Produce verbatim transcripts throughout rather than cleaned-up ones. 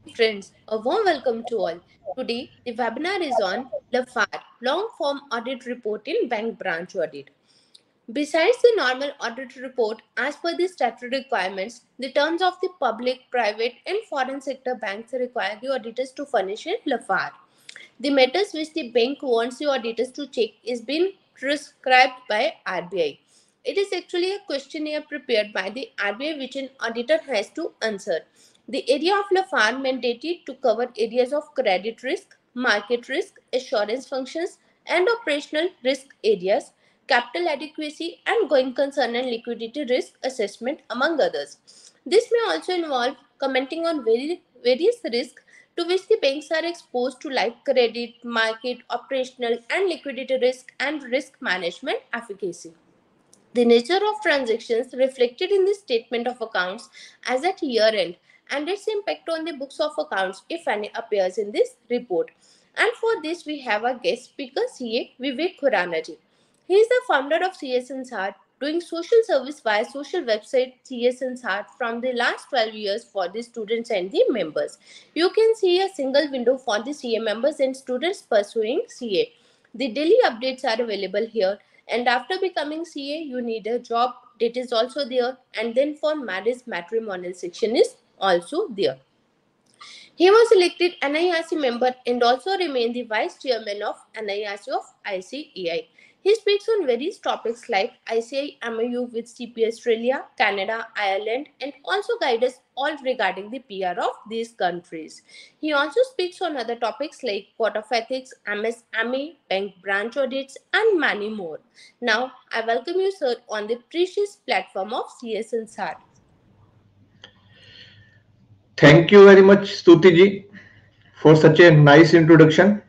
Friends, a warm welcome to all. Today, the webinar is on the L A F A R, Long Form Audit Report in Bank Branch Audit. Besides the normal audit report, as per the statutory requirements, the terms of the public, private, and foreign sector banks require the auditors to furnish a L A F A R. The matters which the bank wants the auditors to check is being prescribed by R B I. It is actually a questionnaire prepared by the R B I which an auditor has to answer. The area of L A F A R mandated to cover areas of credit risk, market risk, assurance functions, and operational risk areas, capital adequacy, and going concern and liquidity risk assessment, among others. This may also involve commenting on vari- various risks to which the banks are exposed to, like credit, market, operational, and liquidity risk and risk management efficacy. The nature of transactions reflected in the statement of accounts as at year end and its impact on the books of accounts, if any, appears in this report. And for this, we have our guest speaker, C A Vivek Khuranaji. He is the founder of C S N S A R, doing social service via social website C S N S A R from the last twelve years for the students and the members. You can see a single window for the C A members and students pursuing C A. The daily updates are available here, and after becoming C A you need a job, that is also there, and then for marriage matrimonial section is also there. He was elected N I R C member and also remained the vice chairman of N I R C of I C A I. He speaks on various topics like I C A I M O U with C P Australia, Canada, Ireland, and also guides us all regarding the P R of these countries. He also speaks on other topics like Code of Ethics, M S M E, bank branch audits, and many more. Now, I welcome you, sir, on the precious platform of C S N S A R. Thank you very much, Stuti ji, for such a nice introduction.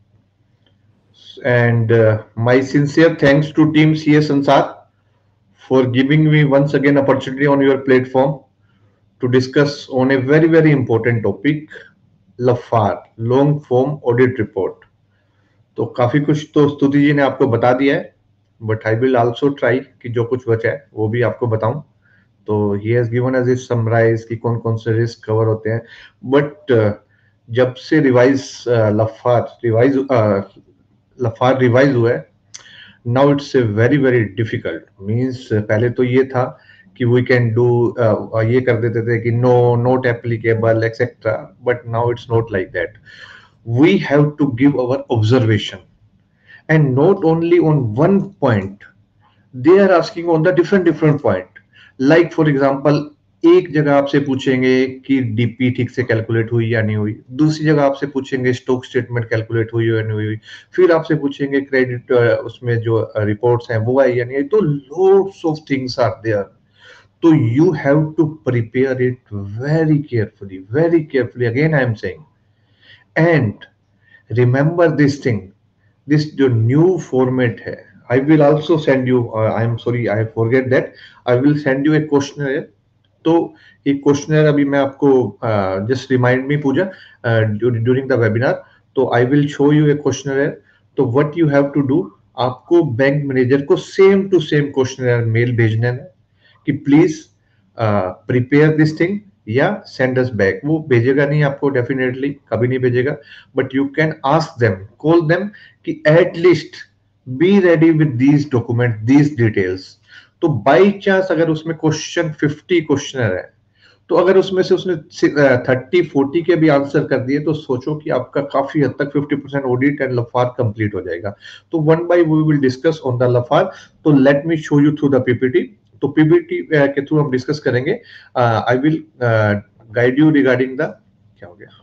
And uh, my sincere thanks to Team C S Ansar for giving me once again opportunity on your platform to discuss on a very very important topic, L A F A R, Long Form Audit Report. तो काफी कुछ तो स्तुति जी ने आपको बता दिया है, but I will also try कि जो कुछ बचा है वो भी आपको बताऊं. तो he has given as a summarise कि कौन कौन से रिस्क कवर होते हैं, बट uh, जब से revise LFAR revise LFAR revise हुआ है, now it's a very very difficult. Means पहले तो ये था कि वी कैन डू, ये कर देते थे कि no not applicable etcetera, but now it's not like that. We have to give our observation and not only on one point, they are asking on the different different point. Like for example, एक जगह आपसे पूछेंगे कि DP ठीक से calculate हुई या नहीं हुई, दूसरी जगह आपसे पूछेंगे स्टॉक स्टेटमेंट कैलकुलेट हुई या नहीं हुई, फिर आपसे पूछेंगे क्रेडिट उसमें जो रिपोर्ट्स हैं वो आई या नहीं आई. तो lots of things are there. So you have to prepare it very carefully, very carefully. Again, I am saying, and remember this thing, this जो new format है, I will also send you, uh, I am sorry I forget that, I will send you a questionnaire. तो एक questionnaire अभी मैं आपको just remind me Pooja during the webinar. तो I will show you a questionnaire. तो what you have to do, आपको bank manager को same to same questionnaire mail भेजना है कि प्लीज प्रिपेयर दिस थिंग या सेंड अस बैक. वो भेजेगा नहीं आपको, डेफिनेटली कभी नहीं भेजेगा, but you can ask them, call them कि at least be ready with these document, these details. तो बाई चांस अगर उसमें क्वेश्चन फिफ्टी क्वेश्चनर है, तो अगर उसमें से उसने थर्टी फोर्टी के भी आंसर कर दिए, तो सोचो कि आपका काफी हद तक fifty percent audit and LFAR complete हो जाएगा. तो one by we will discuss on the LFAR. तो let me show you through the PPT. तो पीपीटी के थ्रू हम डिस्कस करेंगे. I will guide you regarding the, क्या हो गया,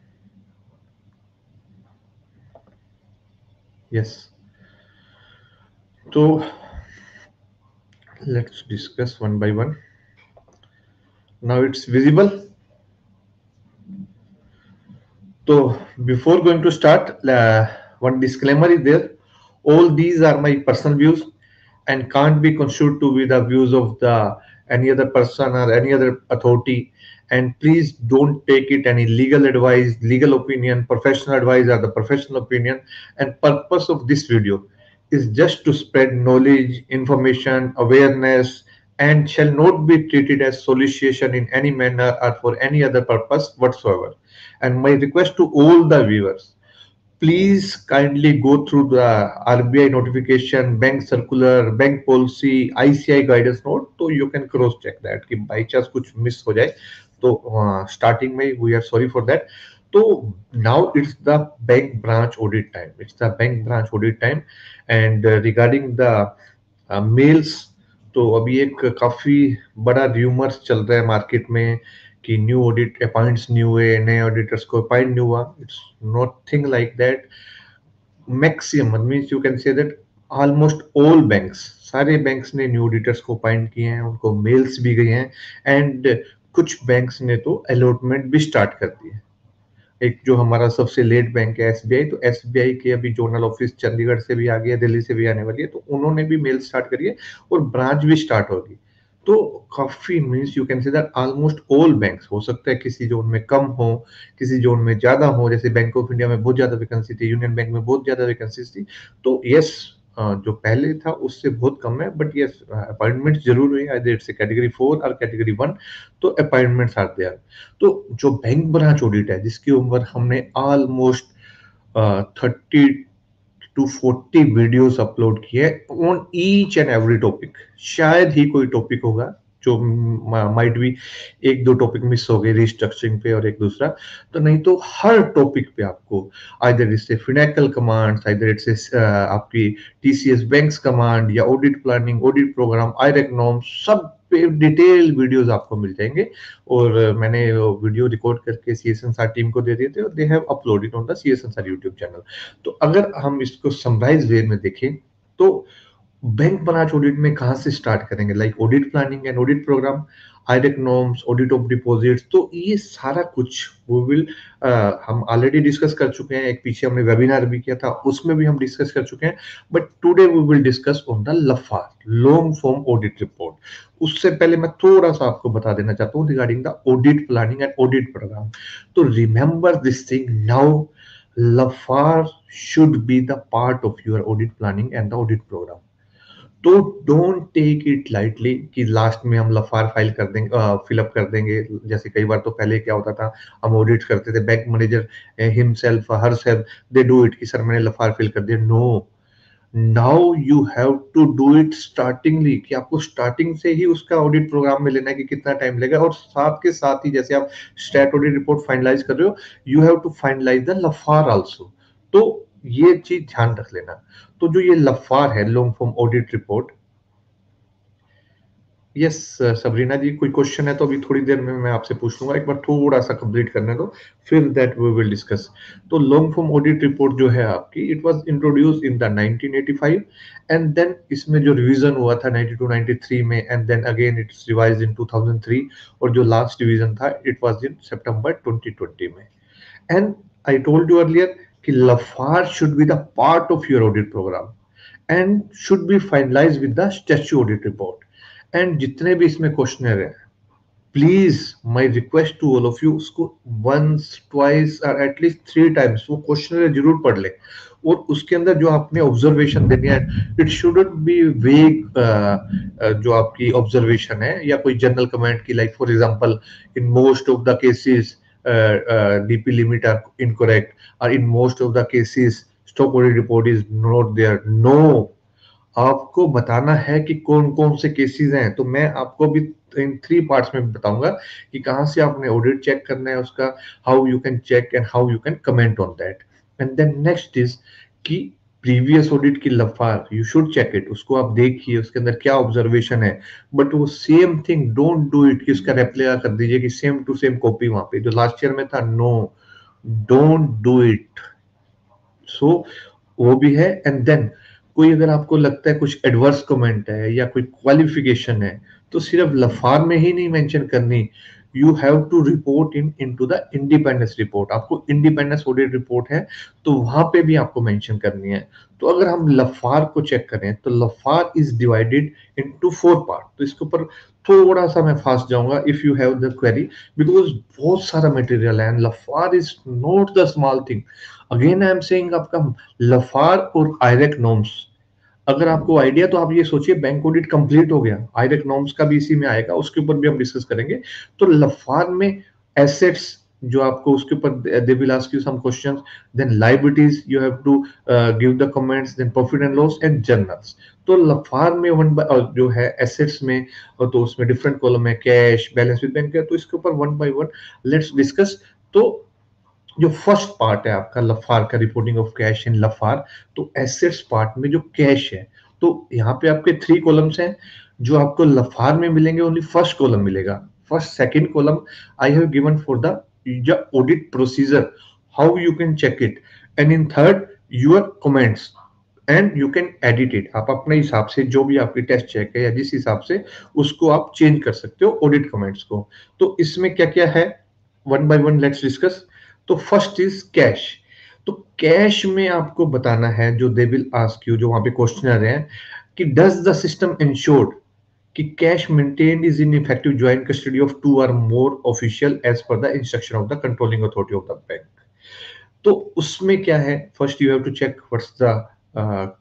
यस. तो let's discuss one by one. Now it's visible. So before going to start, uh, one disclaimer is there. All these are my personal views and can't be construed to be the views of the any other person or any other authority. And please don't take it any legal advice, legal opinion, professional advice, or the professional opinion. And purpose of this video is just to spread knowledge, information, awareness, and shall not be treated as solicitation in any manner or for any other purpose whatsoever. And my request to all the viewers, please kindly go through the R B I notification, bank circular, bank policy, I C I guidance note, तो you can cross check that कि by chance कुछ miss हो जाए तो starting में we are sorry for that. तो now it's the bank branch audit time. It's the bank branch audit time, and uh, regarding the mails, तो अभी एक काफी बड़ा रूमर्स चल रहा है मार्केट में कि न्यू ऑडिट अपॉइंट्स नहीं हुए, नए ऑडिटर्स को अपॉइंट नहीं हुआ. It's nothing like that. Maximum means you can say that almost all banks, सारे बैंक्स ने न्यू ऑडिटर्स को अपॉइंट किए हैं, उनको मेल्स भी गए हैं, एंड कुछ बैंक्स ने तो अलॉटमेंट भी स्टार्ट कर दी है. एक जो हमारा सबसे लेट बैंक है एसबीआई, तो एसबीआई के अभी जोनल ऑफिस चंडीगढ़ से भी आ गया, दिल्ली से भी आने वाली है, तो उन्होंने भी मेल स्टार्ट करी है और ब्रांच भी स्टार्ट होगी. तो काफी means you can say that almost all banks, हो सकता है किसी जोन में कम हो, किसी जोन में ज्यादा हो, जैसे बैंक ऑफ इंडिया में बहुत ज्यादा वैकेंसी थी, यूनियन बैंक में बहुत ज्यादा वैकेंसी थी, तो यस जो पहले था उससे बहुत कम है, बट यस अपॉइंटमेंट जरूर हुए, आइदर इट्स कैटेगरी फोर और कैटेगरी वन, तो अपॉइंटमेंट्स आर देयर. तो जो बैंक ब्रांच ऑडिट है जिसके ऊपर हमने almost thirty two forty videos upload किए on each and every topic, शायद ही कोई टॉपिक होगा जो माइट भी एक दो टॉपिक मिस हो गए रिस्ट्रक्चरिंग पे और एक दूसरा, तो नहीं तो हर टॉपिक पे आपको आइदर इससे फिनेकल कमांड्स, आइदर इससे आपकी टीसीएस बैंक्स कमांड या audit planning, audit programme, IRAC norm, सब पे डिटेल वीडियोस आपको मिल जाएंगे. और मैंने वीडियो रिकॉर्ड करके सीएसएनआर टीम को दे दिए थे और they have uploaded on the CSNR YouTube channel. तो अगर हम इसको समराइज वे में देखें तो बैंक ब्रांच ऑडिट में कहां से स्टार्ट करेंगे, like audit planning and audit programme, IRAC norms, audit of deposits, तो ये सारा कुछ वो विल हम ऑलरेडी डिस्कस कर चुके हैं. एक पीछे हमने वेबिनार भी किया था, उसमें भी हम डिस्कस कर चुके हैं, but today we will discuss on the LFAR long form audit report. उससे पहले मैं थोड़ा सा आपको बता देना चाहता हूँ regarding the audit planning and audit programme. तो remember this thing now, LFAR should be the part of your audit planning and the audit programme. तो डोंट टेक इट लाइटली कि लास्ट में हम लफार फाइल कर देंगे, fill up कर देंगे. जैसे कई बार तो पहले क्या होता था, हम ऑडिट करते थे, bank manager himself herself they do it कि सर मैंने लफार फिल कर दिया. No, now you have to do it startingly, कि आपको स्टार्टिंग से ही उसका ऑडिट प्रोग्राम में लेना है कि कितना टाइम लगेगा, और साथ के साथ ही जैसे आप स्टैट ऑडिट रिपोर्ट फाइनलाइज कर रहे हो, you have to finalise the LFAR also. तो ये चीज ध्यान रख लेना. तो जो ये लफार है long form audit report, yes Sabrina ji कोई क्वेश्चन है तो अभी थोड़ी देर में मैं आपसे पूछ लूंगा, एक बार थोड़ा सा कंप्लीट करने दो, फिर दैट वी विल डिस्कस. तो लॉन्ग फॉर्म ऑडिट रिपोर्ट जो है आपकी, it was introduced in the nineteen eighty five, and then इसमें जो रिवीजन हुआ था नाइंटी टू नाइंटी थ्री में, and then again it's revised in two thousand three, और जो लास्ट रिवीजन था इट वाज इन सितंबर ट्वेंटी ट्वेंटी में. And I told you earlier कि LFAR should be the part of your audit programme and should be finalised with the statutory audit report. And जितने भी इसमें questionnaire है, please my request to all of you, उसको once twice और at least three times वो questionnaire जरूर पढ़ ले, और उसके अंदर जो आपने ऑब्जर्वेशन देनी है, इट शुडंट बी वेग, जो आपकी ऑब्जर्वेशन है या कोई जनरल कमेंट की, like for example in most of the cases DP limit are incorrect, और in most of the cases stock audit report is not there. No, आपको बताना है कि कौन कौन से केसेस हैं. तो मैं आपको भी इन थ्री पार्ट्स में बताऊंगा कि कहां से आपने ऑडिट चेक करना है उसका, how you can check and how you can comment on that. And then next is कि प्रीवियस ऑडिट की LFAR you should check it, उसको आप देखिए उसके अंदर क्या ऑब्जर्वेशन है, बट वो same thing don't do it कि उसका रेप्लिका कर दीजिए कि सेम टू सेम कॉपी वहां पे जो लास्ट ईयर में था. No, don't do it. So वो भी है. एंड देन कोई अगर आपको लगता है कुछ एडवर्स कमेंट है या कोई क्वालिफिकेशन है, तो सिर्फ लफार में ही नहीं मेंशन करनी, you have to report in into the independence report. आपको इंडिपेंडेंस ऑडिट रिपोर्ट है तो वहां पे भी आपको मेंशन करनी है. तो अगर हम लफार को चेक करें तो LFAR is divided into four part. तो इसके ऊपर थोड़ा सा मैं फास्ट जाऊंगा if you have the query, because बहुत सारा मटेरियल है and LFAR is not the small thing. Again I M saying, आपका लफार और आईरेक नॉर्म्स, अगर आपको आइडिया, तो आप ये सोचिए बैंक ऑडिट कंप्लीट हो गया, आईरेक नॉर्म्स का भी इसी में आएगा, उसके ऊपर भी हम डिस्कस करेंगे। तो लफार में एसेट्स जो आपको उसके ऊपर they will ask you some questions, then liabilities you have to give the comments, then profit and loss and journals. तो लफार में वन जो है एसेट्स में, तो उसमें डिफरेंट कॉलम है, कैश बैलेंस विद बैंक है, तो इसके ऊपर one by one let's discuss. तो जो फर्स्ट पार्ट है आपका लफार का, reporting of cash in LFAR, तो एसेट्स पार्ट में जो कैश है, तो यहाँ पे आपके थ्री कॉलम्स हैं जो आपको लफार में मिलेंगे, ओनली फर्स्ट कॉलम मिलेगा। First second column I have given for the audit procedure, how you can check it, and in third your comments and you can edit it. आप अपने हिसाब से जो भी आपकी टेस्ट चेक है या जिस हिसाब से उसको आप चेंज कर सकते हो ऑडिट कमेंट्स को। तो इसमें क्या क्या है, one by one let's discuss. तो फर्स्ट इज कैश। तो कैश में आपको बताना है, जो दे विल आस्क यू, जो वहां पे क्वेश्चनर है, कि डज द सिस्टम इंश्योर कि cash maintained is in effective joint custody of two और more official as per the instruction of the controlling authority of the bank. तो उसमें क्या है, first you have to check what's the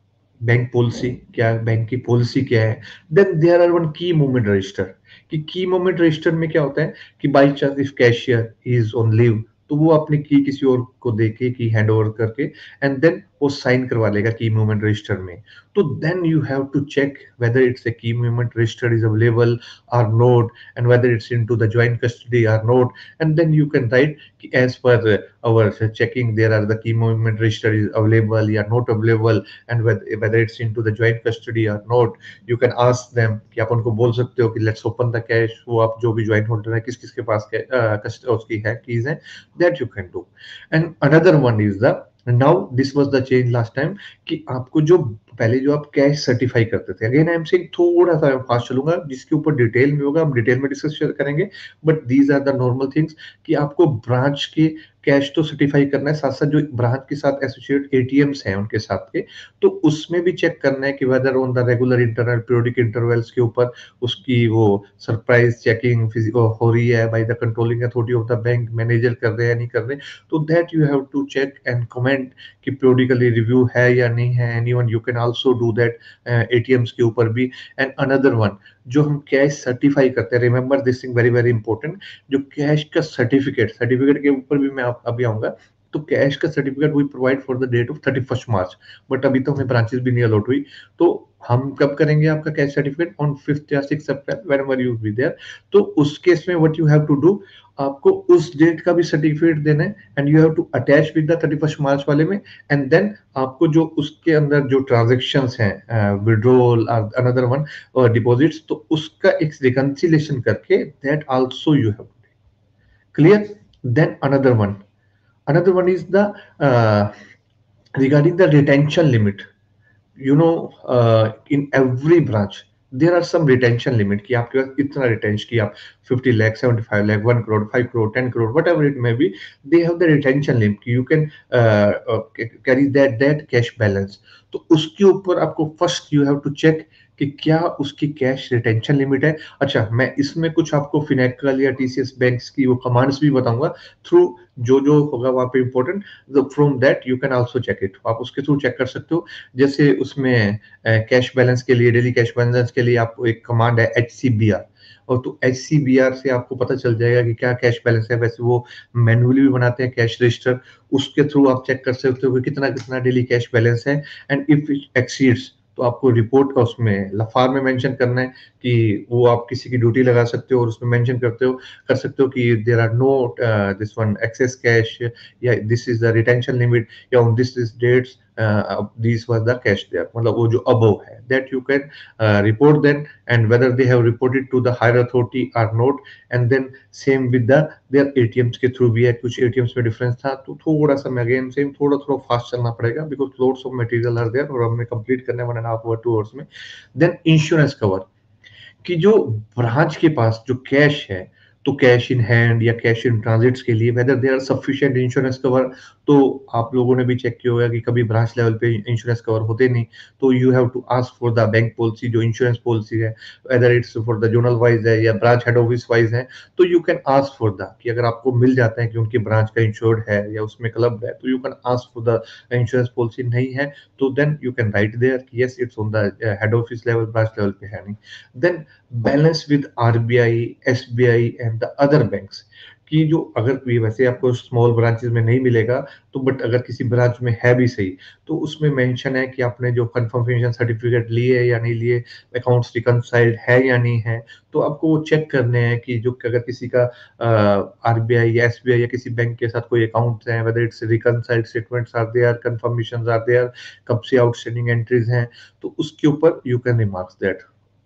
bank policy, क्या bank की policy क्या है। Then there are one key movement register, कि key movement register में क्या होता है कि by chance if cashier is on leave, तो वो अपनी की किसी और को देके की हैंड ओवर करके, एंड देन वो साइन करवा लेगा की मूवमेंट रजिस्टर में। तो then you have to check whether it's a key movement register is available or not, and whether it's into the joint custody or not, and then you can write as per our checking there are the key movement register is available or not available, and whether, whether it's into the joint custody or not, you can ask them कि आप उनको बोल सकते हो कि let's open the cash, वो आप जो भी joint holder है किस किस के पास उसकी है keys है, that you can do। and another one is the now this was the change last time, कि आपको जो पहले जो आप कैश सर्टिफाई करते थे, अगेन आई एम सेइंग थोड़ा सा फास्ट चलूंगा, जिसके ऊपर डिटेल में होगा हम डिटेल में डिस्कस करेंगे, but these are the normal things, कि आपको ब्रांच के कैश तो सर्टिफाई करना है, साथ साथ जो ब्रांच के साथ एसोसिएट एटीएम्स हैं उनके साथ के, तो उसमें भी चेक करना है कि whether on the regular internal periodic intervals के ऊपर उसकी वो सरप्राइज चेकिंग हो रही है by the controlling authority of the bank, manager कर रहे हैं नहीं कर रहे, तो that you have to check and comment कि पीरियोडिकली रिव्यू है या नहीं है। Anyone you can also do that ATMs के ऊपर भी। एंड अनदर वन, जो हम कैश सर्टिफाई करते हैं, remember this thing very very important, जो कैश का सर्टिफिकेट, सर्टिफिकेट के ऊपर भी मैं आप अभी आऊंगा। तो कैश का certificate we provide for the date of thirty first March, but अभी तो हमें ब्रांचेस भी नहीं अलॉट हुई, तो हम कब करेंगे आपका कैश सर्टिफिकेट, ऑन फिफ्थ या six April, whenever you be there. तो उस केस में what you have to do, आपको उस डेट का भी सर्टिफिकेट देना है, and you have to attach with the thirty first March वाले में, एंड देन आपको जो उसके अंदर जो ट्रांजेक्शंस हैं, विड्रॉल और अनदर वन और डिपॉजिट्स, तो उसका एक रिकंसिलेशन करके that also you have clear. Then another one, another one is the regarding the retention limit, you know, uh, in every branch there are some retention limit कि आपके पास इतना retention कि आप fifty lakh, seventy five lakh, one crore, five crore, ten crore, whatever it may be, they have the retention limit, you can uh, uh, carry that that cash balance। तो उसके ऊपर आपको first you have to check कि क्या उसकी कैश रिटेंशन लिमिट है। अच्छा, मैं इसमें कुछ आपको फिनेकल या टीसीएस बैंक्स की वो कमांड्स भी बताऊंगा, थ्रू जो जो होगा वहां पे important, from that you can also check it, आप उसके थ्रू चेक कर सकते हो। जैसे उसमें कैश बैलेंस के लिए, डेली कैश बैलेंस के लिए आपको एक कमांड है एच सी बी आर, और तो एच सी बी आर से आपको पता चल जाएगा कि क्या कैश बैलेंस है। वैसे वो मैन्युअली भी बनाते हैं कैश रजिस्टर, उसके थ्रू आप चेक कर सकते हो कि कितना कितना डेली कैश बैलेंस है, एंड इफ इट एक्सीड्स तो आपको रिपोर्ट का उसमें लफार में मेंशन करना है कि वो आप किसी की ड्यूटी लगा सकते हो और उसमें मेंशन करते हो कर सकते हो कि there are no this one excess cash, या this is the retention limit, या on this this dates this was the cash there, मतलब वो जो अबव है, that you can report then, and whether they have reported to the higher authority or not, and then same with the their ATMs के through भी है। कुछ ATMs में difference था, तो थोड़ा सा मैं अगेन सेम थोड़ा थोड़ा फास्ट चलना पड़ेगा, because loads of material are there और हमें कंप्लीट करने one and half hour two hours में। देन इंश्योरेंस कवर, कि जो ब्रांच के पास जो कैश है, तो कैश इन हैंड या कैश इन ट्रांजिट्स के लिए whether they are sufficient insurance cover, तो आप लोगों ने भी चेक किया होगा कि कभी ब्रांच लेवल पे इंश्योरेंस कवर होते नहीं, तो you have to ask for the bank policy, जो इंश्योरेंस पॉलिसी है, whether it's for the zonal wise है या ब्रांच हेड ऑफिस वाइज है, तो you can ask for the, कि अगर आपको मिल जाता है कि उनकी ब्रांच का इंश्योर्ड है या उसमें क्लब है, तो you can ask for the insurance policy. नहीं है तो then you can write there कि yes it's on the head office level, branch level पे है नहीं। Then balance with RBI, SBI and the other banks, कि जो अगर ये वैसे आपको स्मॉल ब्रांचेस में नहीं मिलेगा, तो बट अगर किसी ब्रांच में है भी सही, तो उसमें मेंशन है कि आपने जो कंफर्मेशन सर्टिफिकेट लिए या नहीं लिए, अकाउंट्स रिकंसाइल्ड है या नहीं है, तो आपको वो चेक करने हैं कि जो अगर किसी का आरबीआई या एसबीआई या किसी बैंक के साथ कोई अकाउंट्स हैं, whether it's reconciled statements are there, confirmations are there, कब से आउटस्टैंडिंग एंट्रीज हैं, तो उसके ऊपर you can remarks that.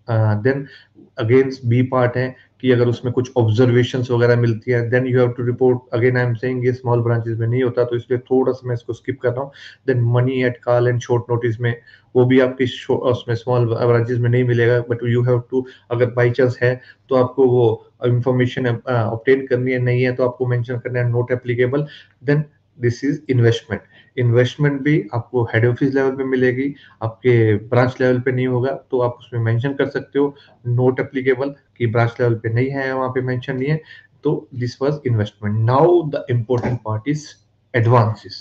Then against B part है कि अगर उसमें कुछ ऑब्जर्वेशंस वगैरह मिलती है, then you have to report. Again I M saying ये स्मॉल ब्रांचेस में नहीं होता, तो इसलिए थोड़ा सा मैं इसको स्किप कर रहा हूँ। Then money at call and short notice में, वो भी आपकी उसमें स्मॉल ब्रांचेस में नहीं मिलेगा, बट यू हैव टू, अगर बाई चांस है तो आपको वो इंफॉर्मेशन ऑब्टेन करनी है, नहीं है तो आपको मेंशन करना है not applicable. Then this is investment. Investment भी आपको हेड ऑफिस लेवल पे मिलेगी, आपके ब्रांच लेवल पे नहीं होगा, तो आप उसमें मेंशन कर सकते हो नोट एप्लीकेबल, कि ब्रांच लेवल पे नहीं है, वहां पे मेंशन नहीं है। तो this was investment. Now the important part is advances.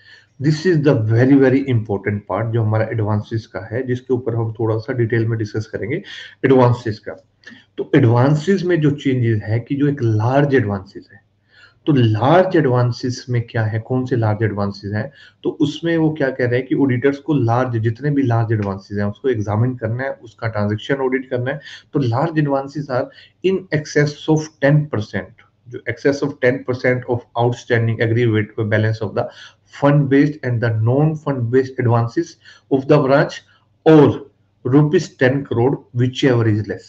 This is the very very important part जो हमारा एडवांसेस का है, जिसके ऊपर हम थोड़ा सा डिटेल में डिस्कस करेंगे एडवांसेस का। तो एडवांसेस में जो चेंजेस है कि जो एक लार्ज एडवांसेस है, तो लार्ज एडवांसेस में क्या है, कौन से लार्ज एडवांसेस हैं, तो उसमें वो क्या कह रहे हैं कि ऑडिटर्स को लार्ज, जितने भी लार्ज एडवांसेस हैं उसको एग्जामिन करना है, उसका ट्रांजैक्शन ऑडिट करना है। तो large advances are in excess of ten percent, जो excess of ten percent of outstanding aggregate balance of the fund based and the non fund based advances of the branch, और rupees ten crore whichever is less.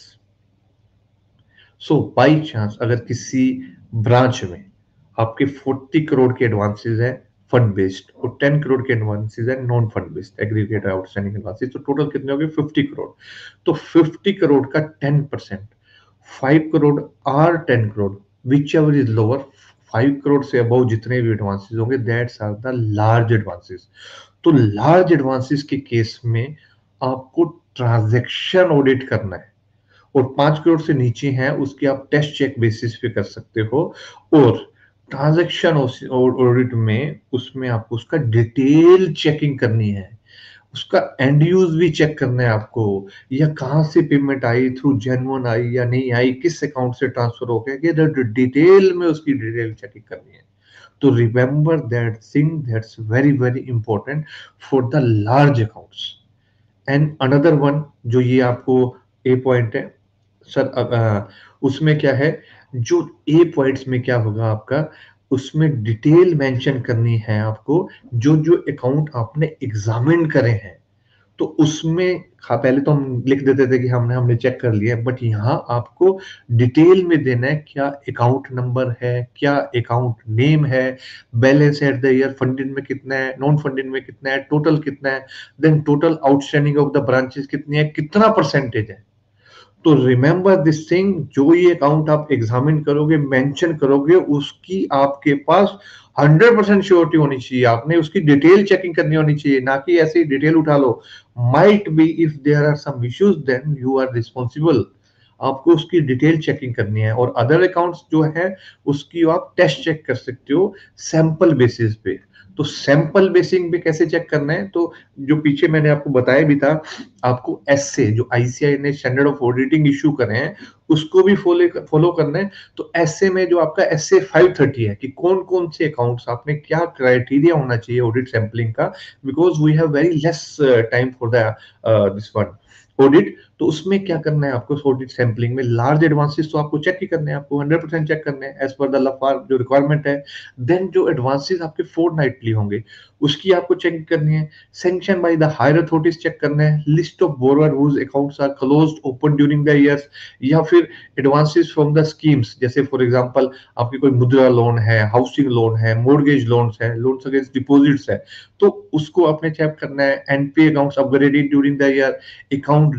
So by chance अगर किसी branch में आपके चालीस करोड़ के advances है fund based और ten crore के एडवांसेस है non fund based aggregate outstanding advances, तो टोटल कितने हो गए पचास करोड़। तो पचास करोड़ का ten percent, five crore or ten crore, whichever is lower, five crore से अबव जितने भी एडवांसेस होंगे that's are the large advances. तो लार्ज एडवांसेस के केस में आपको ट्रांजैक्शन ऑडिट करना है, और पांच करोड़ से नीचे है उसकी आप टेस्ट चेक बेसिस पे कर सकते हो, और ट्रांजैक्शन ऑडिट में उसमें आपको उसका डिटेल चेकिंग करनी है, उसका एंड यूज भी चेक करना है आपको, या कहां से पेमेंट आई, थ्रू जेन्युइन आई या नहीं आई, किस अकाउंट से ट्रांसफर हो गया, ये डिटेल में उसकी डिटेल चेकिंग करनी है। तो remember that thing, that's very very important for the large accounts. And another one जो ये आपको ए पॉइंट है सर, आ, उसमें क्या है, जो ए पॉइंट्स में क्या होगा आपका, उसमें डिटेल मेंशन करनी है आपको, जो जो अकाउंट आपने एग्जामिन करे हैं, तो उसमें हाँ पहले तो हम लिख देते थे कि हमने हमने चेक कर लिया, बट यहाँ आपको डिटेल में देना है, क्या अकाउंट नंबर है, क्या अकाउंट नेम है, balance at the year, funded में कितना है, नॉन फंडेड में कितना है, टोटल कितना है, then total outstanding of the branches कितनी है, कितना परसेंटेज है। तो रिमेंबर दिस थिंग, जो ये अकाउंट आप एग्जामिन करोगे, मेंशन करोगे, उसकी आपके पास हंड्रेड परसेंट श्योरिटी होनी चाहिए, आपने उसकी डिटेल चेकिंग करनी होनी चाहिए, ना कि ऐसे ही डिटेल उठा लो। Might be if there are some issues then you are responsible, आपको उसकी डिटेल चेकिंग करनी है। और अदर अकाउंट्स जो है उसकी आप टेस्ट चेक कर सकते हो सैंपल बेसिस पे। तो सैंपल बेसिस पे कैसे चेक करना है, तो जो पीछे मैंने आपको बताया भी था, आपको एसए जो आईसीआई ने स्टैंडर्ड ऑफ ऑडिटिंग इशू करे हैं उसको भी फॉलो फॉलो करना है। तो एसए में जो आपका एसए फाइव थर्टी है कि कौन कौन से अकाउंट्स आपने, क्या क्राइटेरिया होना चाहिए ऑडिट सैंपलिंग का, because we have very less time for the this one audit. तो उसमें क्या करना है आपको, ऑडिट सैंपलिंग में लार्ज एडवांसेस तो आपको चेक ही करने हैं, आपको हंड्रेड परसेंट चेक करने हैं एज पर द लफार जो रिक्वायरमेंट है। देन जो एडवांसेस आपके फोर्टनाइटली होंगे उसकी आपको चेक करनी है, sanction by the higher authorities check करना है, list of borrower whose accounts are closed open during the years, या फिर एडवांसेस फ्रॉम द स्कीम्स, जैसे फॉर एग्जांपल आपकी कोई मुद्रा लोन है, हाउसिंग लोन है, मॉर्गेज लोन्स है, लोन्स अगेंस्ट डिपॉजिट्स है, तो उसको आपने चेक करना है। NP accounts upgraded during the year, account restructure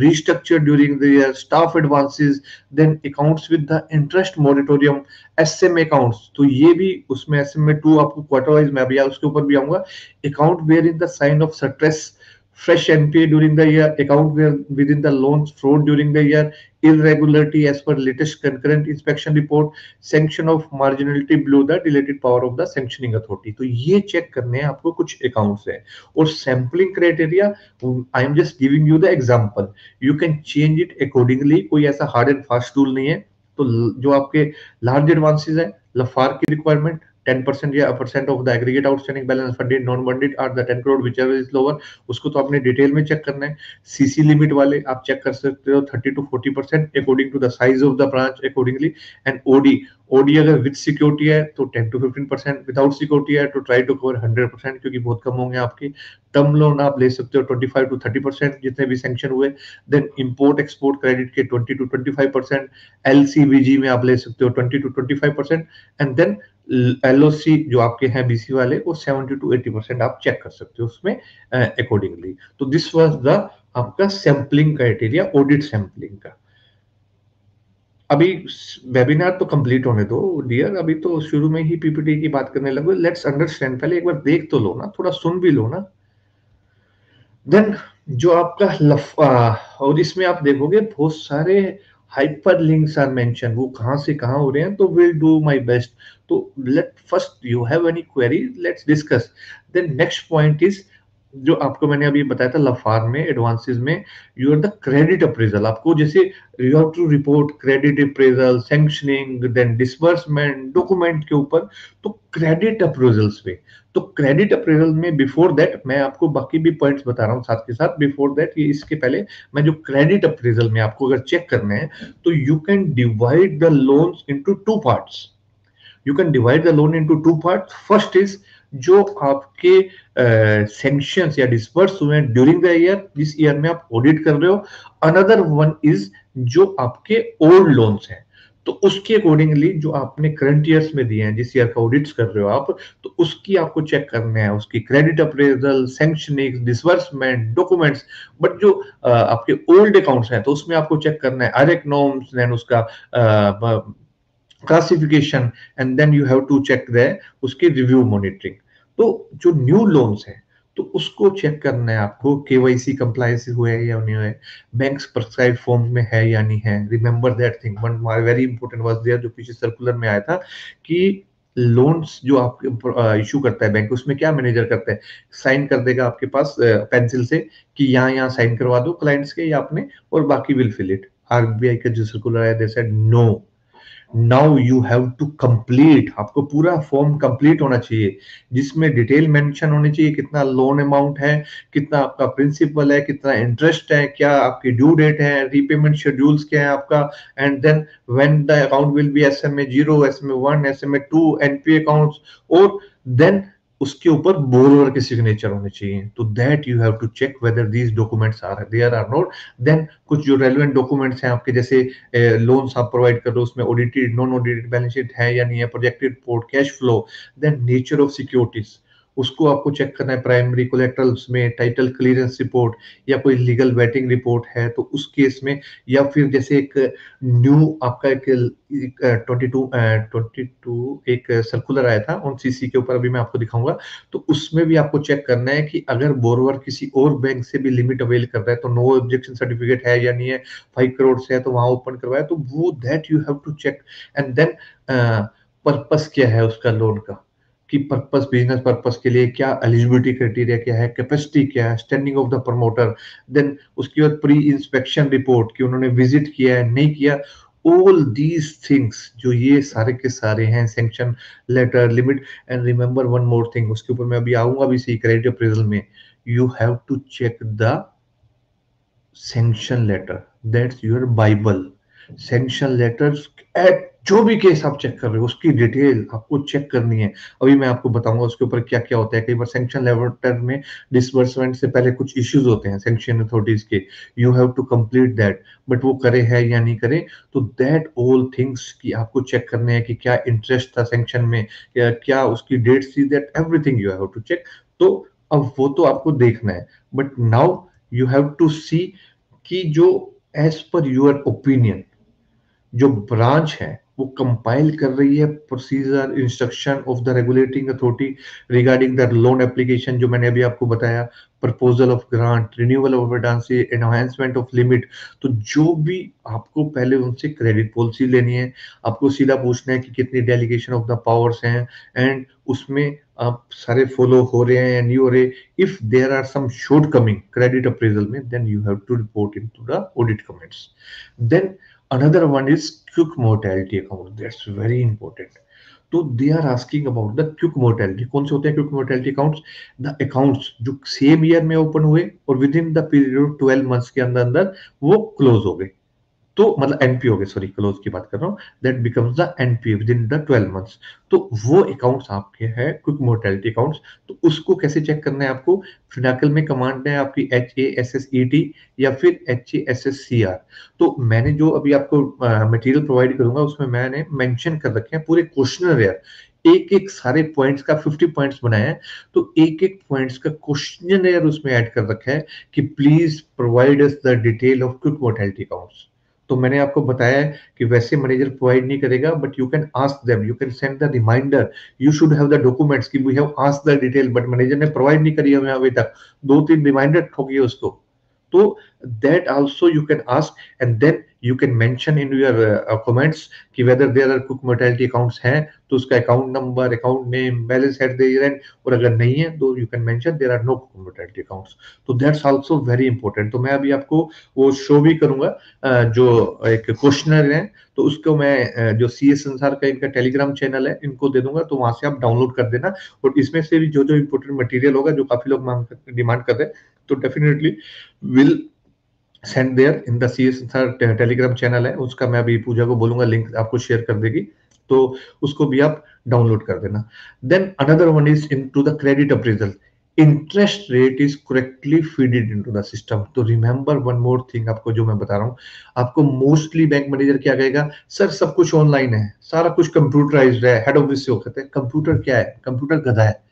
restructured during the year, staff advances, then accounts with the interest moratorium, S M accounts, तो ये भी उसमें एस एम में टू आपको क्वार्टर वाइज मैं भी उसके ऊपर भी आऊंगा. Account where in the sign of stress, fresh N P A during the year, account where within the loans fraud during the year, irregularity as per latest concurrent inspection report, sanction of marginality below the deleted power of the sanctioning authority. तो ये check करने हैं आपको कुछ accounts है. और sampling criteria, I am just giving you the example, you can change it accordingly. कोई ऐसा हार्ड एंड फास्ट रूल नहीं है. तो जो आपके लार्ज एडवांसेस है, लफार की रिक्वायरमेंट ten percent या percent of the aggregate outstanding balance funded non funded are the ten crore whichever is lower, उसको तो आपने डिटेल में चेक करना है. सीसी लिमिट वाले आप चेक कर सकते हो thirty to forty percent according to the size of the branch accordingly. And OD, OD अगर विद सिक्योरिटी है तो ten to fifteen percent, without security है तो try to cover one hundred percent क्योंकि बहुत कम होंगे आपके. टर्म लोन आप ले सकते हो twenty-five to thirty percent जितने भी सैंक्शन हुए. देन इंपोर्ट एक्सपोर्ट क्रेडिट के twenty to twenty-five percent, LCVG में आप ले सकते हो twenty to twenty-five percent, and then LOC जो आपके हैं बीसी वाले वो seventy to eighty percent आप चेक कर सकते हो उसमें अकॉर्डिंगली. तो दिस वाज द आपका सैंपलिंग क्राइटेरिया, ऑडिट सैंपलिंग का. अभी वेबिनार तो कंप्लीट होने दो डियर, अभी तो शुरू में ही पीपीटी की बात करने लगो. लेट्स अंडरस्टैंड, पहले एक बार देख तो लो ना, थोड़ा सुन भी लो ना. देन जो आपका लफ आ, और इसमें आप देखोगे बहुत सारे हाइपर लिंक्स आर मेंशन, वो कहां से कहां हो रहे हैं. तो विल डू माय बेस्ट. तो let first you have any query, let's discuss. Then next point is जो आपको मैंने अभी बताया था लफार में एडवांसेस में, you are the credit appraisal. आपको जैसे you have to report credit appraisal, sanctioning, then disbursement, document के ऊपर. तो क्रेडिट अप्रेजल्स पे, तो क्रेडिट अप्रेजल में बिफोर दैट मैं आपको बाकी भी पॉइंट्स बता रहा हूँ साथ के साथ. बिफोर दैट, ये इसके पहले मैं जो क्रेडिट अप्रेजल में आपको अगर चेक करना है तो you can divide the loans into two parts. You can divide the loan into two parts. First is जो आपके सैंक्शंस uh, या डिस्बर्स हुए हैं ड्यूरिंग द ईयर, जिस ईयर में आप ऑडिट कर रहे हो. अनदर वन इज जो आपके ओल्ड लोन्स हैं, तो उसके अकॉर्डिंगली जो आपने करंट ईयर्स में दिए हैं, जिस ईयर का ऑडिट्स कर रहे हो आप, तो उसकी आपको चेक करना है, उसकी credit appraisal, sanctioning, disbursement, documents. But जो uh, आपके ओल्ड अकाउंट्स हैं तो उसमें आपको चेक करना है आरएक नॉर्म्स, देन उसका uh, classification, and then you have to check the उसकी रिव्यू मॉनिटरिंग. तो जो न्यू लोन्स है तो उसको चेक करना है आपको, केवाईसी कंप्लायंस हुए है या नहीं हुए, बैंक्स प्रिस्क्राइब फॉर्म में है या नहीं है. Remember that thing, one very important was there जो पीछे सर्कुलर में आया था कि लोन्स जो आप इशू करता है बैंक, उसमें क्या मैनेजर करता है, साइन कर देगा आपके पास पेंसिल से कि यहाँ यहाँ साइन करवा दो क्लाइंट्स के या अपने, और बाकी विल फिल इट. आरबीआई का जो सर्कुलर आया they said no, now you have to complete. आपको पूरा फॉर्म कंप्लीट होना चाहिए जिसमें डिटेल मेंशन होनी चाहिए, कितना लोन अमाउंट है, कितना आपका प्रिंसिपल है, कितना इंटरेस्ट है, क्या आपकी ड्यू डेट है, रीपेमेंट शेड्यूल्स क्या है आपका, and then when the account will be SMA zero, SMA one, SMA two, NPA accounts, और देन उसके ऊपर बोरोवर के सिग्नेचर होने चाहिए. तो that you have to check whether these documents are there are not. Then कुछ जो रेलेवेंट डॉक्यूमेंट्स हैं आपके, जैसे लोन्स आप प्रोवाइड कर रहे हो उसमें audited non audited balance sheet है या नहीं है, projected report, cash flow, then nature of securities, उसको आपको चेक करना है. प्राइमरी कोलेक्टरल्स में टाइटल क्लियरेंस रिपोर्ट या कोई लीगल वेटिंग रिपोर्ट है तो उस केस में, या फिर जैसे एक न्यू आपका एक ट्वेंटी टू ट्वेंटी टू एक सर्कुलर आया था ऑन सीसी के ऊपर, अभी मैं आपको दिखाऊंगा. तो उसमें भी आपको चेक करना है कि अगर बोरोवर किसी और बैंक से भी लिमिट अवेल कर रहा है तो नो ऑब्जेक्शन सर्टिफिकेट है या नहीं है, फाइव करोड़ से है तो वहां ओपन करवाया, तो वो that you have to check. And then purpose क्या है उसका लोन का, कि पर्पस, बिजनेस पर्पस के लिए क्या एलिजिबिलिटी क्राइटेरिया क्या है, कैपेसिटी क्या है, standing of the promoter, then उसके बाद प्री इंस्पेक्शन रिपोर्ट कि उन्होंने विजिट किया है नहीं किया. ऑल दीज थिंग्स जो ये सारे के सारे हैं, sanction letter, limit. And remember one more thing, उसके ऊपर मैं अभी आऊंगा भी सही क्रेडिट अप्रेजल में, you have to check the sanction letter, that's your Bible. Sanction letters at जो भी केस आप चेक कर रहे हो उसकी डिटेल आपको चेक करनी है. अभी मैं आपको बताऊंगा उसके ऊपर क्या क्या होता है. कई बार सैंक्शन लेटर में डिसबर्समेंट से पहले कुछ इश्यूज होते हैं सैंक्शन अथॉरिटीज के, you have to complete that, but वो करे है या नहीं करे. तो दैट ऑल थिंग्स की आपको चेक करने हैं कि क्या इंटरेस्ट था सैंक्शन में, या क्या उसकी डेट थी, that everything you have to check. तो अब वो तो आपको देखना है, but now you have to see कि जो एज पर योर ओपिनियन जो ब्रांच है वो कंपाइल कर रही है procedure instruction of the regulating authority regarding the loan application, जो मैंने अभी आपको बताया, proposal of grant, renewal of advances, enhancement of limit. तो जो भी आपको पहले उनसे क्रेडिट पॉलिसी लेनी है, आपको सीधा पूछना है कि कितनी delegation of the powers and एंड उसमें आप सारे फॉलो हो रहे हैं या नहीं हो रहे। If there are some shortcoming credit appraisal में, then you have to report into the audit comments. Then another one is quick mortality account. That's very important. तो they are asking about the quick mortality. कौन से होते हैं quick mortality accounts? The accounts जो same year में open हुए और within the period twelve months के अंदर अंदर वो क्लोज हो गए, तो मतलब एनपी हो गए, सॉरी क्लोज की बात कर रहा हूँ, that becomes the NPA within the twelve months. तो वो अकाउंट्स आपके हैं क्विक मोर्टेलिटी अकाउंट्स। तो उसको कैसे चेक करना है आपको? फिनाकल में कमांड है आपकी H A S S E T या फिर H A S S C R. तो मैंने जो अभी आपको मटेरियल प्रोवाइड करूंगा उसमें मैंने मेंशन कर रखे हैं पूरे क्वेश्चनर यार, एक एक सारे पॉइंट्स का फिफ्टी पॉइंट्स बनाया है। तो एक एक पॉइंट्स का क्वेश्चनर उसमें ऐड कर रखा है कि please provide us the detail of quick mortality accounts. तो मैंने आपको बताया है कि वैसे मैनेजर प्रोवाइड नहीं करेगा, but you can ask them, you can send the reminder, you should have the documents कि we have asked the detail, but manager ने प्रोवाइड नहीं करी हमें अभी तक, दो तीन रिमाइंडर ठोकिए उसको। तो that also you can ask and then you can mention in your uh, comments कि whether there are quick mortality accounts हैं तो उसका account number, account name, balance at the year end, और अगर नहीं है तो you can mention there are no quick mortality accounts। तो that's also very important। तो मैं अभी आपको वो शो भी करूंगा जो एक क्वेश्चनर है, तो उसको मैं जो सी एस संसार का इनका टेलीग्राम चैनल है इनको दे दूंगा, तो वहां से आप डाउनलोड कर देना। और इसमें से भी जो जो इंपोर्टेंट मटेरियल होगा जो काफी लोग मांग डिमांड कर रहे हैं, तो definitely will send there in the C S Telegram channel है, उसका मैं अभी पूजा को बोलूंगा लिंक आपको शेयर कर देगी, तो उसको भी आप डाउनलोड कर देना। Then another one is into the credit appraisal, interest rate is correctly feeded into the system. तो रिमेंबर वन मोर थिंग, आपको जो मैं बता रहा हूँ, आपको मोस्टली बैंक मैनेजर क्या कहेगा, सर सब कुछ ऑनलाइन है, सारा कुछ कंप्यूटराइज्ड है, हेड ऑफिस से होते हैं। कंप्यूटर क्या है? कंप्यूटर गधा है,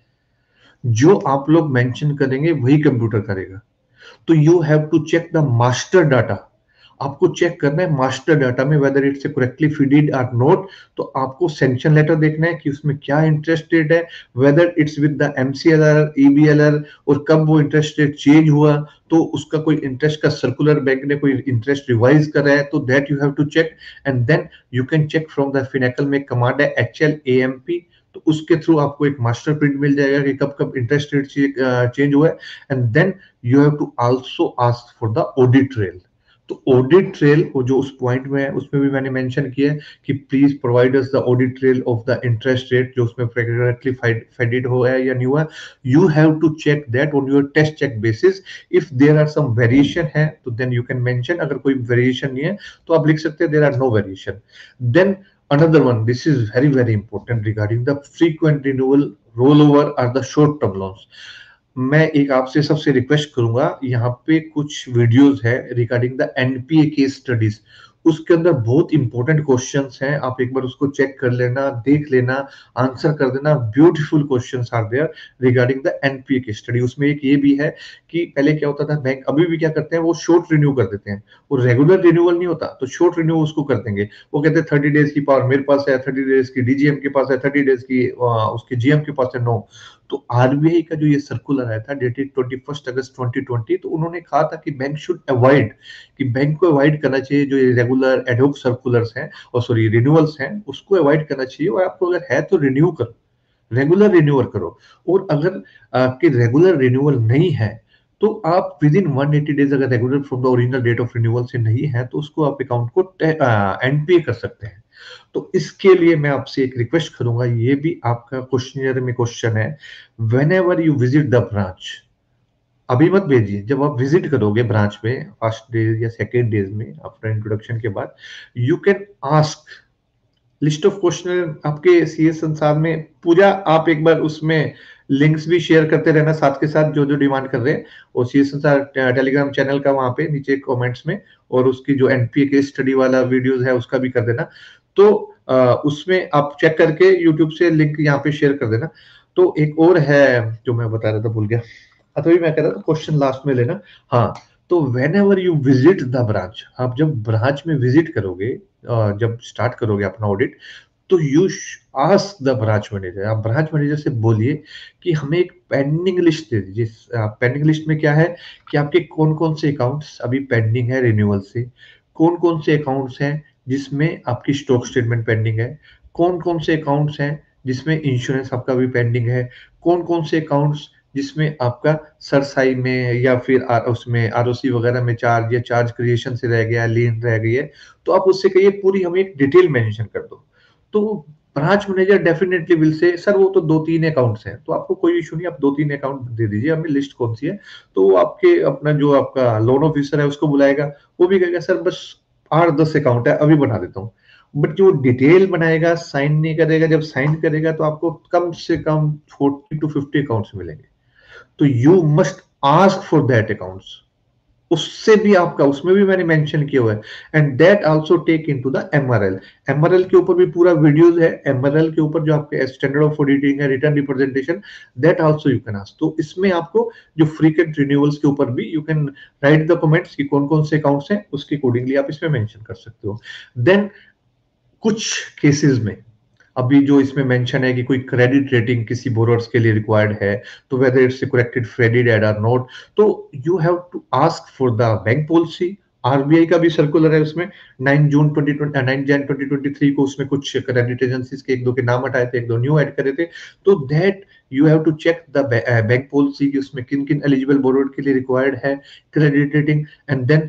जो आप लोग मेंशन करेंगे वही कंप्यूटर करेगा। तो you have to check the master data, आपको चेक करना है मास्टर डाटा में वेदर इट्स करेक्टली फीडेड और नॉट। तो आपको सैंक्शन लेटर देखना है कि उसमें क्या इंटरेस्ट रेट है, whether it's with the MCLR, EBLR, और कब वो इंटरेस्ट रेट चेंज हुआ, तो उसका कोई इंटरेस्ट का सर्कुलर बैंक ने कोई इंटरेस्ट रिवाइज कर रहा है, तो that you have to check. And then you can check from the Finacle में कमांड है H L A M P, तो उसके थ्रू आपको एक मास्टर प्रिंट मिल जाएगा कि कब कब इंटरेस्ट रेट चेंज हुआ है। And then you have to also ask for the audit trail. तो ऑडिट ट्रेल वो जो उस पॉइंट में है उसमें भी मैंने मेंशन किया है कि please provide us the audit trail of the interest rate जो उसमें करेक्टली फेडेड हुआ है या नहीं हुआ। You have to check that on your test check basis. If there are some variation है तो देन यू कैन मेंशन, अगर कोई वेरिएशन नहीं है तो आप लिख सकते हैं there are no variation. Then another one, this is very very important regarding the frequent renewal, rollover or the short term loans। मैं एक आपसे सबसे रिक्वेस्ट करूंगा, यहाँ पे कुछ वीडियोस है regarding the NPA case studies, उसके अंदर बहुत इंपॉर्टेंट क्वेश्चंस हैं, आप एक बार उसको चेक कर लेना, देख लेना, आंसर कर देना। Beautiful questions are there regarding the NPA case study. उसमें एक ये भी है कि पहले क्या होता था, बैंक अभी भी क्या करते हैं, वो शॉर्ट रिन्यू कर देते हैं, वो रेगुलर रिन्यूअल नहीं होता, तो शॉर्ट रिन्यू उसको कर देंगे। वो कहते हैं थर्टी डेज की पावर मेरे पास है, थर्टी डेज की डीजीएम के पास है, थर्टी डेज की उसके जीएम के पास है। नो, तो आरबीआई का जो ये सर्कुलर आया था dated twenty first August twenty twenty, तो उन्होंने कहा था कि बैंक शुड अवॉइड, कि बैंक को अवॉइड करना चाहिए जो ये रेगुलर एडहोक सर्कुलर्स हैं और सॉरी रिन्यूअल्स हैं, उसको अवॉइड करना चाहिए। और आपको अगर है तो रिन्यू करो, रेगुलर रिन्यूअल करो। और अगर आपके रेगुलर रिन्यूअल नहीं है तो आप within one eighty days अगर regular from the original date of renewal से नहीं है तो उसको आप अकाउंट को एनपीए कर सकते हैं। तो इसके लिए मैं आपसे एक रिक्वेस्ट करूंगा, ये भी आपका क्वेश्चनियर में क्वेश्चन है, whenever you visit the branch, अभी मत भेजिए, जब आप विजिट करोगे ब्रांच में फर्स्ट डे या सेकेंड डेज में आफ्टर इंट्रोडक्शन के बाद, you can ask list of question आपके सीएस संसार में। पूजा आप एक बार उसमें लिंक्स भी शेयर करते रहना साथ के साथ, जो जो डिमांड कर रहे हैं, और सीएस संसार टेलीग्राम चैनल का वहां पे नीचे कमेंट्स में, और उसकी जो एनपीए के स्टडी वाला वीडियोस है उसका भी कर देना। तो आ, उसमें आप चेक करके यूट्यूब से लिंक यहाँ पे शेयर कर देना। तो एक और है जो मैं बता रहा था, भूल गया, अभी मैं कह रहा था क्वेश्चन लास्ट में लेना। हाँ, तो whenever you visit the branch, आप जब ब्रांच में विजिट करोगे, अ, जब स्टार्ट करोगे अपना ऑडिट, तो you ask the branch manager, आप ब्रांच मैनेजर से बोलिए कि हमें एक पेंडिंग लिस्ट दे दीजिए। पेंडिंग लिस्ट में क्या है कि आपके कौन कौन से अकाउंट्स अभी पेंडिंग है रिन्यूअल से, कौन कौन से अकाउंट्स हैं जिसमें आपकी स्टॉक स्टेटमेंट पेंडिंग है, कौन कौन से अकाउंट्स हैं जिसमें इंश्योरेंस आपका भी पेंडिंग है, कौन कौन से अकाउंट्स जिसमें आपका सरसाई में या फिर आ, उसमें आरओसी वगैरह में चार्ज या चार्ज क्रिएशन से रह गया, लीन रह गई है। तो आप उससे कहिए पूरी हमें एक डिटेल मेंशन कर दो। तो branch manager definitely will say sir वो तो दो तीन अकाउंट्स हैं, तो आपको कोई इशू नहीं, आप दो तीन अकाउंट दे दीजिए, हमें लिस्ट कौन सी है। तो वो आपके अपना जो आपका लोन ऑफिसर है उसको बुलाएगा, वो भी कहेगा सर बस आठ दस अकाउंट है अभी बना देता हूँ। बट जो डिटेल बनाएगा साइन नहीं करेगा, जब साइन करेगा तो आपको कम से कम फोर्टी टू फिफ्टी अकाउंट्स मिलेंगे। तो you must ask for that accounts, उससे भी आपका, उसमें भी मैंने मेंशन किया हुआ है। And that also take into the MRL. MRL के ऊपर भी पूरा वीडियोस है, एमआरएल के ऊपर जो आपके स्टैंडर्ड ऑफ ऑडिटिंग है, return representation, that also you can ask. तो इसमें आपको जो फ्रीक्वेंट रिन्यूअल्स के ऊपर भी you can write the comments कि कौन कौन से अकाउंट्स हैं, उसके अकॉर्डिंगली आप इसमें मेंशन कर सकते हो। देन कुछ केसेस में अभी जो इसमें मेंशन है कि कोई क्रेडिट रेटिंग किसी बोरोअर्स के लिए रिक्वायर्ड है, तो whether it's corrected credited और नॉट, तो you have to ask for the bank policy. RBI का भी सर्कुलर है उसमें, nine June twenty twenty nine Jan twenty twenty three को उसमें कुछ क्रेडिट एजेंसीज के एक दो के नाम हटाए थे, एक दो न्यू ऐड करे थे। तो that you have to check the bank policy कि उसमें किन किन एलिजिबल बोरोअर के लिए रिक्वायर्ड है credit rating, and then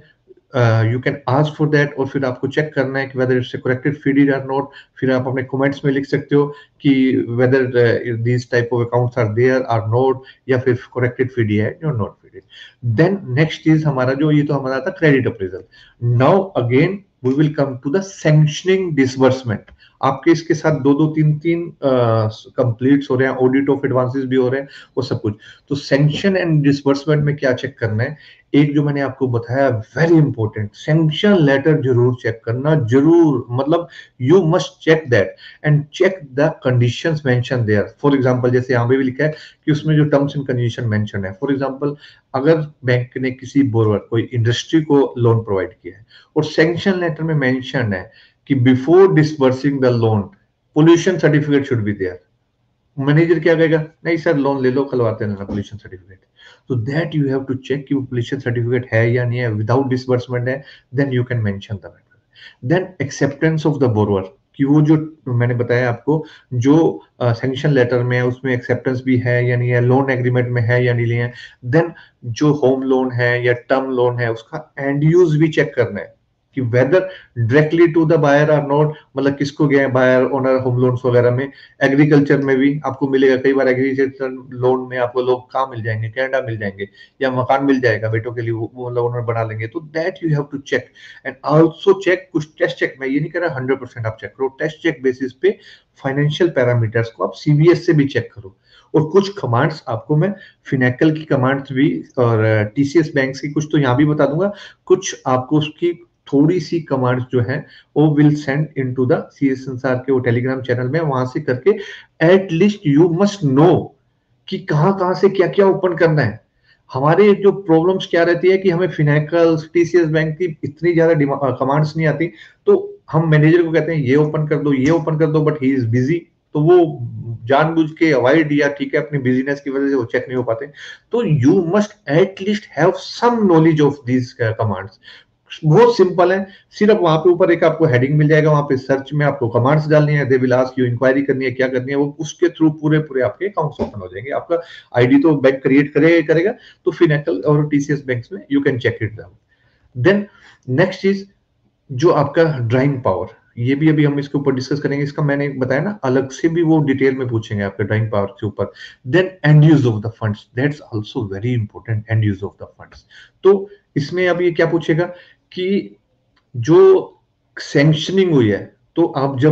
you can ask for that. और फिर आपको चेक करना है कि वेदर इट्स करेक्टेड फीडेड और नॉट। फिर आप अपने कमेंट्स में लिख सकते हो कि whether these type of accounts are there are not, या फिर करेक्टेड फीडी है या not feeded. Then next is हमारा जो, ये तो हमारा था credit appraisal. Now again we will come to the sanctioning disbursement. आपके इसके साथ दो दो तीन तीन कंप्लीट्स हो रहे हैं, ऑडिट ऑफ एडवांसेस भी हो रहे हैं, वो सब कुछ। तो सैंक्शन एंड डिसबर्समेंट में क्या चेक करना है, एक जो मैंने आपको बताया वेरी इंपॉर्टेंट, सैंक्शन लेटर जरूर चेक करना, जरूर, मतलब you must check that and check the conditions mention there. For example जैसे यहाँ पे भी लिखा है कि उसमें जो टर्म्स एंड कंडीशन मेंशन है, फॉर एग्जांपल अगर बैंक ने किसी बोरोवर, कोई इंडस्ट्री को लोन प्रोवाइड किया है और सैंक्शन लेटर में मेंशन है कि before disbursing the loan pollution certificate should be there, manager क्या कहेगा, नहीं सर लोन ले लो, खलवाते हैं ना पोल्यूशन सर्टिफिकेट। तो that you have to check कि वो पोल्यूशन सर्टिफिकेट है या नहीं है, विदाउट डिसबर्समेंट है, then you can mention the matter. Then acceptance of the borrower, कि वो जो मैंने बताया आपको, जो सैंक्शन uh, लेटर में है उसमें एक्सेप्टेंस भी है या नहीं है, लोन एग्रीमेंट में है या नहीं है। देन जो होम लोन है या टर्म लोन है उसका एंड यूज भी चेक करना है कि whether directly to the buyer are not, मतलब किसको गया है, बायर ओनर होम लोन्स वगैरह में। एग्रीकल्चर में भी आपको मिलेगा, कई बार एग्रीकल्चर लोन में आपको लोग कहाँ मिल जाएंगे, कनाडा मिल जाएंगे, या मकान मिल जाएगा बेटों के लिए, वो मतलब ओनर बना लेंगे। तो that you have to check and also check कुछ टेस्ट चेक, मैं ये नहीं कह रहा हंड्रेड परसेंट आप चेक करो, टेस्ट चेक बेसिस पे फाइनेंशियल पैरामीटर्स को आप सीबीएस से भी चेक करो। और कुछ कमांड्स आपको मैं फिनेकल की कमांड्स भी और टीसीएस बैंक की कुछ तो यहाँ भी बता दूंगा, कुछ आपको उसकी थोड़ी सी कमांड्स जो है वो will send into the CS संसार के वो टेलीग्राम चैनल में, वहां से करके एटलीस्ट यू मस्ट नो कि कहां कहां से क्या क्या ओपन करना है। हमारे जो प्रॉब्लम्स क्या रहती है कि हमें फिनेकल टीसीएस बैंक की इतनी ज्यादा कमांड्स नहीं आती, तो हम मैनेजर को कहते हैं ये ओपन कर दो, ये ओपन कर दो, बट ही इज बिजी, तो वो जानबूझ के अवॉइड, या ठीक है अपनी बिजीनेस की वजह से वो चेक नहीं हो पाते। तो you must at least have some knowledge of these commands. बहुत सिंपल है, सिर्फ वहां पे ऊपर एक आपको हेडिंग मिल जाएगा, वहां पे सर्च में आपको कमांड्स डालनी है, they will ask you, inquiry करनी है, क्या करनी है, वो उसके थ्रू पूरे पूरे आपके अकाउंट्स ओपन हो जाएंगे। आपका आईडी तो बैंक क्रिएट करेगा करेगा तो फिनेकल और टीसीएस बैंक्स में you can check it down. Then next is जो आपका ड्राइंग पावर, ये भी अभी हम इसके ऊपर डिस्कस करेंगे, इसका मैंने बताया ना अलग से भी वो डिटेल में पूछेंगे आपके ड्राइंग पावर के ऊपर। Then end use of the funds, that's also very important, end use of the funds. तो इसमें अब ये क्या पूछेगा कि जो सैंक्शनिंग हुई है, तो आप जब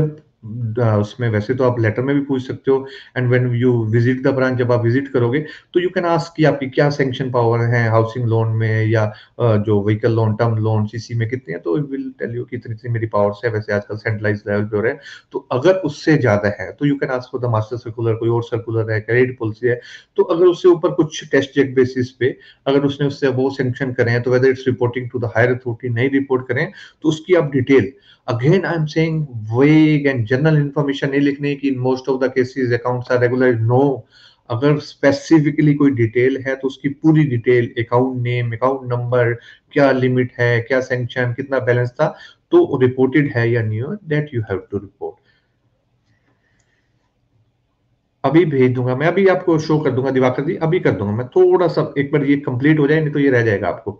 उसमें वैसे तो आप लेटर में भी पूछ सकते हो, and when you visit the branch, जब आप विजिट करोगे तो यू कैन आस्क कि आपकी क्या सैंक्शन पावर है हाउसिंग लोन में या अ, जो vehicle loan, term loan, CC में कितने हैं, तो विल टेल यू कि इतनी इतनी मेरी पावर्स है। वैसे आजकल सेंट्रलाइज लेवल पे हो रहे हैं, तो अगर उससे ज्यादा है तो you can ask for the master circular, कोई और सर्कुलर है, क्रेडिट पॉलिसी है, तो अगर उससे ऊपर कुछ टेस्ट चेक बेसिस पे अगर उसने उससे वो सैंक्शन करें हैं, तो whether it's reporting to the higher authority नहीं रिपोर्ट करें, तो उसकी आप detail, again I M saying vague and general information नहीं लिखनी कि in most of the cases accounts are regular, no. अगर स्पेसिफिकली कोई डिटेल है तो उसकी पूरी detail, account name, account number, क्या लिमिट है, क्या सैंक्शन, कितना बैलेंस था, तो रिपोर्टेड है या नहीं हो, that you have to report. अभी भेज दूंगा मैं, अभी आपको शो कर दूंगा दिवाकर जी, अभी कर दूंगा मैं, थोड़ा सा एक बार ये कंप्लीट हो जाए, नहीं तो ये रह जाएगा आपको।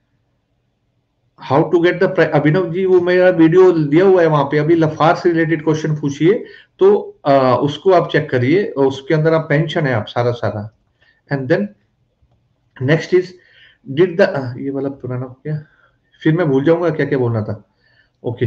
How to get the, Abhinav ji वो मेरा वीडियो दिया हुआ है वहां पे, अभी लफार से रिलेटेड क्वेश्चन पूछिए, तो आ, उसको आप चेक करिए, और उसके अंदर आप पेंशन है आप सारा सारा, and then next is did the, ये वाला पुराना हो गया, फिर मैं भूल जाऊंगा क्या क्या बोलना था। Okay,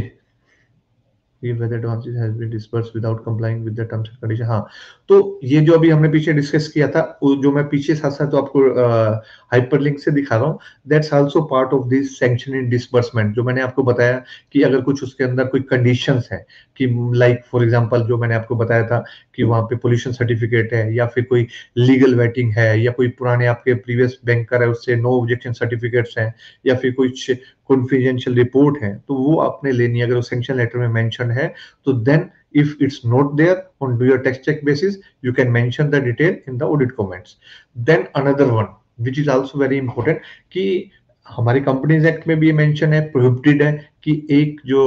whether advances has been disbursed without complying with the terms and condition, हाँ, तो ये जो अभी हमने पीछे डिस्कस किया था, वो जो मैं पीछे साथ साथ तो आपको हाइपरलिंक से दिखा रहा हूँ, that's also part of this sanction in disbursement, जो मैंने आपको बताया कि अगर कुछ उसके अंदर कोई कंडीशंस है कि लाइक फॉर एग्जांपल जो मैंने आपको बताया था कि वहां पे पोल्यूशन सर्टिफिकेट है, या फिर कोई लीगल वेटिंग है, या कोई पुराने आपके प्रीवियस बैंकर है उससे नो ऑब्जेक्शन सर्टिफिकेट्स हैं, या फिर कुछ कॉन्फिडेंशियल रिपोर्ट है, तो वो आपने लेनी है। अगर वो सैंक्शन लेटर में मेंशन है, तो then if it's not there on do your text check basis, you can mention the detail in the audit comments. Then another one which is also very important कि हमारी companies act में भी ये mention है, prohibited है कि एक जो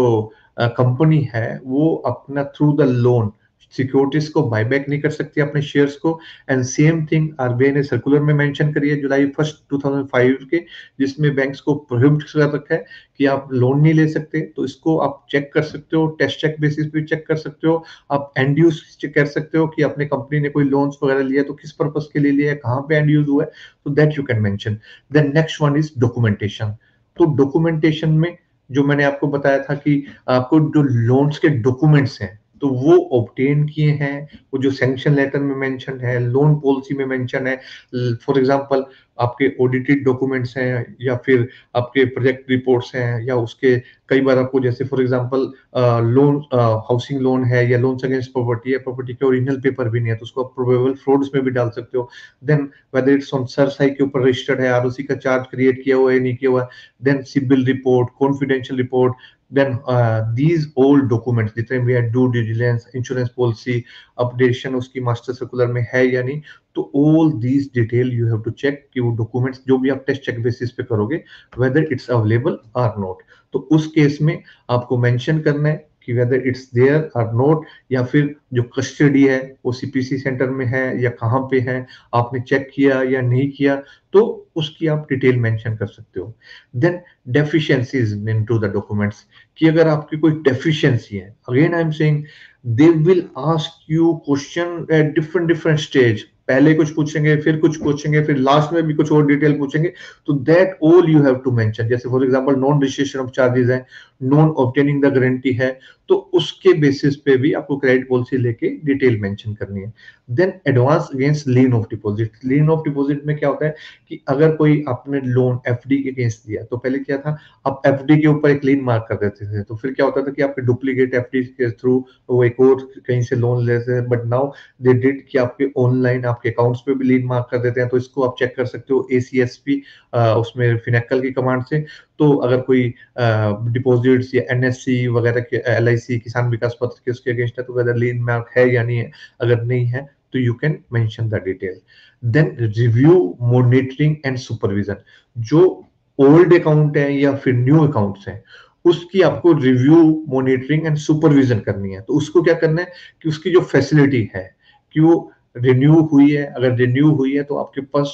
कंपनी uh, है वो अपना थ्रू द लोन सिक्योरिटीज को बायबैक नहीं कर सकती अपने शेयर्स को, एंड सेम थिंग आरबीआई ने सर्कुलर में मेंशन करी है July first two thousand five के, जिसमें बैंक्स को प्रोहिबिट कर रखा है कि आप लोन नहीं ले सकते। तो इसको आप चेक कर सकते हो, टेस्ट चेक बेसिस पे चेक कर सकते हो, आप एंड यूज चेक कर सकते हो कि अपने कंपनी ने कोई लोन्स वगैरह लिया तो किस पर्पस के लिए लिया है, कहाँ पे एंड यूज हुआ है, तो that you can mention. Then next one is documentation. तो डॉक्यूमेंटेशन में जो मैंने आपको बताया था कि आपको जो लोन्स के डॉक्यूमेंट्स हैं तो वो ऑब्टेन किए हैं, वो जो सैंक्शन लेटर में मेंशन है, लोन पॉलिसी में मेंशन है, फॉर एग्जांपल आपके ऑडिटेड डॉक्यूमेंट्स हैं, या फिर आपके प्रोजेक्ट रिपोर्ट्स हैं, या उसके कई बार आपको जैसे for example loan housing loan है या लोन्स अगेंस्ट प्रॉपर्टी है, प्रॉपर्टी के ओरिजिनल पेपर भी नहीं है, तो उसको आप प्रोबेबल फ्रॉड्स में भी डाल सकते हो। Then whether it's on CERSAI के ऊपर रजिस्टर्ड है, आरओसी का चार्ज क्रिएट किया हुआ है नहीं किया हुआ है, then CIBIL report, confidential report, then uh, these all documents जितने भी है, due diligence, insurance policy updation उसकी मास्टर सर्कुलर में है या नहीं, तो all these detail you have to check कि वो डॉक्यूमेंट्स जो भी आप टेस्ट चेक बेसिस पे करोगे whether it's available or not, तो उस केस में आपको मेंशन करना है कि वेदर इट्स देयर और नॉट, या फिर जो कस्टडी है वो सीपीसी सेंटर में है या कहाँ पे है, आपने चेक किया या नहीं किया, तो उसकी आप डिटेल मेंशन कर सकते हो। Then deficiencies into the documents, कि अगर आपकी कोई डेफिशिएंसी है, again I M saying they will ask you question at different different stage, पहले कुछ पूछेंगे, फिर कुछ पूछेंगे, फिर लास्ट में भी कुछ और डिटेल पूछेंगे, तो that all you have to mention. जैसे for example non registration of charges है, नॉन ऑब्टेनिंग द गारंटी है, तो उसके बेसिस पे भी आपको क्रेडिट पॉलिसी लेके डिटेल मेंशन करनी है। Then advance against lien of deposit. Lien of deposit में क्या होता है कि अगर कोई आपने लोन एफडी के अगेंस्ट दिया, तो पहले क्या था, आप एफडी के ऊपर एक लीन मार्क कर देते थे, तो फिर क्या होता था कि आपके डुप्लीकेट एफडी के थ्रू वो एक और कहीं से लोन लेते थे, बट नाउ दे डिड कि आपके ऑनलाइन आपके अकाउंट्स पे भी लीन मार्क कर देते हैं, तो इसको आप चेक कर सकते हो एसीएसपी उसमें फिनेकल की कमांड से। तो अगर कोई डिपॉजिट्स या एनएससी वगैरह के, एलआईसी किसान विकास पत्र के उसके अगेंस्ट है, तो वेदर लीन मार्क है या नहीं है, अगर नहीं है तो you can mention the detail. Then review, monitoring and supervision. जो ओल्ड अकाउंट है या फिर न्यू अकाउंट्स हैं, उसकी आपको रिव्यू, मॉनिटरिंग एंड सुपरविजन करनी है। तो उसको क्या करना है कि उसकी जो फैसिलिटी है कि वो रिन्यू हुई है, अगर रिन्यू हुई है तो आपके पास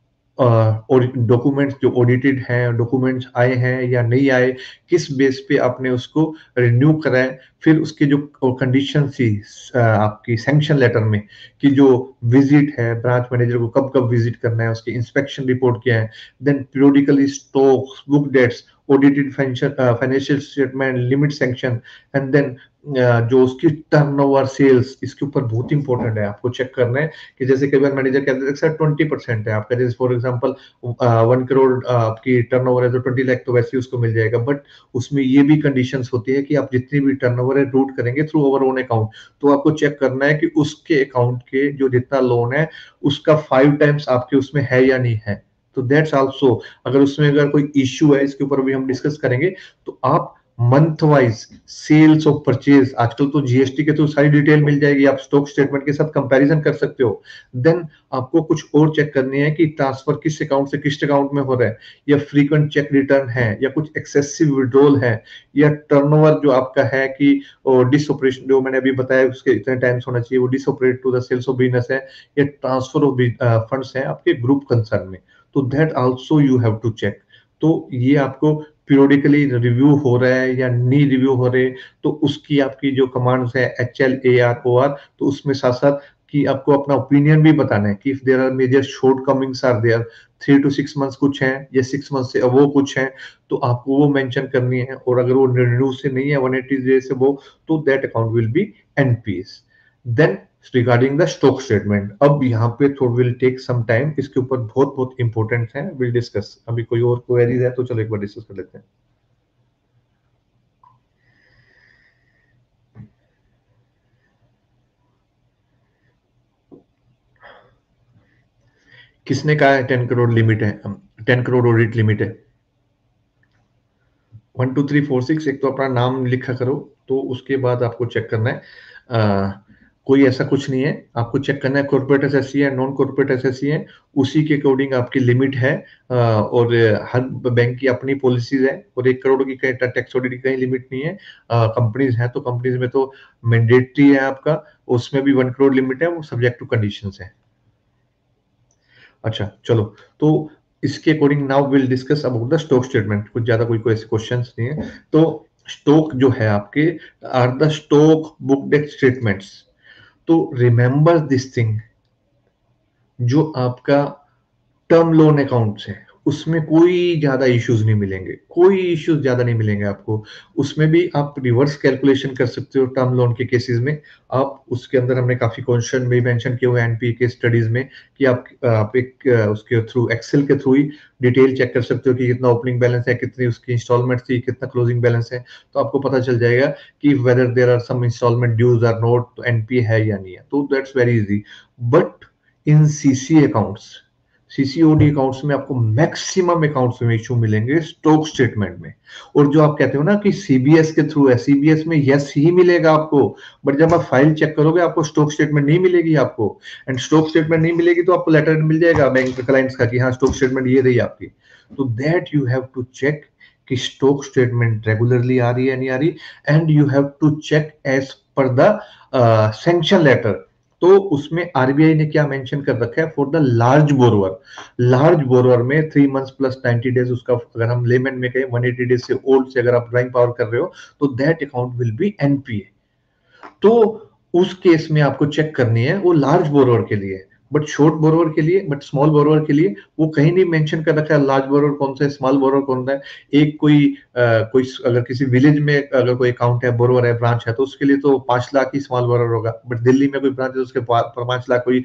और डॉक्यूमेंट्स जो ऑडिटेड हैं, डॉक्यूमेंट्स आए हैं या नहीं आए, किस बेस पे आपने उसको रिन्यू करा है, फिर उसके जो कंडीशन थी आपकी सैंक्शन लेटर में कि जो विजिट है ब्रांच मैनेजर को कब कब विजिट करना है, उसकी इंस्पेक्शन रिपोर्ट क्या है, then periodically stocks, book debts, audited financial uh, financial statement, limit sanction, and then uh, जो उसकी टर्नओवर सेल्स, इसके ऊपर बहुत इंपॉर्टेंट है, आपको चेक करना है कि जैसे कई बार मैनेजर कहते हैं सर ट्वेंटी परसेंट है आपका, जैसे फॉर एग्जांपल वन करोड़ आपकी टर्नओवर है तो ट्वेंटी लाख तो वैसे ही उसको मिल जाएगा, बट उसमें ये भी कंडीशंस होती है कि आप जितनी भी टर्नओवर है रूट करेंगे थ्रू अवर ओन अकाउंट, तो आपको चेक करना है कि उसके अकाउंट के जो जितना लोन है उसका फाइव टाइम्स आपके उसमें है या नहीं है। तो दैट्स आल्सो, अगर उसमें अगर कोई इश्यू है, इसके ऊपर भी हम डिस्कस करेंगे, तो आप मंथ वाइज सेल्स और परचेज, आजकल तो जीएसटी के थ्रू सारी डिटेल मिल जाएगी, आप स्टॉक स्टेटमेंट के साथ कंपैरिजन कर सकते हो। देन आपको कुछ और चेक करनी है कि ट्रांसफर किस अकाउंट से किस अकाउंट में हो रहा है, या फ्रीक्वेंट चेक रिटर्न है, या कुछ एक्सेसिव विड्रॉल है, या टर्नओवर जो आपका है कि डिसऑपरेशन जो मैंने अभी बताया उसके इतने टाइम्स होना चाहिए, वो disparate to the sales of business है, या ट्रांसफर ऑफ फंड्स है आपके ग्रुप कंसर्न में, तो that also you have to check. तो ये आपको पीरियोडिकली रिव्यू हो रहा है या नहीं रिव्यू हो रहे, तो उसकी आपकी जो कमांड्स है H L A R O R, तो उसमें साथ साथ कि आपको अपना ओपिनियन भी बताना है कि if there are major shortcomings are there, three two six months कुछ है या सिक्स मंथ से वो कुछ है, तो आपको वो मेंशन करनी है, और अगर वो रिन्यू से नहीं है वन एटी डेज से वो, तो that account will be NPS. Then regarding the stock statement, अब यहाँ पे थोड़ा विल टेक सम टाइम, इसके ऊपर बहुत बहुत इंपॉर्टेंट है, विल डिस्कस। अभी कोई और क्वेरीज है तो चलो एक बार डिस्कस कर लेते हैं। किसने कहा है टेन करोड़ लिमिट है, टेन करोड़ ऑडिट लिमिट है? One two three four six, एक तो अपना नाम लिखा करो, तो उसके बाद आपको चेक करना है। आ, कोई ऐसा कुछ नहीं है, आपको चेक करना है कॉर्पोरेट एसएससी है, नॉन कॉर्पोरेट एसएससी है, उसी के अकॉर्डिंग आपकी लिमिट है। आ, और हर बैंक की अपनी पॉलिसीज है, और एक करोड़ की कहीं टैक्स ऑडिट की कहीं लिमिट नहीं है। कंपनीज है तो कंपनीज में तो मैंडेटरी है आपका, उसमें भी वन करोड़ लिमिट है, वो सब्जेक्ट टू कंडीशंस है। अच्छा चलो, तो इसके according now will discuss about the stock statement, कुछ ज्यादा कोई कोई ऐसे क्वेश्चंस नहीं है। तो स्टॉक जो है आपके are the stock book debt statements, तो रिमेंबर दिस थिंग, जो आपका टर्म लोन अकाउंट है उसमें कोई ज्यादा इश्यूज नहीं मिलेंगे, कोई इश्यूज ज्यादा नहीं मिलेंगे आपको। उसमें भी आप रिवर्स कैलकुलेशन कर सकते हो टर्म लोन के केसेस में। आप उसके अंदर हमने काफी क्वेश्चन भी मेंशन किए हुए एनपीए के स्टडीज में, कि आप आप एक उसके थ्रू एक्सेल के थ्रू ही डिटेल चेक कर सकते हो कि कितना ओपनिंग बैलेंस है, कितनी उसकी इंस्टॉलमेंट थी, कितना क्लोजिंग बैलेंस है, तो आपको पता चल जाएगा कि whether there are some instalment dues are not, तो एनपीए है या नहीं है, तो that's very easy. But in CC accounts, CCOD accounts में आपको मैक्सिमम अकाउंट्स में इशू मिलेंगे स्टॉक स्टेटमेंट में। और जो आप कहते हो ना कि सीबीएस के थ्रू है, सीबीएस में यस ही मिलेगा आपको, बट जब आप फाइल चेक करोगे आपको स्टॉक स्टेटमेंट नहीं मिलेगी आपको। एंड स्टॉक स्टेटमेंट नहीं मिलेगी तो आपको लेटर मिल जाएगा बैंक क्लाइंट्स का कि हाँ स्टॉक स्टेटमेंट ये रही आपकी। तो that you have to check कि स्टॉक स्टेटमेंट रेगुलरली आ रही है नहीं आ रही, and you have to check as per the sanction letter. तो उसमें आरबीआई ने क्या मेंशन कर रखा है, for the large borrower, large borrower में three months plus ninety days, उसका अगर हम लेमन में कहें वन एटी डेज से ओल्ड से अगर आप ड्राइंग पावर कर रहे हो, तो that account will be NPA. तो उस केस में आपको चेक करनी है, वो लार्ज बोरोवर के लिए। बट शॉर्ट बोरोवर के लिए, बट स्मॉल बोरोवर के लिए वो कहीं नहीं मेंशन कर रखा है लार्ज बोरोवर कौन सा है, स्मॉल बोरोवर कौन सा है। एक कोई आ, कोई अगर किसी विलेज में अगर कोई अकाउंट है, बोरोवर है, ब्रांच है, तो उसके लिए तो पांच लाख ही स्मॉल बोरोवर होगा। बट दिल्ली में कोई ब्रांच है उसके पांच लाख कोई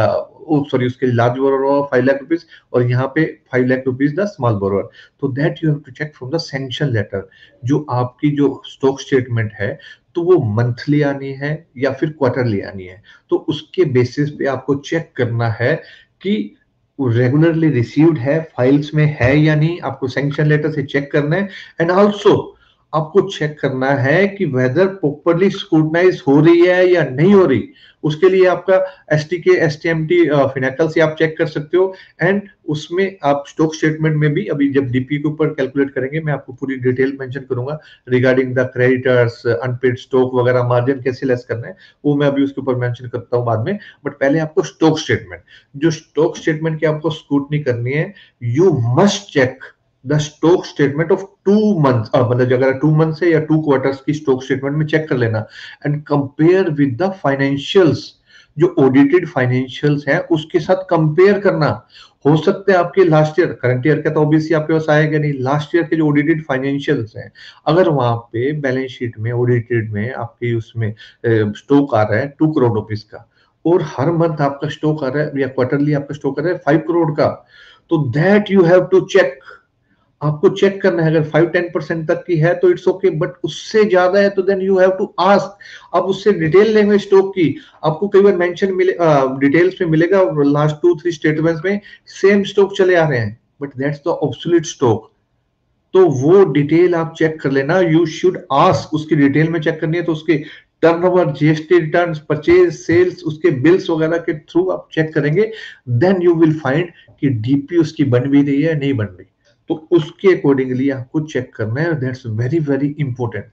सॉरी उसके लिए लार्ज बोरोवर होगा फाइव लाख रुपीज, और यहाँ पे five lakh rupees the small borrower. तो that you have to check from the sanction letter. जो आपकी जो स्टॉक स्टेटमेंट है तो वो मंथली आनी है या फिर क्वार्टरली आनी है, तो उसके बेसिस पे आपको चेक करना है कि रेगुलरली रिसीव्ड है, फाइल्स में है या नहीं, आपको सैंक्शन लेटर से चेक करना है। एंड आल्सो आपको चेक करना है कि वेदर प्रॉपरली स्क्रूटनाइज हो रही है या नहीं हो रही। उसके लिए आपका एसटीके एसटीएमटी फिनेकल से आप चेक कर सकते हो। एंड उसमें आप स्टॉक स्टेटमेंट में भी अभी जब डीपी के ऊपर कैलकुलेट करेंगे मैं आपको पूरी डिटेल मेंशन करूंगा regarding the creditors, unpaid stock वगैरह, मार्जिन कैसे लेस करना है, वो मैं अभी उसके ऊपर मेंशन करता हूं बाद में। बट पहले आपको स्टॉक स्टेटमेंट, जो स्टॉक स्टेटमेंट की आपको स्क्रूटनी करनी है, you must check the stock statement of two months, मतलब अगर टू मंथ्स है या टू क्वार्टर्स की स्टॉक स्टेटमेंट में चेक कर लेना, and compare with the financials. जो ऑडिटेड फाइनेंशियल्स हैं उसके साथ कंपेयर करना। हो सकता है आपके लास्ट ईयर, करंट ईयर का तो ऑब्वियसली आपके पास आएगा नहीं, लास्ट ईयर के जो ऑडिटेड फाइनेंशियल्स हैं, अगर वहां पे बैलेंस शीट में ऑडिटेड में आपके उसमें स्टॉक आ रहा है टू करोड़ रुपीस का, और हर मंथ आपका स्टॉक आ रहा है या क्वार्टरली आपका स्टॉक आ रहा है फाइव करोड़ का, तो that you have to check. आपको चेक करना है, अगर फाइव टेन परसेंट तक की है तो इट्स ओके, बट उससे ज्यादा है तो then you have to ask. अब उससे डिटेल लेंगे स्टॉक की, आपको कई बार मेंशन मिले डिटेल्स में मिलेगा लास्ट टू थ्री स्टेटमेंट्स में सेम स्टॉक चले आ रहे हैं, but that's the obsolete stock. तो वो डिटेल आप चेक कर लेना, यू शुड आस्क, उसकी डिटेल में चेक करनी है तो उसके turnover, GST returns, purchase, sales, उसके बिल्स वगैरह के थ्रू आप चेक करेंगे, देन यू विल फाइंड कि डीपी उसकी बन भी रही है नहीं बन रही, तो उसके अकॉर्डिंगली आपको चेक करना है। That's very very important.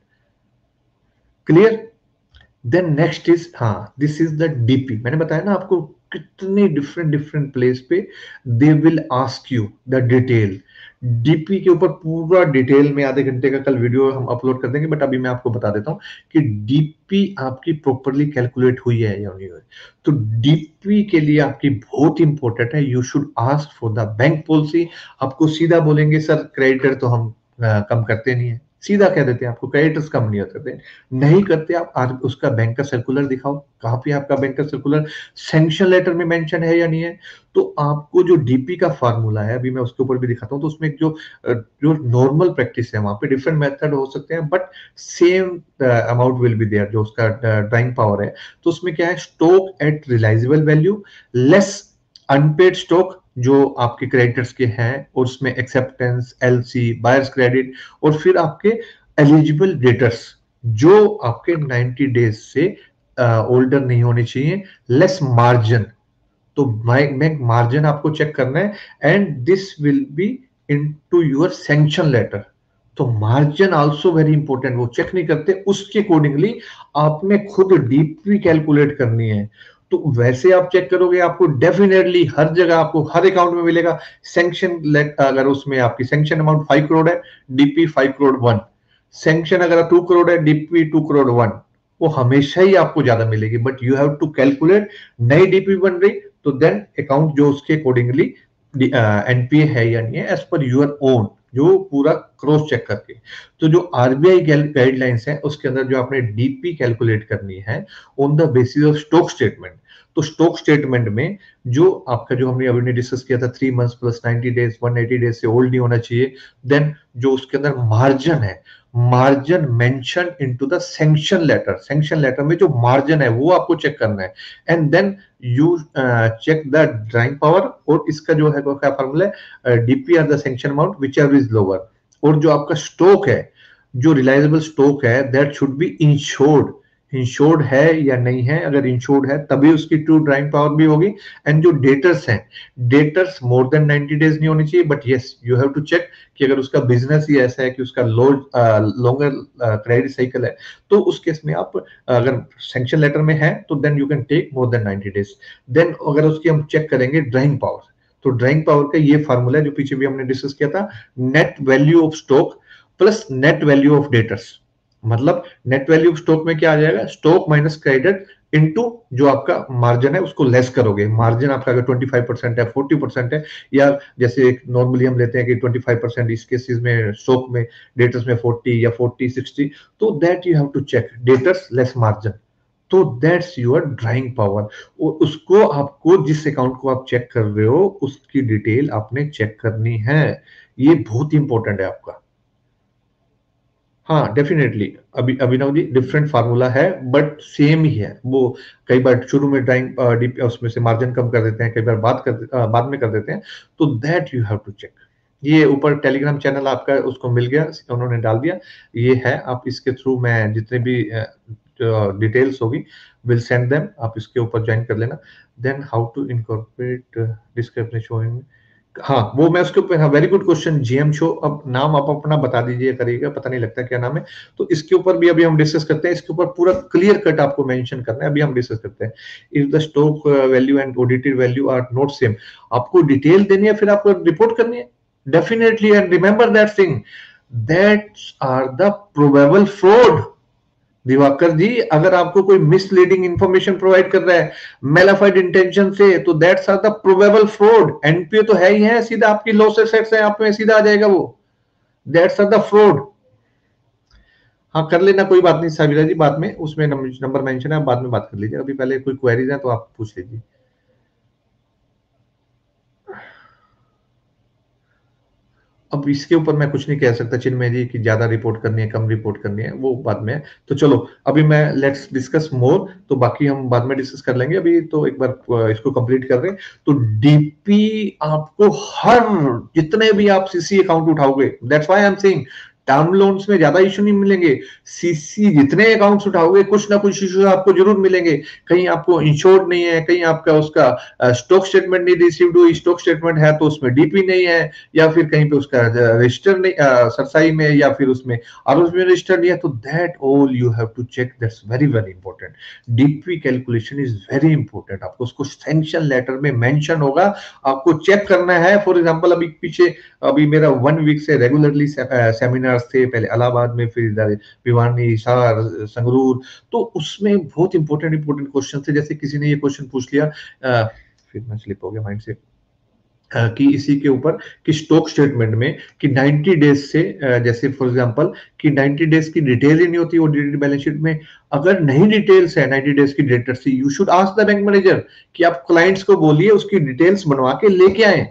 Clear? Then next is, हाँ, दिस इज द डीपी। मैंने बताया ना आपको कितने डिफरेंट डिफरेंट प्लेस पे they will ask you the detail. DP के ऊपर पूरा डिटेल में आधे घंटे का कल वीडियो हम अपलोड कर देंगे, बट अभी मैं आपको बता देता हूं कि डीपी आपकी प्रॉपरली कैलकुलेट हुई है या नहीं हुई। तो डीपी के लिए आपकी बहुत इंपॉर्टेंट है, you should ask for the bank policy. आपको सीधा बोलेंगे सर क्रेडिटर तो हम आ, कम करते नहीं है, सीधा कह देते हैं आपको क्रेडिटर्स कम नहीं करते, नहीं करते। आप आज उसका बैंक का सर्कुलर दिखाओ, कहां पे आपका बैंक का सर्कुलर, सैंक्शन लेटर में मेंशन है या नहीं है। तो आपको जो डीपी का फार्मूला है, अभी मैं उसके ऊपर भी दिखाता हूं, तो उसमें जो जो नॉर्मल प्रैक्टिस है, वहां पे डिफरेंट मेथड हो सकते हैं, but same amount will be there, जो उसका ड्राइंग पावर है। तो उसमें क्या है, stock at realisable value less unpaid stock जो आपके क्रेडिटर्स के हैं, और उसमें एक्सेप्टेंस, एलसी, बायर्स क्रेडिट, और फिर आपके एलिजिबल डेटर्स जो आपके नाइंटी डेज से ओल्डर uh, नहीं होने चाहिए, लेस मार्जिन। तो बैंक मार्जिन आपको चेक करना है, and this will be into your sanction letter. तो मार्जिन आल्सो वेरी इंपॉर्टेंट, वो चेक नहीं करते, उसके अकॉर्डिंगली आपने खुद डीपी कैलकुलेट करनी है। तो वैसे आप चेक करोगे, आपको डेफिनेटली हर जगह, आपको हर अकाउंट में मिलेगा सैंक्शन। अगर उसमें आपकी सैंक्शन अमाउंट फाइव करोड़ है, DP five crore one. Sanction अगर टू करोड़ है, डीपी टू करोड़ वन। वो हमेशा ही आपको ज्यादा मिलेगी, but you have to calculate. नई डीपी बन रही तो देन अकाउंट जो उसके अकॉर्डिंगली एनपीए है या नहीं है, एज पर यूर ओन, जो पूरा क्रॉस चेक करके। तो जो आरबीआई गाइडलाइंस है उसके अंदर जो आपने डीपी कैलकुलेट करनी है on the basis of stock statement. तो स्टॉक स्टेटमेंट में जो आपका, जो हमने अभी डिस्कस किया था, three months plus ninety days, one eighty days से ओल्ड नहीं होना चाहिए। देन जो उसके अंदर मार्जिन है, margin mention into the sanction letter, sanction letter में जो मार्जिन है वो आपको चेक करना है। And then you check the drawing power, और इसका जो है क्या फॉर्मूला है, DP are the sanction amount whichever is lower. और जो आपका स्टॉक है, जो रिलायबल स्टॉक है, that should be insured. Insured है या नहीं है, अगर इंश्योर्ड है तभी उसकी ट्रू ड्राइंग पावर भी होगी। एंड जो डेटर्स हैं, debtors more than ninety days नहीं होनी चाहिए, but yes you have to check कि अगर उसका बिजनेस ही ऐसा है कि उसका लॉन्गर क्रेडिट साइकिल है, तो उस केस में आप अगर सैंक्शन लेटर में है तो then you can take more than ninety days. Then अगर उसकी हम चेक करेंगे ड्राइंग पावर, तो ड्राइंग पावर का ये फार्मूला है जो पीछे भी हमने डिस्कस किया था, net value of stock plus net value of debtors. मतलब नेट वैल्यू ऑफ स्टॉक में क्या आ जाएगा, स्टॉक माइनस क्रेडिट इनटू जो आपका मार्जिन है उसको लेस करोगे। मार्जिन आपका अगर ट्वेंटी फाइव परसेंट है, फोर्टी परसेंट है, या जैसे नॉर्मली हम लेते हैं कि ट्वेंटी फाइव परसेंट इस केसेस में स्टॉक में, डेटर्स में फोर्टी या फोर्टी सिक्सटी, तो that you have to check debtors less margin. तो दैट्स योर ड्राइंग पावर। और उसको आपको, जिस अकाउंट को आप चेक कर रहे हो उसकी डिटेल आपने चेक करनी है, ये बहुत इंपॉर्टेंट है आपका। हाँ डेफिनेटली, अभी अभिनव जी डिफरेंट फार्मूला है बट सेम ही है। वो कई बार शुरू में ड्राइंग उसमें से मार्जिन कम कर देते हैं, कई बार बाद कर बाद में कर देते हैं, तो that you have to check. ये ऊपर टेलीग्राम चैनल आपका उसको मिल गया, उन्होंने डाल दिया, ये है। आप इसके थ्रू मैं जितने भी डिटेल्स होगी विल सेंड देम, आप इसके ऊपर ज्वाइन कर लेना। Then how to incorporate description showing, हाँ वो मैं उसके ऊपर, हाँ वेरी गुड क्वेश्चन जीएम शो। अब नाम आप अपना बता दीजिए, करिएगा, पता नहीं लगता क्या नाम है, तो इसके ऊपर भी अभी हम डिस्कस करते हैं। इसके ऊपर पूरा क्लियर कट आपको मेंशन करना है, अभी हम डिस्कस करते हैं। If the stock value and audited value are not same, आपको डिटेल देनी है, फिर आपको रिपोर्ट करनी है definitely. And remember that thing, that's are the probable fraud. Divakar ji, अगर आपको कोई मिसलीडिंग इंफॉर्मेशन प्रोवाइड कर रहा है मेलाफाइड इंटेंशन से, तो that's are the probable fraud. NPA तो है ही है, सीधा आपकी लॉस एसेट्स है, आप में सीधा आ जाएगा वो, दैट्स आर द फ्रॉड। हाँ कर लेना, कोई बात नहीं साबिरा जी, बाद में उसमें नंबर मेंशन है, बाद में बात कर लीजिए, अभी पहले कोई क्वेरीज है तो आप पूछ लीजिए। अब इसके ऊपर मैं कुछ नहीं कह सकता चिन्मय जी कि ज्यादा रिपोर्ट करनी है कम रिपोर्ट करनी है, वो बाद में है। तो चलो अभी मैं लेट्स डिस्कस मोर, तो बाकी हम बाद में डिस्कस कर लेंगे, अभी तो एक बार इसको कंप्लीट कर रहे हैं। तो डीपी आपको हर जितने भी आप सीसी अकाउंट उठाओगे, that's why I M saying term loans में ज्यादा इशू नहीं मिलेंगे, सीसी जितने अकाउंट्स उठाओगे कुछ ना कुछ इशू आपको जरूर मिलेंगे। कहीं आपको इंश्योर्ड नहीं है, कहीं आपका उसका स्टॉक स्टेटमेंट नहीं रिसीव्ड हुई, स्टॉक स्टेटमेंट है तो उसमें डीपी नहीं है, या फिर कहीं पे उसका रजिस्टर नहीं सरसाई में, या फिर उसमें आरओएस में रजिस्टर नहीं है, तो that all you have to check, that's very very important. DP calculation is very important, आपको उसको सैंक्शन लेटर में मेंशन होगा, आपको चेक करना है। फॉर एग्जांपल अभी पीछे अभी मेरा वन वीक से रेगुलरली सेमिनार्स थे, पहले इलाहाबाद में, फिर इधर भिवानी, हिसार, संगरूर, तो उसमें बहुत इंपॉर्टेंट इंपॉर्टेंट क्वेश्चन थे। जैसे किसी ने ये क्वेश्चन पूछ लिया, आ, फिर मैं स्लिप हो गया माइंड से, कि इसी के ऊपर कि स्टॉक स्टेटमेंट में कि नाइंटी डेज से, जैसे फॉर एग्जांपल कि नाइंटी डेज की डिटेल ही नहीं होती ऑडिटेड बैलेंस शीट में, अगर नहीं डिटेल्स है नाइंटी डेज की डेटर से, you should ask the bank manager कि आप क्लाइंट्स को बोलिए उसकी डिटेल्स बनवा के लेके आए।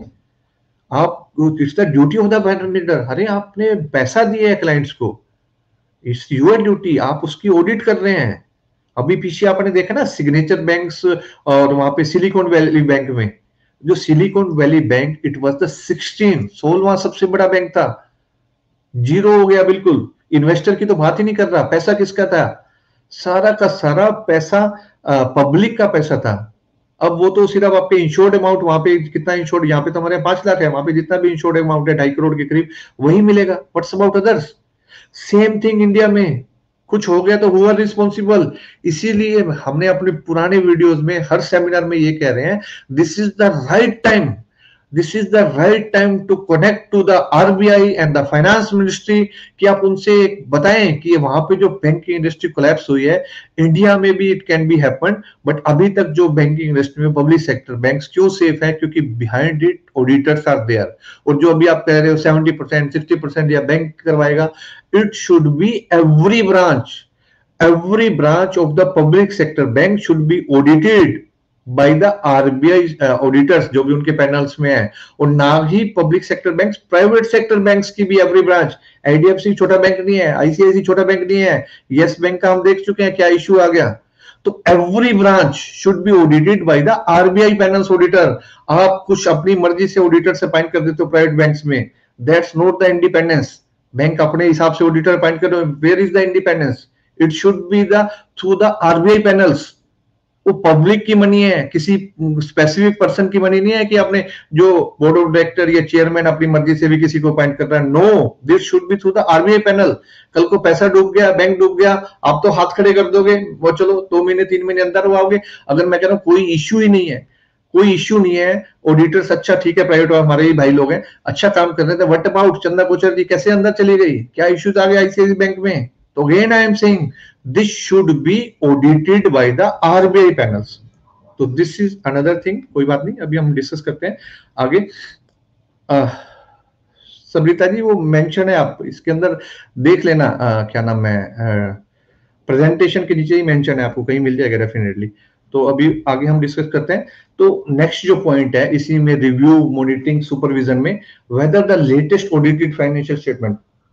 आप it's the duty of the bank manager, अरे आपने पैसा दिया है क्लाइंट्स को, इट्स योर ड्यूटी, आप उसकी ऑडिट कर रहे हैं। अभी पीछे आपने देखा ना सिग्नेचर बैंक्स और वहां पे सिलिकॉन वैली बैंक में, जो Silicon Valley Bank it was the sixteen सोलहवां सबसे बड़ा बैंक था, जीरो हो गया बिल्कुल, इन्वेस्टर की तो बात ही नहीं कर रहा, पैसा किसका था, सारा का सारा पैसा पब्लिक का पैसा था। अब वो तो सिर्फ आपके इंश्योर्ड अमाउंट, वहां पे कितना इंश्योर्ड, यहाँ पे तो हमारे पांच लाख है, वहां पे जितना भी इंश्योर्ड अमाउंट है ढाई करोड़ के करीब वही मिलेगा। What's about others, same thing India में, कुछ हो गया तो हु आर रिस्पॉन्सिबल। इसीलिए हमने अपने पुराने वीडियोस में हर सेमिनार में ये कह रहे हैं, this is the right time, this is the right time to connect to the RBI and the finance ministry, कि आप उनसे बताएं कि वहां पे जो बैंकिंग इंडस्ट्री कोलैप्स हुई है, इंडिया में भी it can be happen, but अभी तक जो बैंकिंग इंडस्ट्री में पब्लिक सेक्टर बैंक्स क्यों सेफ है, क्योंकि behind it auditors are there. और जो अभी आप कह रहे हो सेवेंटी परसेंट सिक्सटी परसेंट या बैंक करवाएगा, it should be every branch, every branch of the public sector bank should be audited by the RBI auditors, जो भी उनके पैनल्स में है, और ना ही public sector banks, private sector banks की भी एवरी ब्रांच। आईडीएफसी छोटा बैंक नहीं है, आईसीआईसी छोटा बैंक नहीं है, यस बैंक का हम देख चुके हैं क्या इश्यू आ गया। तो every branch should be audited by the RBI panels auditor. आप कुछ अपनी मर्जी से ऑडिटर से अपॉइंट कर देते हो प्राइवेट बैंक्स में, that's not the independence. Bank अपने हिसाब से ऑडिटर अपॉइंट कर रहे हो, where is the independence, it should be the through the RBI panels. वो पब्लिक की मनी है, किसी स्पेसिफिक पर्सन की मनी नहीं है कि आपने जो बोर्ड ऑफ डायरेक्टर या चेयरमैन अपनी मर्जी से भी किसी को अपॉइंट कर रहा है। No, this should be through the RBI panel. कल को पैसा डूब गया, बैंक डूब गया, आप तो हाथ खड़े कर दोगे, वो चलो दो महीने तीन महीने अंदर आओगे। अगर मैं कह रहा हूं कोई इश्यू ही नहीं है, कोई इश्यू नहीं है, ऑडिटर्स अच्छा ठीक है, प्राइवेट हमारे ही भाई लोग हैं, अच्छा काम कर रहे थे, व्हाट अबाउट चंदा कोचर जी कैसे अंदर चली गई, क्या इश्यूज आ गए आईसीआईसी बैंक में? तो again I M saying this should be audited by the RBI panels. तो दिस इज अनदर थिंग, कोई बात नहीं, अभी हम डिस्कस करते हैं आगे। सब्रिता जी वो मेंशन है, आप इसके अंदर देख लेना, आ, क्या नाम है, प्रेजेंटेशन के नीचे ही मेंशन है, आपको कहीं मिल जाएगा डेफिनेटली। तो अभी आगे हम डिस्कस करते हैं। तो नेक्स्ट जो पॉइंट है इसी में, रिव्यू, मॉनिटरिंग, सुपरविजन में, whether the latest audited financial statement.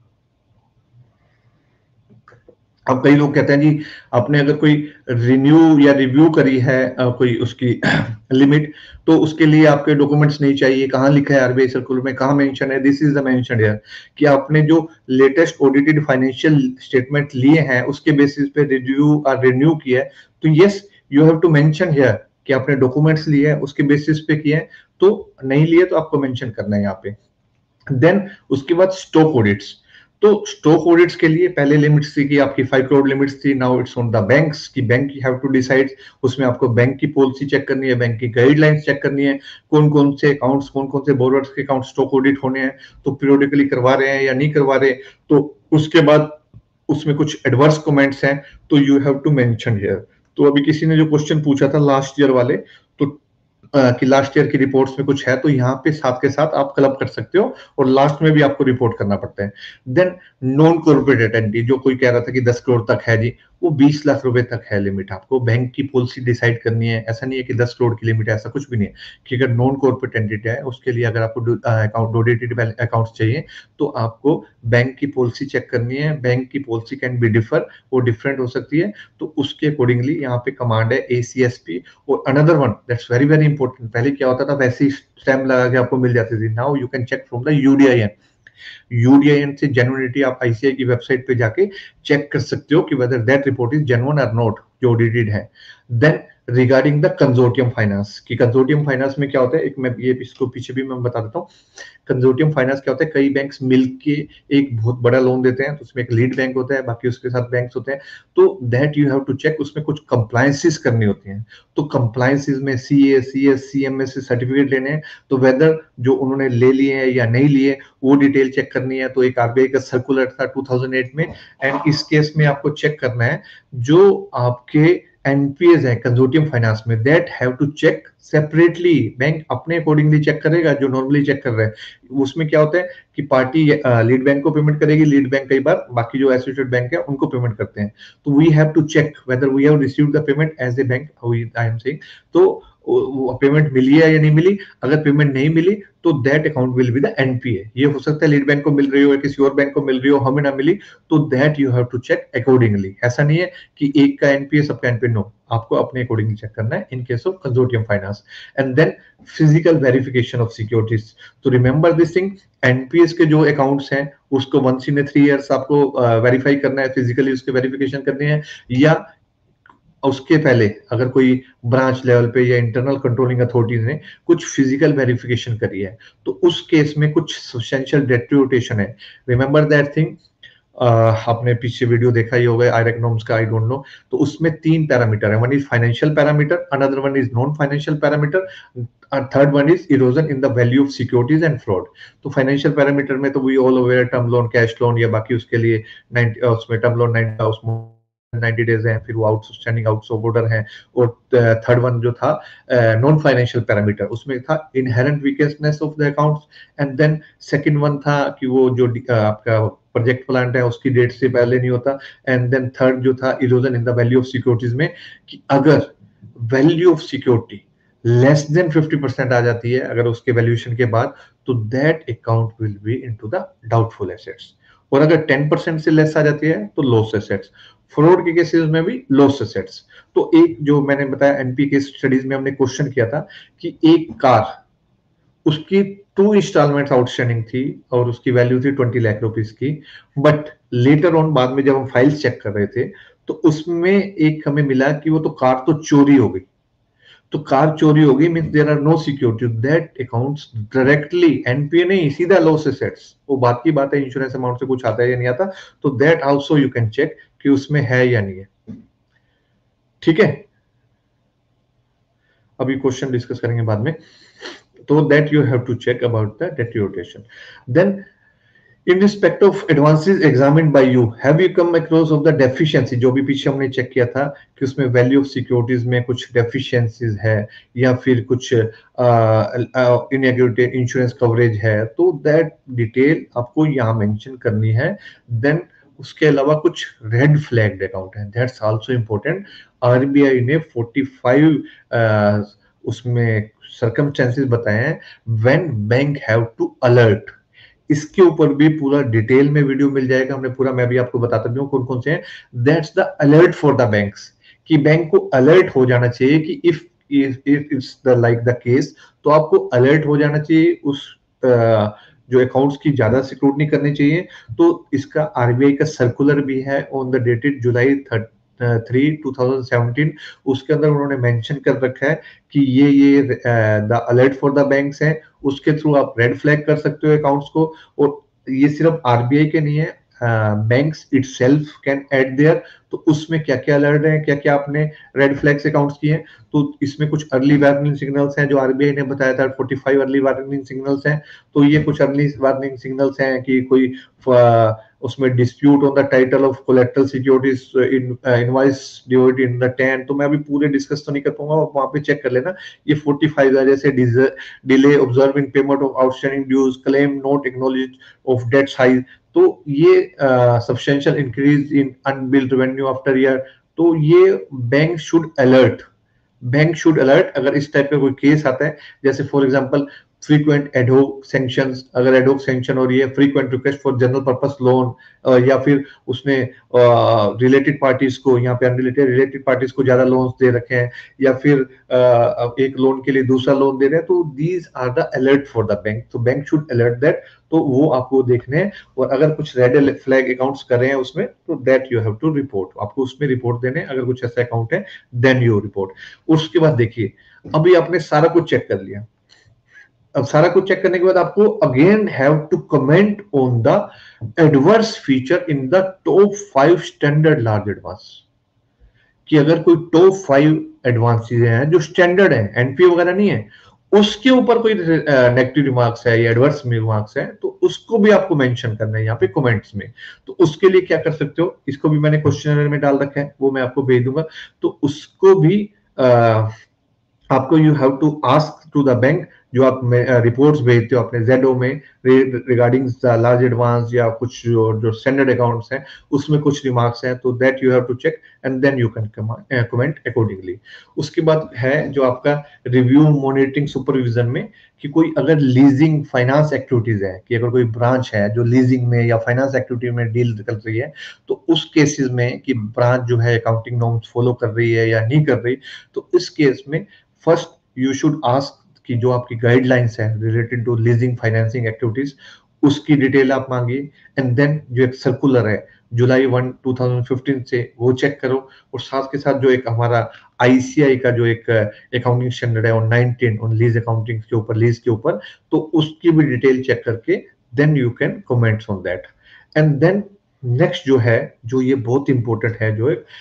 अब कई लोग कहते हैं जी आपने अगर कोई रिन्यू या रिव्यू करी है कोई उसकी लिमिट, तो उसके लिए आपके डॉक्यूमेंट्स नहीं चाहिए। कहाँ लिखा है आरबीआई सर्कुलर में, कहाँ मेंशन है? This is the mention here कि आपने जो लेटेस्ट ऑडिटेड फाइनेंशियल स्टेटमेंट लिए हैं उसके बेसिस पे रिव्यू और रिन्यू किया है, तो yes you have to mention here कि आपने डॉक्यूमेंट्स लिए हैं उसके बेसिस पे किए हैं, तो नहीं लिए तो आपको मेंशन करना है यहाँ पे। देन उसके बाद स्टॉक ऑडिट्स। तो स्टॉक ऑडिट्स के लिए पहले लिमिट्स थी कि आपकी फाइव करोड़ लिमिट्स थी, now it's on the banks कि bank you have to decide. उसमें आपको बैंक की पॉलिसी चेक करनी है, बैंक की गाइडलाइंस चेक करनी है, कौन कौन से अकाउंट्स, कौन कौन से बोरोवर्स के अकाउंट स्टॉक ऑडिट होने हैं, तो पीरियोडिकली करवा रहे हैं या नहीं करवा रहे। तो उसके बाद उसमें कुछ एडवर्स कमेंट्स हैं तो you have to mention here. तो अभी किसी ने जो क्वेश्चन पूछा था लास्ट ईयर वाले, तो अ, कि लास्ट ईयर की रिपोर्ट्स में कुछ है, तो यहाँ पे साथ के साथ आप क्लब कर सकते हो और लास्ट में भी आपको रिपोर्ट करना पड़ता है। देन नॉन कॉर्पोरेट एंटिटी, जो कोई कह रहा था कि दस करोड़ तक है जी, वो बीस लाख रुपए तक है लिमिट। आपको बैंक की पॉलिसी डिसाइड करनी है, ऐसा नहीं है कि दस करोड़ की लिमिट है, ऐसा कुछ भी नहीं है। कि अगर नॉन कॉर्पोरेट एंटिटी है उसके लिए अगर आपको अकाउंट ऑडिटेड अकाउंट चाहिए तो आपको बैंक की पॉलिसी चेक करनी है। बैंक की पॉलिसी कैन बी डिफर, वो डिफरेंट हो सकती है, तो उसके अकॉर्डिंगली यहाँ पे कमांड है ए सी एस पी। और another one that's very very important, पहले क्या होता था वैसे ही स्टैम्प लगा के आपको मिल जाती थी, now you can check from the U D I N. U D I N से जेन्युइनिटी आप आई सी आई की वेबसाइट पे जाके चेक कर सकते हो कि whether that report is genuine और नॉट, जो ऑडिटेड है। Then regarding the consortium finance, कि कंजोर्टियम फाइनेंस में क्या होता है, एक मैं ये इसको पीछे भी मैं बता देता हूँ। कंजोर्टियम फाइनेंस क्या होता है, कई बैंक्स मिलके एक बहुत बड़ा लोन देते हैं, तो उसमें एक लीड बैंक होता है, बाकी उसके साथ बैंक्स होते हैं, तो that you have to check, उसमें कुछ कंप्लायंसेस करनी होती हैं। तो कंप्लायंसेस में C A, C S, C M S से सर्टिफिकेट लेने हैं, तो वेदर जो उन्होंने ले लिए हैं या नहीं लिए वो डिटेल चेक करनी है। तो एक आर बी आई का सर्कुलर था टू थाउजेंड एट में, एंड इस केस में आपको चेक करना है जो आपके एन पी एस है कंजोर्टियम फाइनेंस में, that have to check separately. Bank अपने अकॉर्डिंगली चेक करेगा जो नॉर्मली चेक कर रहे हैं। उसमें क्या होता है कि पार्टी लीड बैंक को पेमेंट करेगी, लीड बैंक कई बार बाकी जो एसोसिएटेड बैंक है उनको पेमेंट करते हैं। तो we have to check whether we have received the payment as a bank, I am saying. तो पेमेंट मिली है या नहीं मिली, अगर पेमेंट नहीं मिली तो that account will be the N P A. ये हो सकता है लीड बैंक को मिल रही हो या किसी और बैंक को मिल रही हो, हमें ना मिली, तो that you have to check accordingly. ऐसा नहीं है कि एक का एन पी ए सबका एन पी ए, नो, आपको अपने अकॉर्डिंगली चेक करना है in case of consortium finance. And then physical verification of securities. तो remember this thing, N P S के जो अकाउंट्स हैं उसको वंस इन थ्री इयर्स आपको वेरीफाई uh, करना है, फिजिकली उसके वेरिफिकेशन करनी है, या उसके पहले अगर कोई ब्रांच लेवल पे या इंटरनल कंट्रोलिंग अथॉरिटीज ने कुछ फिजिकल वेरिफिकेशन करी है, तो उस केस में कुछ सब्सटेंशियल डेट्रिब्यूटेशन है। रिमेंबर दैट थिंग, आपने पीछे वीडियो देखा ही होगा आयरन नॉर्म्स का, आई डोंट नो। तो उसमें तीन पैरामीटर है, one is financial parameter, another one is non financial parameter, third one is erosion in the value of securities and fraud. तो फाइनेंशियल पैरामीटर में तो we all aware, term loan, cash loan, या बाकी उसके लिए ninety, उसमें term loan ninety days है, फिर वो आउटस्टैंडिंग आउट्स ऑफ ऑर्डर है। और थर्ड वन जो था नॉन फाइनेंशियल पैरामीटर, उसमें था inherent weakness of the accounts. And then second one था कि वो जो uh, आपका प्रोजेक्ट प्लांट है उसकी डेट से पहले नहीं होता। एंड देन थर्ड जो था erosion in the value of securities में, कि अगर value of security less than fifty percent आ जाती है अगर उसके वैल्यूएशन के बाद, तो that account will be into the doubtful assets. और अगर टेन परसेंट से लेस आ जाती है तो लॉस एसेट्स। फ्रॉड के केसेस में भी लॉस एसेट्स। तो एक जो मैंने बताया एन पी के स्टडीज में हमने क्वेश्चन किया था कि एक कार, उसकी टू इंस्टॉलमेंट आउटस्टैंडिंग थी और उसकी वैल्यू थी ट्वेंटी लाख रुपीस की, बट लेटर ऑन बाद में जब हम फाइल्स चेक कर रहे थे तो उसमें एक हमें मिला कि वो तो कार तो चोरी हो गई। तो कार चोरी हो गई means there are no security, that accounts directly N P A नहीं, सीधा लॉस एसेट्स। वो बात की बात है इंश्योरेंस अमाउंट से कुछ आता है या नहीं आता, तो that also you can check कि उसमें है या नहीं है। ठीक है, अभी क्वेश्चन डिस्कस करेंगे बाद में। तो that you have to check about the deterioration. Then in respect of advances examined by you, have you come across of the deficiency, जो भी पीछे हमने चेक किया था कि उसमें वैल्यू ऑफ सिक्योरिटीज में कुछ डेफिशिएंसीज है या फिर कुछ इनएक्यूरेट इंश्योरेंस कवरेज है, तो दैट डिटेल आपको यहाँ मेंशन करनी है। देन उसके अलावा कुछ रेड फ्लैग्ड अकाउंट है, दैट्स आल्सो इंपॉर्टेंट। आरबीआई ने फोर्टी फाइव uh, उसमें सर्कमस्टेंसेस बताए हैं when bank have to alert. इसके ऊपर भी पूरा डिटेल में वीडियो मिल जाएगा, हमने पूरा, मैं भी आपको बताता हूँ कौन कौन से हैं। That's the alert for the banks, कि बैंक को अलर्ट हो जाना चाहिए कि if if it's the like the case, तो आपको अलर्ट हो जाना चाहिए। उस uh, जो अकाउंट्स की ज्यादा सिक्योरिटी करनी चाहिए। तो इसका आरबीआई का सर्कुलर भी है on the dated July three two thousand seventeen. उसके अंदर उन्होंने मेंशन कर रखा है कि ये ये the alert for the banks है, उसके थ्रू आप रेड फ्लैग कर सकते हो अकाउंट्स को। और ये सिर्फ आरबीआई के नहीं है, banks itself can add there, तो उसमें क्या क्या अलर्ट है, क्या क्या आपने रेड फ्लैग्स अकाउंट्स किए हैं, तो इसमें कुछ अर्ली वार्निंग सिग्नल्स हैं जो आरबीआई ने बताया था, पैंतालीस अर्ली वार्निंग सिग्नल्स हैं। तो ये कुछ अर्ली वार्निंग सिग्नल्स हैं कि कोई उसमें dispute on the title of collateral securities in invoice dued in the ten, तो मैं अभी पूरे डिस्कस तो नहीं कर पाऊंगा, वहां पे चेक कर लेना। ये पैंतालीस है, जैसे delay observe in payment of outstanding dues, claim not acknowledge of debts high, तो ये substantial increase in unbilled revenue after year, तो ये bank should alert, bank should alert अगर इस टाइप का कोई केस आता है। जैसे for example frequent ad hoc sanctions, अगर एडहोक सैंक्शन हो रही है, frequent request for general purpose loan, या फिर उसने रिलेटेड पार्टीज को, यहाँ पे अनरिलेटेड रिलेटेड पार्टीज को ज्यादा लोन्स दे रखे हैं, या फिर uh, एक लोन के लिए दूसरा लोन दे रहे हैं, तो these are the alert for the bank, तो बैंक शुड अलर्ट दैट, तो वो आपको देखने हैं। और अगर कुछ रेड फ्लैग अकाउंट्स कर रहे हैं उसमें, तो that you have to report, आपको उसमें रिपोर्ट देने, अगर कुछ ऐसा अकाउंट है देन यू रिपोर्ट। उसके बाद देखिए, अभी आपने सारा कुछ चेक कर लिया, अब सारा कुछ चेक करने के बाद आपको again have to comment on the adverse feature in the top five standard large advance, कि अगर कोई टॉप फाइव एडवांस चीजें हैं जो स्टैंडर्ड है, एनपीए वगैरह नहीं है, उसके ऊपर कोई नेगेटिव रिमार्क्स है या एडवर्स रिमार्क्स है, तो उसको भी आपको मेंशन करना है यहाँ पे कमेंट्स में। तो उसके लिए क्या कर सकते हो, इसको भी मैंने क्वेश्चनर में डाल रखा है, वो मैं आपको भेज दूंगा, तो उसको भी आ, आपको you have to ask to the bank, जो आप रिपोर्ट्स uh, भेजते हो अपने जेडो में रिगार्डिंग लार्ज एडवांस या कुछ जो जो स्टैंडर्ड अकाउंट्स हैं उसमें कुछ रिमार्क्स हैं, तो that you have to check and then you can comment accordingly. उसके बाद है जो आपका रिव्यू मॉनिटरिंग सुपरविजन में, कि कोई अगर लीजिंग फाइनेंस एक्टिविटीज है, कि अगर कोई ब्रांच है जो लीजिंग में या फाइनेंस एक्टिविटी में डील कर रही है, तो उस केसेस में कि ब्रांच जो है अकाउंटिंग नॉर्म्स फॉलो कर रही है या नहीं कर रही, तो इस केस में फर्स्ट यू शुड आस्क कि जो आपकी गाइडलाइंस है related to leasing financing activities, उसकी डिटेल आप मांगिए, एंड देन जो एक सर्कुलर है July one two thousand fifteen से, वो चेक करो, और साथ के साथ जो एक हमारा आईसीआई का जो एक अकाउंटिंग स्टैंडर्ड है on nineteen on lease accounting के ऊपर, लीज के ऊपर, तो उसकी भी डिटेल चेक करके then you can comments on that. And then next जो है, जो ये बहुत इंपॉर्टेंट है, जो एक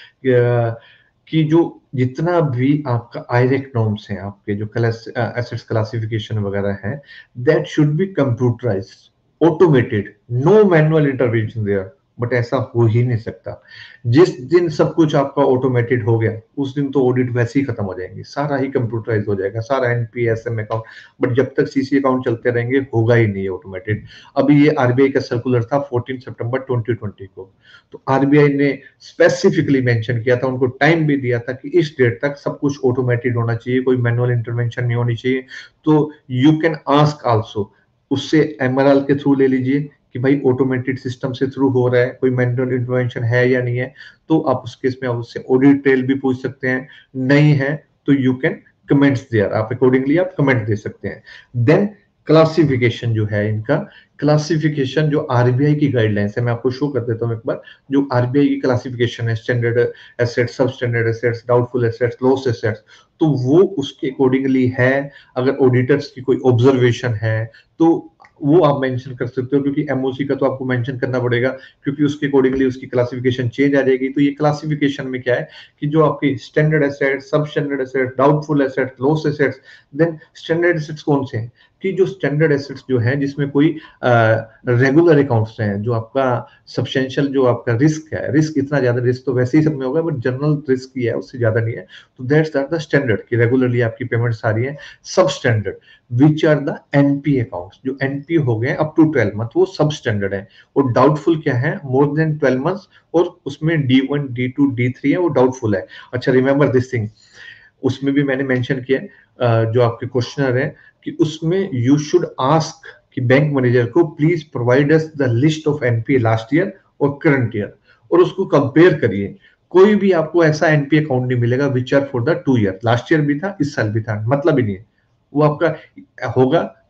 कि जो जितना भी आपका आईरेक्ट नॉर्म्स हैं, आपके जो क्लास एसेट्स क्लासिफिकेशन वगैरह है, that should be computerised, automated, no manual intervention there, but ऐसा हो ही नहीं सकता। जिस दिन सब कुछ आपका ऑटोमेटेड हो गया, उस दिन तो ऑडिट वैसे ही खत्म हो जाएंगे, सारा ही कंप्यूटराइज हो जाएगा, सारा एनपी एसएम अकाउंट, बट जब तक सीसी अकाउंट चलते रहेंगे होगा ही नहीं ऑटोमेटेड। अभी ये आरबीआई का सर्कुलर था चौदह सितंबर ट्वेंटी ट्वेंटी को, तो आरबीआई ने स्पेसिफिकली मेंशन किया था, उनको टाइम भी दिया था कि इस डेट तक सब कुछ ऑटोमेटेड होना चाहिए, कोई मैनुअल इंटरवेंशन नहीं होनी चाहिए। तो यू कैन आस्क आल्सो, उससे एमआरएल के थ्रू ले लीजिए कि भाई ऑटोमेटेड सिस्टम से थ्रू हो रहा है, कोई मैनुअल इंटरवेंशन है या नहीं है, तो आप उस केस में आप उससे ऑडिट ट्रेल भी पूछ सकते हैं, नहीं है तो यू कैन कमेंट्स देयर, आप अकॉर्डिंगली आप कमेंट दे सकते हैं। देन क्लासिफिकेशन जो है इनका, क्लासिफिकेशन जो आरबीआई की गाइडलाइंस है, मैं आपको शो कर देता हूँ एक बार, जो आरबीआई की क्लासिफिकेशन है, standard assets, sub standard assets, doubtful assets, loss assets, तो वो उसके अकॉर्डिंगली है। अगर ऑडिटर्स की कोई ऑब्जर्वेशन है तो वो आप मेंशन कर सकते हो, क्योंकि एमओसी का तो आपको मेंशन करना पड़ेगा, क्योंकि उसके अकॉर्डिंगली उसकी क्लासिफिकेशन चेंज आ जाएगी। तो ये क्लासिफिकेशन में क्या है कि जो आपकी standard assets, sub standard assets, doubtful assets, loss assets, then standard assets कौन से हैं, कि जो स्टैंडर्ड एसेट्स जो है जिसमें कोई रेगुलर अकाउंट्स हैं, जो आपका सब्सटेंशियल जो आपका रिस्क है, रिस्क इतना ज्यादा, रिस्क तो वैसे ही सब में होगा बट जनरल रिस्क ही है, उससे ज्यादा नहीं है, तो दैट्स आर द स्टैंडर्ड, कि रेगुलरली आपकी पेमेंट्स आ रही है। Sub standard which are the NP accounts, जो एनपी हो गए अप टू ट्वेल्व मंथ, वो सब स्टैंडर्ड है। और डाउटफुल क्या है, मोर देन ट्वेल्व मंथ्स, और उसमें D one D two D three है, वो डाउटफुल है। अच्छा, रिमेंबर दिस थिंग, उसमें भी मैंने मेंशन किया जो आपके क्वेश्चनर है, कि उसमें यू शुड आस्क कि बैंक मैनेजर को please provide us the list of NPA last year और करंट ईयर, और उसको कंपेयर करिए। कोई भी आपको ऐसा एनपीए अकाउंट नहीं मिलेगा which are for the two year, last year भी था, इस साल भी था, मतलब ही नहीं है। वो आपका होगा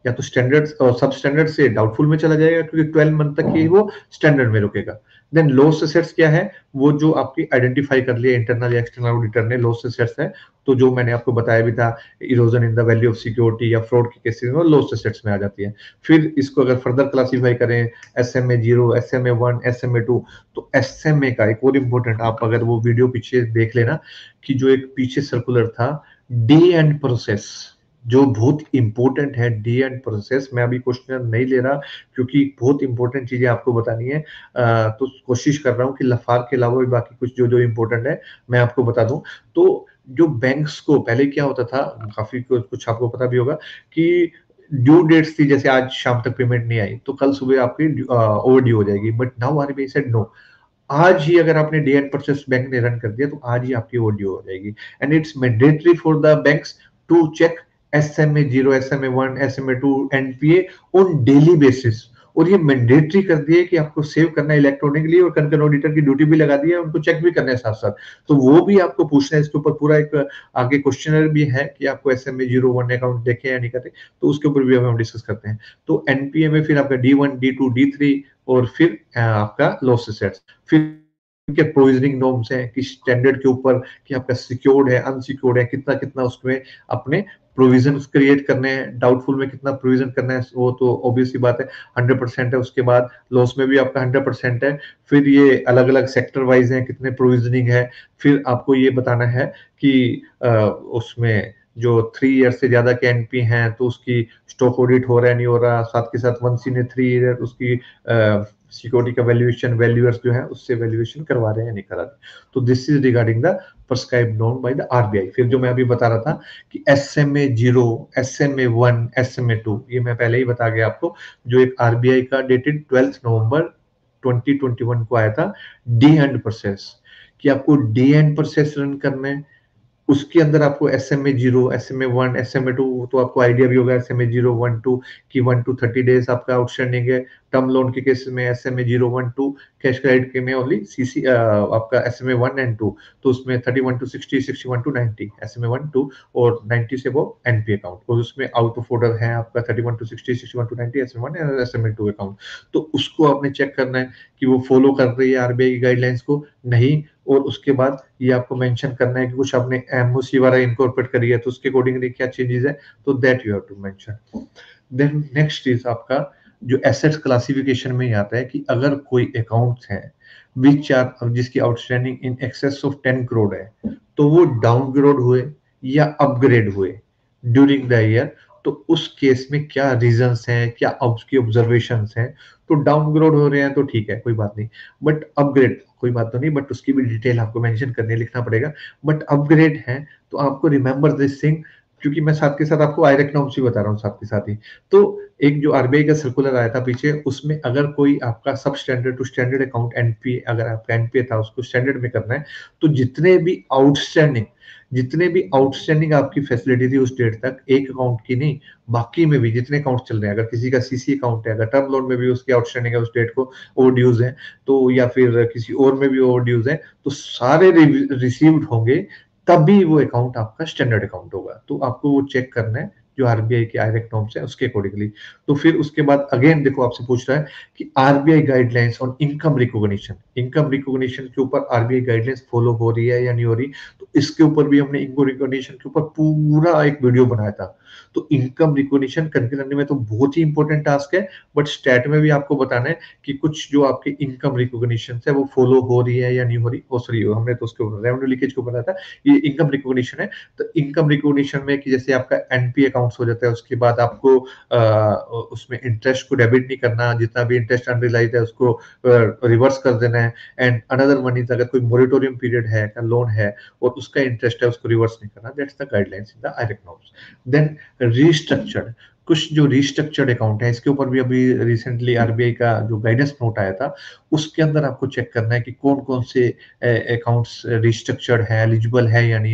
या तो स्टैंडर्ड और सब स्टैंडर्ड से डाउटफुल में चला जाएगा, क्योंकि ट्वेल्व मंथ तक ही वो स्टैंडर्ड में रुकेगा। देन लॉस एसेट्स क्या है, वो जो आपकी आइडेंटिफाई कर लिया इंटरनल या एक्सटर्नल ऑडिटर ने, लॉस एसेट्स है, तो जो मैंने आपको बताया भी था, erosion in the value of security या फ्रॉड के केसेस में लॉस एसेट्स में आ जाती है। फिर इसको अगर फर्दर क्लासिफाई करें, S M A zero, S M A one, S M A two, तो एस एम ए का एक और इम्पोर्टेंट, आप अगर वो वीडियो पीछे देख लेना कि जो एक पीछे सर्कुलर था, डी एंड प्रोसेस, जो बहुत इंपॉर्टेंट है, डी एंड प्रोसेस। मैं अभी क्वेश्चन नहीं ले रहा क्योंकि बहुत इंपॉर्टेंट चीजें आपको बतानी है, आ, तो कोशिश कर रहा हूँ कि लफार के अलावा भी बाकी कुछ जो जो इंपॉर्टेंट है मैं आपको बता दूं। तो जो बैंक्स को पहले क्या होता था, काफी कुछ आपको पता भी होगा कि ड्यू डेट्स थी, जैसे आज शाम तक पेमेंट नहीं आई तो कल सुबह आपकी ओवर ड्यू हो जाएगी, but now RBI said no, आज ही अगर आपने डी एंड प्रोसेस बैंक ने रन कर दिया तो आज ही आपकी ओवर ड्यू हो जाएगी। And it's mandatory for the banks to check S M A zero, S M A one, S M A two, NPA on daily basis. और ये मैंडेटरी कर दिए कि आपको सेव करना है इलेक्ट्रॉनिकली, और कंसर्न ऑडिटर की ड्यूटी भी लगा दी है, उनको चेक भी करना है साथ साथ। तो वो भी आपको पूछना है, इसके ऊपर पूरा एक आगे क्वेश्चनर भी है कि आपको S M A zero one account देखे या नहीं करते, तो उसके ऊपर भी हम डिस्कस करते हैं। तो एनपीए में फिर आपका D one, D two, D three, और फिर आपका लॉस एसेट्स, फिर के प्रोविजनिंग नॉर्म्स हैं कि स्टैंडर्ड के ऊपर कि आपका सिक्योर्ड है, अनसिक्योर्ड है, कितना कितना उसमें अपने प्रोविजन क्रिएट करने हैं, डाउटफुल में कितना प्रोविजन करना है, वो तो ऑब्वियसली बात है, हंड्रेड परसेंट है। उसके बाद लॉस में भी आपका हंड्रेड परसेंट है। फिर ये अलग अलग सेक्टर वाइज है, कितने प्रोविजनिंग है। फिर आपको ये बताना है कि आ, उसमें जो थ्री ईयर से ज्यादा के एनपी हैं तो उसकी स्टॉक ऑडिट हो रहा है नहीं हो रहा, साथ के साथ once in three year उसकी सिक्योरिटी का वैल्यूएशन, वैल्यूअर्स जो है उससे वैल्यूएशन करवा रहे हैं या नहीं करा रहे। तो this is regarding the prescribed norm by the RBI. फिर जो मैं अभी बता रहा था कि S M A zero, S M A one, S M A two, ये मैं पहले ही बता गया आपको, जो एक आरबीआई का dated twelfth November twenty twenty one को आया था, डी एंड प्रोसेस, कि आपको डी एंड प्रोसेस रन करना है। उसके अंदर आपको S M A zero, S M A one, S M A two, तो आपको आइडिया भी होगा S M A zero one two की वन टू थर्टी डेज आपका आउटस्टैंडिंग है। टर्म लोन के केस में S M A zero one two, cash credit के में ओनली सीसी आपका S M A one and two, तो उसमें thirty one to sixty, sixty one to ninety S M A one two, और ninety से वो NP account, और उसमें आउट ऑफ ऑर्डर है आपका thirty one to sixty, sixty one to ninety S M A one और S M A two account. तो उसको आपने चेक करना है कि वो फॉलो कर रही है आरबीआई की गाइडलाइंस को नहीं, और उसके बाद ये आपको मेंशन करना है कि कुछ आपने एमओसी वाला इनकॉर्पोरेट करी है तो उसके अकॉर्डिंगली क्या चेंजेस है, तो that you have to mention. Then next is आपका जो एसेट्स क्लासिफिकेशन में ही आता है कि अगर कोई अकाउंट्स हैं विच आर, जिसकी outstanding in excess of ten crore है, तो वो डाउनग्रेड हुए या अपग्रेड हुए ड्यूरिंग द ईयर, तो उस केस में क्या रीजंस हैं, क्या उसकी ऑब्जर्वेशंस हैं। तो डाउनग्रेड हो रहे हैं तो ठीक है, कोई बात नहीं, बट अपग्रेड कोई बात तो नहीं, बट उसकी भी डिटेल आपको मेंशन करने लिखना पड़ेगा। बट अपग्रेड है तो आपको रिमेंबर दिस थिंग, क्योंकि मैं साथ के साथ आपको आयरेक नॉर्म्स भी बता रहा हूँ साथ के साथ ही। तो एक जो आरबीआई का सर्कुलर आया था पीछे, उसमें अगर कोई आपका substandard to standard account NPA, अगर आपका एनपीए था उसको स्टैंडर्ड में करना है, तो जितने भी आउटस्टैंडिंग जितने भी आउटस्टैंडिंग आपकी फैसिलिटी थी उस डेट तक, एक अकाउंट की नहीं, बाकी में भी जितने अकाउंट चल रहे हैं, अगर किसी का सीसी अकाउंट है, अगर टर्म लोन में भी उसकी आउटस्टैंडिंग है उस डेट को ओवरड्यूज है, तो या फिर किसी और में भी ओवरड्यूज है, तो सारे रिसीव्ड होंगे, तभी वो अकाउंट आपका स्टैंडर्ड अकाउंट होगा। तो आपको वो चेक करना है जो आरबीआई के आयरेक नॉर्म्स है उसके अकॉर्डिंगली। तो फिर उसके बाद अगेन देखो आपसे पूछ रहा है कि RBI guidelines on income recognition, income recognition के ऊपर आरबीआई गाइडलाइंस फॉलो हो रही है या नहीं हो रही, तो इसके ऊपर भी हमने इनकम रिकॉग्निशन के ऊपर पूरा एक वीडियो बनाया था। तो इनकम रिकॉग्निशन करके करने में तो बहुत ही इंपॉर्टेंट टास्क है, बट स्टैट में भी आपको बताना है कि कुछ जो आपके इनकम रिकॉग्निशन है वो फॉलो हो रही है या नहीं हो रही। ओ सॉरी, हमने तो उसके ऊपर रेवेन्यू लीकेज को बताया था, ये इनकम रिकॉग्निशन है। तो इनकम रिकॉग्निशन में कि जैसे आपका एनपी अकाउंट्स हो जाता है, उसके बाद आपको आ, उसमें इंटरेस्ट को डेबिट नहीं करना, जितना भी इंटरेस्ट अनरियलाइज्ड है उसको रिवर्स कर देना है। एंड अनदर वन इज अगर कोई मोरेटोरियम पीरियड है, लोन है और उसका इंटरेस्ट है उसको रिवर्स नहीं करना। That's the guidelines in the IRAC norms. Then restructured, कुछ जो रीस्ट्रक्चर्ड अकाउंट है, इसके ऊपर भी अभी रिसेंटली आरबीआई का जो गाइडेंस नोट आया था, उसके अंदर आपको चेक करना है कि कौन कौन से अकाउंट्स रीस्ट्रक्चर्ड है, एलिजिबल है या नहीं है, कि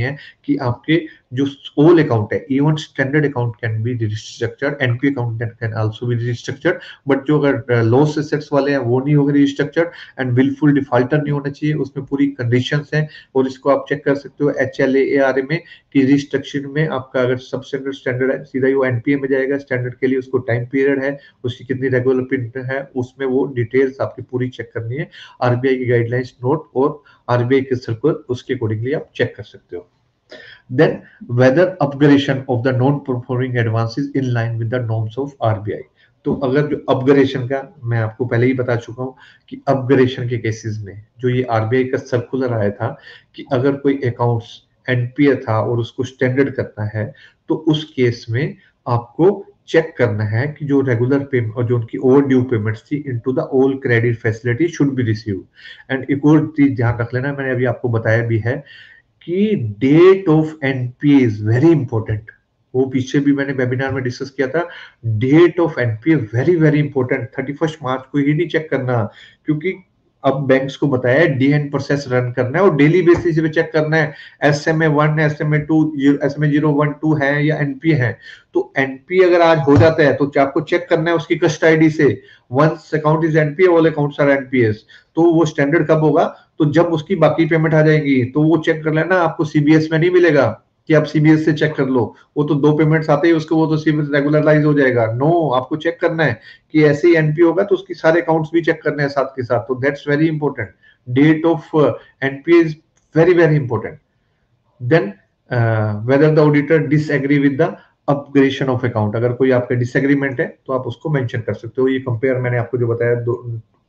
कि आपके जो ओल अकाउंट है, even standard account can be restructured, NPA account can also be restructured, but जो अगर लॉस एसेट्स वाले हैं वो नहीं होंगे रिस्ट्रक्चर्ड, एंड विलफुल डिफॉल्टर नहीं होना चाहिए, उसमें पूरी कंडीशंस हैं। और इसको आप चेक कर सकते हो H L A R A में कि रिस्ट्रक्चर में आपका अगर सब स्टैंडर्ड स्टैंडर्ड है, सीधा ही वो एनपीए में जाएगा। स्टैंडर्ड के लिए उसको टाइम पीरियड है, उसकी कितनी रेगुलर पीरियड है, उसमें वो डिटेल्स आपकी पूरी चेक करनी है। आरबीआई की गाइडलाइंस नोट और आरबीआई के सर्कुलर, उसके अकॉर्डिंगली आप चेक कर सकते हो। Then whether upgradation of the non-performing advances in line with the norms of R B I। तो अगर जो अपग्रेडेशन का, मैं आपको पहले ही बता चुका हूं कि अपग्रेडेशन के केसेस में जो ये आरबीआई का सर्कुलर आया था कि अगर कोई अकाउंट्स एनपीए था और उसको स्टैंडर्ड करना है, तो उस केस में आपको चेक करना है कि जो रेगुलर पेमेंट और जो उनकी ओवर ड्यू पेमेंट्स थी into the all credit facility should be received. And एक और चीज ध्यान रख लेना, मैंने अभी आपको बताया भी है कि date of NPA is very important. वो पीछे भी मैंने वेबिनार में डिस्कस किया था, date of NPA very very important. Thirty first March को ही नहीं चेक करना, क्योंकि अब बैंक्स को बताया डीएन प्रोसेस रन करना है और डेली बेसिस पे चेक करना है S M A one, S M A two, S M A zero one two है या एनपीए है। तो एनपीए अगर आज हो जाता है तो आपको चेक करना है उसकी कस्ट आईडी से, once account is NPA all accounts are NPAs. तो वो स्टैंडर्ड कब होगा, तो जब उसकी बाकी पेमेंट आ जाएगी तो वो चेक कर लेना, आपको सीबीएस में नहीं मिलेगा कि आप सीबीएस से चेक कर लो, वो तो दो पेमेंट्स आते ही उसको वो तो सीबीएस रेगुलराइज हो जाएगा। नो, आपको चेक करना है कि ऐसे ही एनपी होगा तो उसकी सारे अकाउंट्स भी चेक करने हैं साथ के साथ। तो that's very important, date of NPA is very very important. Then whether the auditor disagree with the upgradation of account, अगर कोई आपका डिसएग्रीमेंट है तो आप उसको मेंशन कर सकते हो। ये कंपेयर मैंने आपको जो बताया दो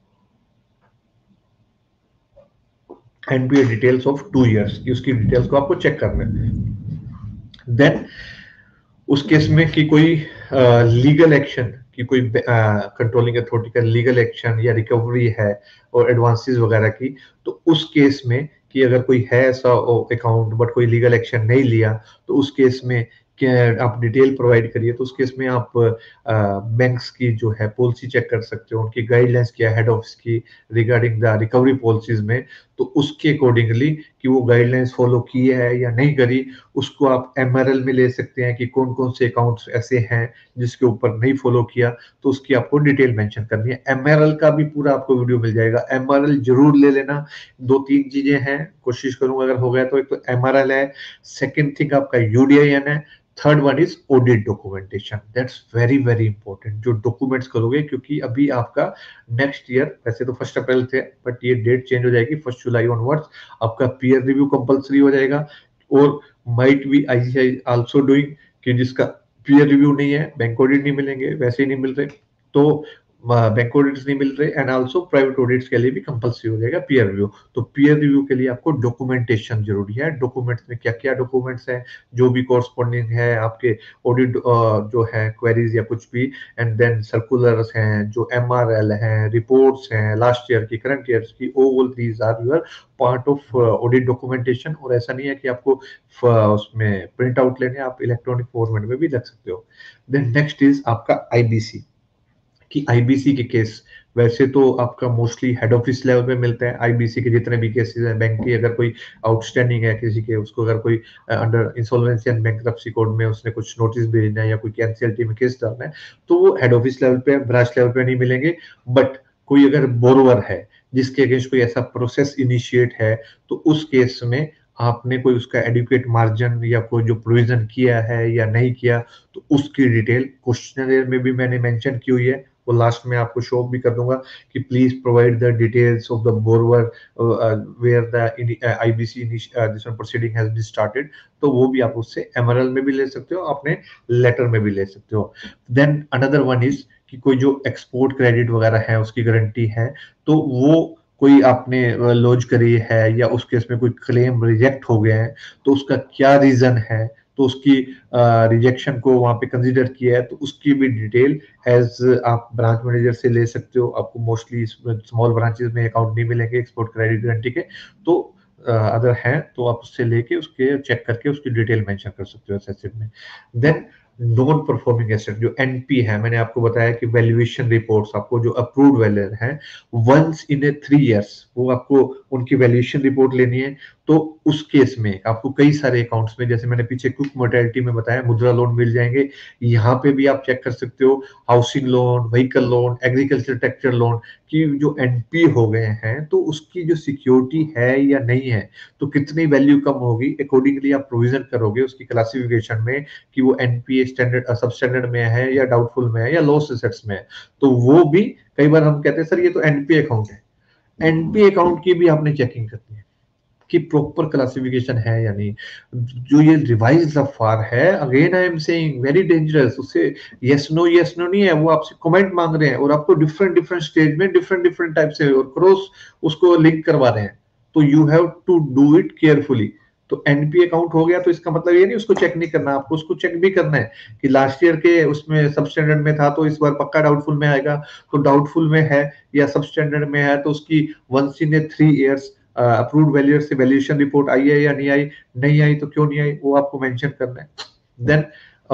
NPA details of two years की, उसकी डिटेल्स को आपको चेक करना है। देन उस केस में कि कोई लीगल एक्शन कि कोई कंट्रोलिंग अथॉरिटी का लीगल एक्शन या रिकवरी है और एडवांसेस वगैरह की, तो उस केस में कि अगर कोई है ऐसा अकाउंट बट कोई लीगल एक्शन नहीं लिया, तो उस केस में आप डिटेल प्रोवाइड करिए। तो उस केस में आप बैंक्स की जो है पॉलिसी चेक कर सकते हो, उनकी गाइडलाइंस क्या है हेड ऑफिस की रिगार्डिंग द रिकवरी पॉलिसीज में। तो उसके अकॉर्डिंगली कि वो गाइडलाइंस फॉलो की है या नहीं करी, उसको आप एमआरएल में ले सकते हैं कि कौन कौन से अकाउंट्स ऐसे हैं जिसके ऊपर नहीं फॉलो किया, तो उसकी आपको डिटेल मेंशन करनी है। एमआरएल का भी पूरा आपको वीडियो मिल जाएगा, एमआरएल जरूर ले लेना। दो तीन चीजें हैं, कोशिश करूंगा अगर हो गया तो। एक तो एमआरएल है, सेकंड थिंग आपका यूडीआईएन है, third one is audit documentation. That's very very important जो डॉक्यूमेंट्स करोगे, क्योंकि अभी आपका नेक्स्ट ईयर, वैसे तो फर्स्ट अप्रैल थे बट ये डेट चेंज हो जाएगी, फर्स्ट जुलाई ऑनवर्ड्स आपका पीयर रिव्यू कंपलसरी हो जाएगा। और might be ICI also doing कि जिसका पीयर रिव्यू नहीं है, बैंक ऑडिट नहीं मिलेंगे, वैसे ही नहीं मिल रहे, तो बैंक ऑडिट्स नहीं मिल रहे, एंड आल्सो प्राइवेट ऑडिट्स के लिए भी कंपलसरी हो जाएगा पीयर रिव्यू। तो पीयर रिव्यू के लिए आपको डॉक्यूमेंटेशन जरूरी है। डॉक्यूमेंट्स में क्या क्या डॉक्यूमेंट्स हैं, जो भी कॉरस्पॉन्डिंग है आपके ऑडिट जो है क्वेरीज या कुछ भी, एंड देन सर्कुलर्स हैं, जो एमआरएल हैं, रिपोर्ट्स हैं लास्ट ईयर की, करंट ईयर्स की, all these are your part of audit documentation. और ऐसा नहीं है कि आपको उसमें प्रिंट आउट लेने, आप इलेक्ट्रॉनिक फॉर्मेट में भी रख सकते हो। देन नेक्स्ट इज आपका आईबीसी कि आईबीसी के केस वैसे तो आपका मोस्टली हेड ऑफिस लेवल पे मिलते हैं। आईबीसी के जितने भी केसेस हैं बैंक की, अगर कोई आउटस्टैंडिंग है किसी के, उसको अगर कोई under insolvency and bankruptcy code में उसने कुछ नोटिस भेजना है या कोई एनसीएलटी में केस डालना है, तो वो हेड ऑफिस लेवल पे, ब्रांच लेवल पे नहीं मिलेंगे। बट कोई अगर बोरोवर है जिसके अगेंस्ट कोई ऐसा प्रोसेस इनिशिएट है, तो उस केस में आपने कोई उसका एडुकेट मार्जिन या कोई जो प्रोविजन किया है या नहीं किया, तो उसकी डिटेल क्वेश्चनर में भी मैंने मेंशन की हुई है। वो लास्ट में आपको शो भी कर दूंगा कि please provide the details of the borrower where the IBC this one proceeding has been started. तो वो भी आप उससे एमआरएल में भी ले सकते हो, अपने लेटर में भी ले सकते हो। देन अनदर वन इज कि कोई जो एक्सपोर्ट क्रेडिट वगैरह है उसकी गारंटी है, तो वो कोई आपने लॉन्च करी है या उस केस में कोई क्लेम रिजेक्ट हो गए हैं, तो उसका क्या रीजन है, तो उसकी रिजेक्शन uh, को वहां पे कंसीडर किया है, तो उसकी भी डिटेल एज आप ब्रांच मैनेजर से ले सकते हो। आपको मोस्टली स्मॉल ब्रांचेस में अकाउंट नहीं मिलेंगे एक्सपोर्ट क्रेडिट गारंटी के, तो अदर uh, हैं तो आप उससे लेके उसके चेक करके उसकी डिटेल मेंशन कर सकते हो एसेट में। देन नॉन परफॉर्मिंग एसेट जो एनपी है, मैंने आपको बताया कि वैल्यूएशन रिपोर्ट्स आपको जो अप्रूव्ड वैल्यूर है once in a three years वो आपको उनकी वैल्यूएशन रिपोर्ट लेनी है। तो उस केस में आपको कई सारे अकाउंट्स में, जैसे मैंने पीछे क्विक मोर्टेलिटी में बताया, मुद्रा लोन मिल जाएंगे। यहाँ पे भी आप चेक कर सकते हो housing loan, vehicle loan, agriculture tractor loan की जो एनपी हो गए हैं तो उसकी जो सिक्योरिटी है या नहीं है, तो कितनी वैल्यू कम होगी, अकॉर्डिंगली आप प्रोविजन करोगे उसकी क्लासिफिकेशन में कि वो एनपीए स्टैंडर्ड सब स्टैंडर्ड में है या डाउटफुल में है या लॉस एसेट्स में है। तो वो भी कई बार हम कहते हैं सर ये तो एनपीए अकाउंट है, एनपीए अकाउंट की भी आपने चेकिंग करनी है कि प्रॉपर क्लासिफिकेशन है या नहीं। जो ये रिवाइज एफआर है, again I M saying very dangerous, उससे यस नो यस नो नहीं है, वो आपसे कमेंट मांग रहे हैं और आपको डिफरेंट डिफरेंट स्टेज में डिफरेंट डिफरेंट टाइप से और क्रॉस उसको लिंक करवा रहे हैं। तो you have to do it carefully. तो एनपी अकाउंट हो गया तो इसका मतलब ये नहीं उसको चेक नहीं करना, आपको उसको चेक भी करना है कि लास्ट ईयर के उसमें सब स्टैंडर्ड में था तो इस बार पक्का डाउटफुल में आएगा। तो डाउटफुल में है या सब स्टैंडर्ड में है तो उसकी once in a three years approved valuer से वैल्यूएशन रिपोर्ट आई है या नहीं आई, नहीं आई तो क्यों नहीं आई वो आपको मेंशन करना है। देन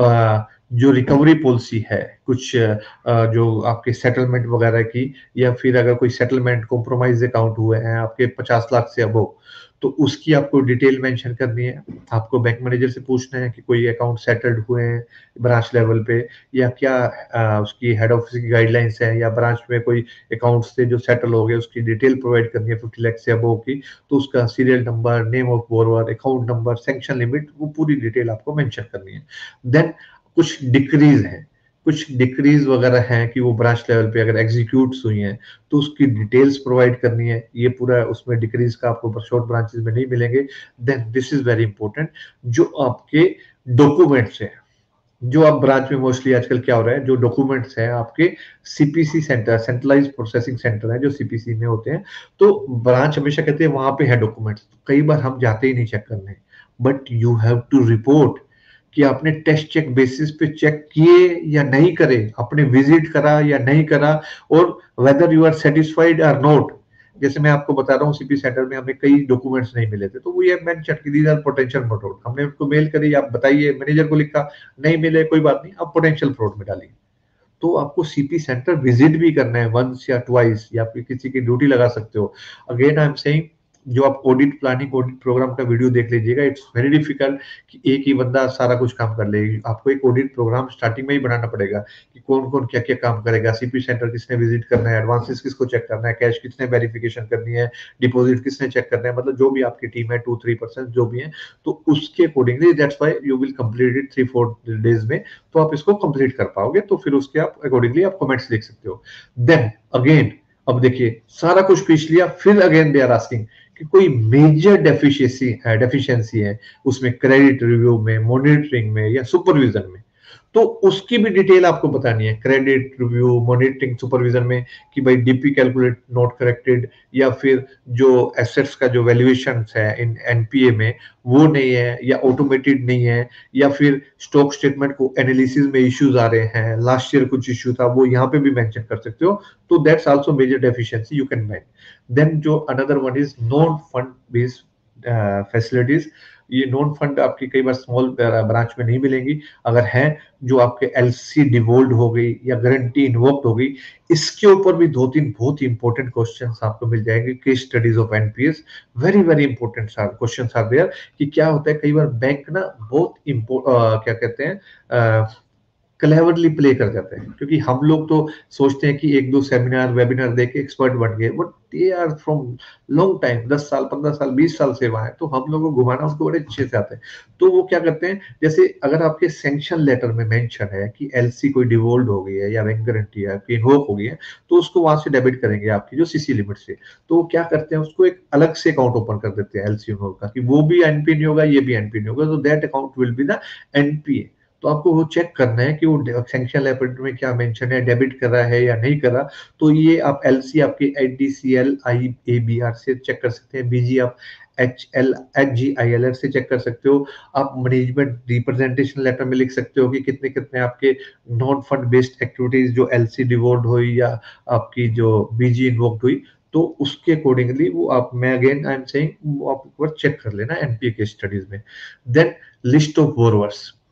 जो रिकवरी पॉलिसी है, कुछ uh, जो आपके सेटलमेंट वगैरह की, या फिर अगर कोई सेटलमेंट कॉम्प्रोमाइज अकाउंट हुए हैं आपके पचास लाख से अबव, तो उसकी आपको डिटेल मेंशन करनी है। आपको बैंक मैनेजर से पूछना है कि कोई अकाउंट सेटल्ड हुए हैं ब्रांच लेवल पे या क्या, आ, उसकी हेड ऑफिस की गाइडलाइंस है, या ब्रांच में कोई अकाउंट्स थे जो सेटल हो गए उसकी डिटेल प्रोवाइड करनी है फिफ्टी लाख से अबव की। तो उसका serial number, name of borrower, account number, sanction limit, वो पूरी डिटेल आपको मेंशन करनी है। देन कुछ डिक्रीज है, कुछ डिक्रीज वगैरह हैं कि वो ब्रांच लेवल पे अगर एग्जीक्यूट हुई हैं तो उसकी डिटेल्स प्रोवाइड करनी है। ये पूरा उसमें डिक्रीज का आपको शॉर्ट ब्रांचेस में नहीं मिलेंगे। Then this is very important, जो आपके डॉक्यूमेंट्स हैं, जो आप ब्रांच में मोस्टली आजकल क्या हो रहा है, जो डॉक्यूमेंट्स हैं आपके CPC centre, centralize processing centre है जो सीपीसी में होते हैं, तो ब्रांच हमेशा कहते हैं वहां पे है डॉक्यूमेंट्स। कई बार हम जाते ही नहीं चेक करने, but you have to report कि आपने टेस्ट चेक बेसिस पे चेक किए या नहीं करे, आपने विजिट करा या नहीं करा, और वेदर यू आर सेटिस्फाइड और नॉट। जैसे मैं आपको बता रहा हूँ सीपी सेंटर में हमें कई डॉक्यूमेंट्स नहीं मिले थे, तो वो ये मैंने चेक की, दीज आर पोटेंशियल फ्रॉड। हमने उनको मेल करी, आप बताइए, मैनेजर को लिखा, नहीं मिले कोई बात नहीं, आप पोटेंशियल फ्रॉड में डालिए। तो आपको सीपी सेंटर विजिट भी करना है वंस या ट्वाइस, या फिर किसी की ड्यूटी लगा सकते हो। अगेन आई एम सेइंग, जो आप audit planning audit programme video वीडियो देख लीजिएगा, इट्स वेरी डिफिकल्ट कि एक ही बंदा सारा कुछ काम कर ले। आपको एक ऑडिट प्रोग्राम स्टार्टिंग में ही बनाना पड़ेगा कि कौन कौन क्या क्या काम करेगा, सीपी सेंटर किसने विजिट करना है, एडवांसेस किसको चेक करना है, कैश किसने वेरिफिकेशन करनी है, डिपॉजिट किसने चेक करना है, मतलब जो भी आपकी टीम है टू थ्री परसेंट जो भी है, तो उसके accordingly that's why you will complete it three four days में। तो आप इसको कंप्लीट कर पाओगे, तो फिर उसके आप अकॉर्डिंगली आप कमेंट्स लिख सकते हो। देन अगेन, अब देखिए सारा कुछ पीछ लिया, फिर अगेन दे आर आस्किंग कि कोई मेजर डेफिशिएंसी है डेफिशिएंसी है उसमें, क्रेडिट रिव्यू में, मॉनिटरिंग में या सुपरविजन में, तो उसकी भी डिटेल आपको बतानी है। क्रेडिट रिव्यू, मॉनिटरिंग, सुपरविजन में कि भाई डीपी कैलकुलेट नॉट करेक्टेड, या फिर जो एसेट्स का जो वैल्यूएशन है इन एनपीए में वो नहीं है, या ऑटोमेटेड नहीं है, या फिर स्टॉक स्टेटमेंट को एनालिसिस में इश्यूज आ रहे हैं, लास्ट ईयर कुछ इश्यू था, वो यहाँ पे भी मेंशन कर सकते हो। तो that's also major deficiency you can make. Then जो another one is non fund based facilities. ये नॉन फंड आपकी कई बार स्मॉल ब्रांच में नहीं मिलेंगी, अगर है जो आपके एलसी डिवोल्ड हो गई या गारंटी इन्वोक्ड हो गई, इसके ऊपर भी दो तीन बहुत ही इंपॉर्टेंट क्वेश्चंस आपको मिल जाएंगे। Case studies of NPAs, very very important questions are there कि क्या होता है, कई बार बैंक ना बहुत इम्पोर्ट क्या कहते हैं क्लेवरली प्ले कर जाते हैं, क्योंकि हम लोग तो सोचते हैं कि एक दो सेमिनार वेबिनार देके एक्सपर्ट बन गए, but they are from long time, दस साल पंद्रह साल बीस साल से वहां है, तो हम लोगों को घुमाना उसको बड़े अच्छे से आते हैं। तो वो क्या करते हैं, जैसे अगर आपके सैंक्शन लेटर में मेंशन है कि एलसी कोई डिवोल्ड हो गई है या बैंक गारंटी है आपकी इन्वोक हो गई है, तो उसको वहां से डेबिट करेंगे आपकी जो सीसी लिमिट से। तो वो क्या करते हैं, उसको एक अलग से अकाउंट ओपन कर देते हैं एलसी इन्वोक का, कि वो भी एनपी नहीं होगा, ये भी एनपी नहीं होगा, तो that account will be the NPA. तो आपको वो चेक करना है कि वो सैंक्शन लेटर में क्या मेंशन है, डेबिट कर रहा है या नहीं कर रहा। तो ये आप एलसी आपके एचडीसीएल आईएबीआर से चेक कर सकते हैं, बीजी आप H L H G I L R से चेक कर सकते हो। आप मैनेजमेंट रिप्रेजेंटेशन लेटर में लिख सकते हो कि कितने कितने आपके नॉन फंड बेस्ड एक्टिविटीज जो एलसी डिवोल्ड हुई या आपकी जो बीजी इन्वोक्ड हुई, तो उसके अकॉर्डिंगली वो आप, मैं अगेन आई एम सेइंग, वो आप एक बार चेक कर लेना एनपीए के स्टडीज में। देन लिस्ट ऑफ बोरोवर्स,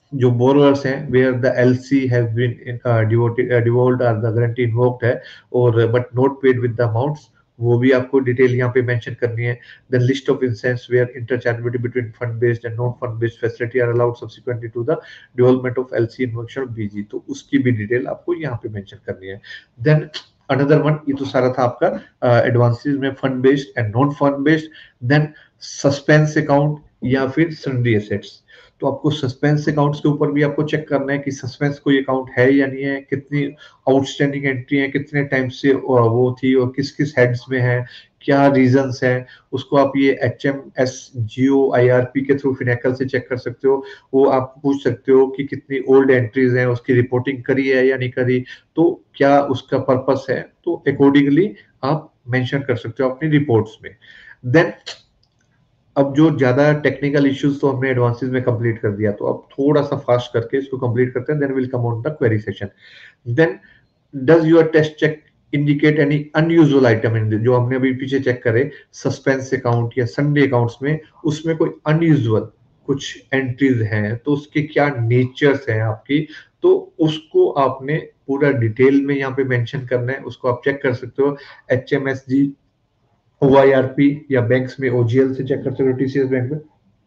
जो बोरोअर्स हैं where the LC have been devolved और द गारंटी इन्वोक्ड है और but not paid with the amounts, वो भी आपको डिटेल यहाँ पे मेंशन करनी है। The list of instance where interchangeability between fund based and non fund based facility are allowed subsequently to the devolvement of LC invocation of BG, तो उसकी भी डिटेल आपको यहाँ पे मेंशन करनी है। देन अनदर वन, ये तो सारा था आपका एडवांसेस में fund based and non fund based. Then suspense account या फिर सन्ड्री एसेट्स, तो आपको सस्पेंस अकाउंट्स के ऊपर भी आपको चेक करना है कि सस्पेंस कोई अकाउंट है या नहीं है, कितनी आउटस्टैंडिंग एंट्री है, कितने टाइम से वो थी और किस किस हेड्स में है, क्या रीजंस हैं, उसको आप ये H M S Jio I R P के थ्रू फिनेकल से चेक कर सकते हो। वो आप पूछ सकते हो कि कितनी ओल्ड एंट्रीज हैं, उसकी रिपोर्टिंग करी है या नहीं करी, तो क्या उसका पर्पस है, तो अकॉर्डिंगली आप मेंशन कर सकते हो अपनी रिपोर्ट्स में। देन अब जो ज्यादा टेक्निकल इश्यूज तो हमने एडवांसेस में कंप्लीट कर दिया, तो अब थोड़ा सा फास्ट करके इसको कंप्लीट करते हैं, then will come on the query session. Then does your test check indicate any unusual item in, जो हमने अभी पीछे चेक करे सस्पेंस अकाउंट या संडे अकाउंट्स में, उसमें कोई अनयूजुअल कुछ एंट्रीज हैं तो उसके क्या नेचर्स हैं आपकी, तो उसको आपने पूरा डिटेल में यहाँ पे मेंशन करना है, उसको आप चेक कर सकते हो H M S G O I R P या बैंक्स में ओ जी एल से चेक कर सकते हो, टी सी एस बैंक में।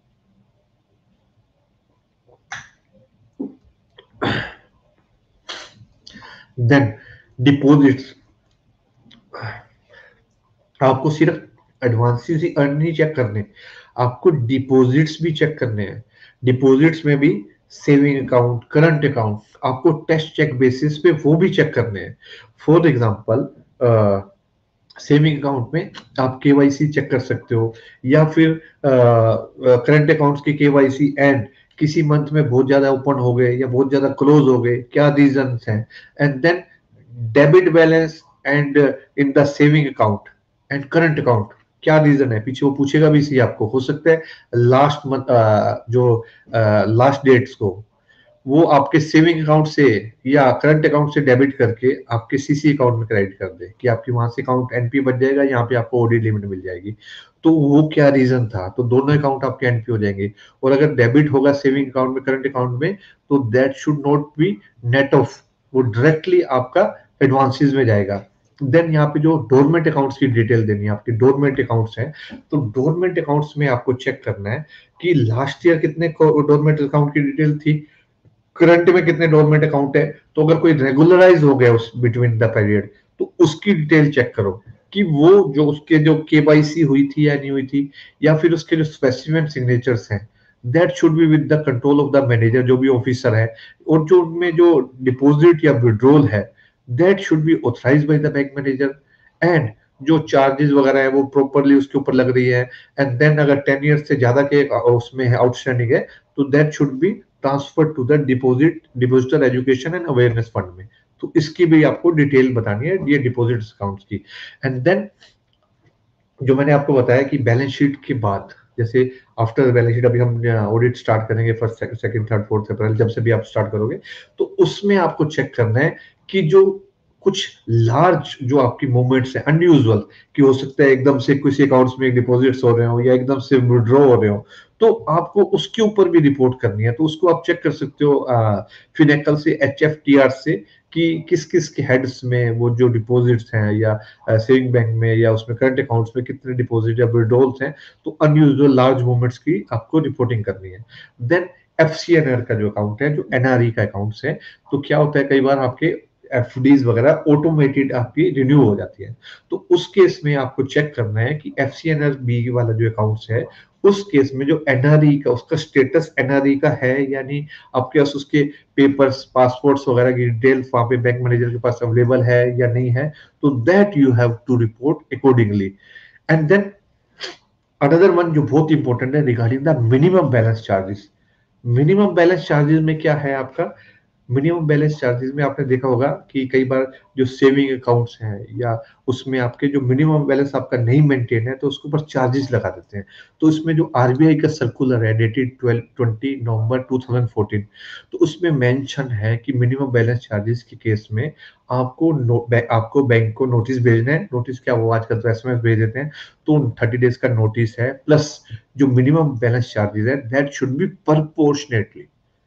देन डिपॉजिट्स, आपको सिर्फ एडवांसेस ही अर्न नहीं चेक करने, आपको डिपॉजिट्स भी चेक करने हैं। डिपॉजिट्स में भी सेविंग अकाउंट, करंट अकाउंट, आपको टेस्ट चेक बेसिस पे वो भी चेक करने हैं। फॉर एग्जांपल सेविंग अकाउंट में आप केवाईसी चेक कर सकते हो, या फिर करंट अकाउंट्स की केवाईसी एंड किसी मंथ में बहुत ज्यादा ओपन हो गए या बहुत ज्यादा क्लोज हो गए, क्या रीजन हैं। And then debit balance and in the saving account and current account, क्या रीजन है, पीछे वो पूछेगा भी सी आपको, हो सकता है लास्ट मंथ जो लास्ट डेट्स को वो आपके सेविंग अकाउंट से या करंट अकाउंट से डेबिट करके आपके सीसी अकाउंट में क्रेडिट कर दे कि आपकी वहां से अकाउंट एनपी बच जाएगा, यहाँ पे आपको ओडी लिमिट मिल जाएगी। तो वो क्या रीजन था, तो दोनों अकाउंट आपके एनपी हो जाएंगे। और अगर डेबिट होगा सेविंग अकाउंट में, करंट अकाउंट में, तो that should not be net off, वो डायरेक्टली आपका एडवांसेस में जाएगा। देन यहाँ पे जो डोरमेंट अकाउंट्स की डिटेल देनी है, आपके डोरमेंट अकाउंट्स हैं, तो डोरमेंट अकाउंट्स में आपको चेक करना है कि लास्ट ईयर कितने डोरमेंट अकाउंट की डिटेल थी, करंट में कितने डोरमेंट अकाउंट है, तो अगर कोई रेगुलराइज हो गया उस बिटवीन द पीरियड, तो उसकी डिटेल चेक करो कि वो जो उसके जो केवाईसी हुई थी या नहीं हुई थी, या फिर उसके जो स्पेसिफिक सिग्नेचर्स हैं, that should be with the control of the manager, जो भी ऑफिसर है। और जो उनमें जो डिपॉजिट या विड्रॉल है, that should be authorize by the bank manager. And जो चार्जेस वगैरह है वो प्रॉपरली उसके ऊपर लग रही है। एंड देन अगर टेन ईयर से ज्यादा के उसमें है आउटस्टैंडिंग है, तो that should be transfer to the deposit depositor education and awareness fund में। तो इसकी भी आपको डिटेल बतानी है, ये डिपॉजिट अकाउंट्स की। एंड देन जो मैंने आपको बताया कि बैलेंस शीट के बाद, जैसे आफ्टर बैलेंस शीट अभी हम ऑडिट स्टार्ट करेंगे first second third fourth April, जब से भी आप स्टार्ट करोगे, तो उसमें आपको चेक करना है कि जो कुछ लार्ज जो आपकी मूवमेंट्स है अनयूजुअल, कि हो सकता है एकदम से किसी अकाउंट्स में डिपॉजिट्स हो रहे हो या एकदम से विड्रॉ हो रहे हो, तो आपको उसके ऊपर भी रिपोर्ट करनी है। तो उसको आप चेक कर सकते हो फिनेकल से, एच एफ टी आर से, कि किस किस के हेड्स में वो जो डिपॉजिट्स हैं या सेविंग बैंक में या उसमें करंट अकाउंट्स में कितने डिपॉजिट या विड्रॉल्स हैं, तो अनयूजुअल लार्ज मूवमेंट्स की आपको रिपोर्टिंग करनी है। Then F C N R का जो अकाउंट है, जो एन आर ई का अकाउंट्स है, तो क्या होता है कई बार आपके एफ डीज वगैरह ऑटोमेटेड आपकी रिन्यू हो जाती है, तो उस केस में आपको चेक करना है कि F C N R B वाला जो अकाउंट्स है, उस केस में जो एन आर ई का उसका स्टेटस एन आर ई का है या नहीं, आपके पास उसके पेपर्स पासपोर्ट्स वगैरह की डिटेल वहां पे बैंक मैनेजर के पास अवेलेबल है या नहीं है, तो that you have to report accordingly. And then another one जो बहुत इंपॉर्टेंट है regarding the minimum balance charges. Minimum balance charges में क्या है आपका, मिनिमम बैलेंस चार्जेस में आपने देखा होगा कि कई बार जो सेविंग अकाउंट्स हैं या उसमें आपके जो मिनिमम बैलेंस आपका नहीं मेंटेन है, तो उसके ऊपर चार्जेस लगा देते हैं। तो इसमें जो आरबीआई का सर्कुलर है dated twelve twenty November two thousand fourteen, तो उसमें मेंशन है कि मिनिमम बैलेंस चार्जेस के केस में आपको नो, आपको बैंक को नोटिस भेजना है। नोटिस क्या, वो आजकल तो एसएमएस भेज देते हैं, तो थर्टी डेज का नोटिस है, प्लस जो मिनिमम बैलेंस चार्जेस है दैट शुड बी प्रपोर्शनेटली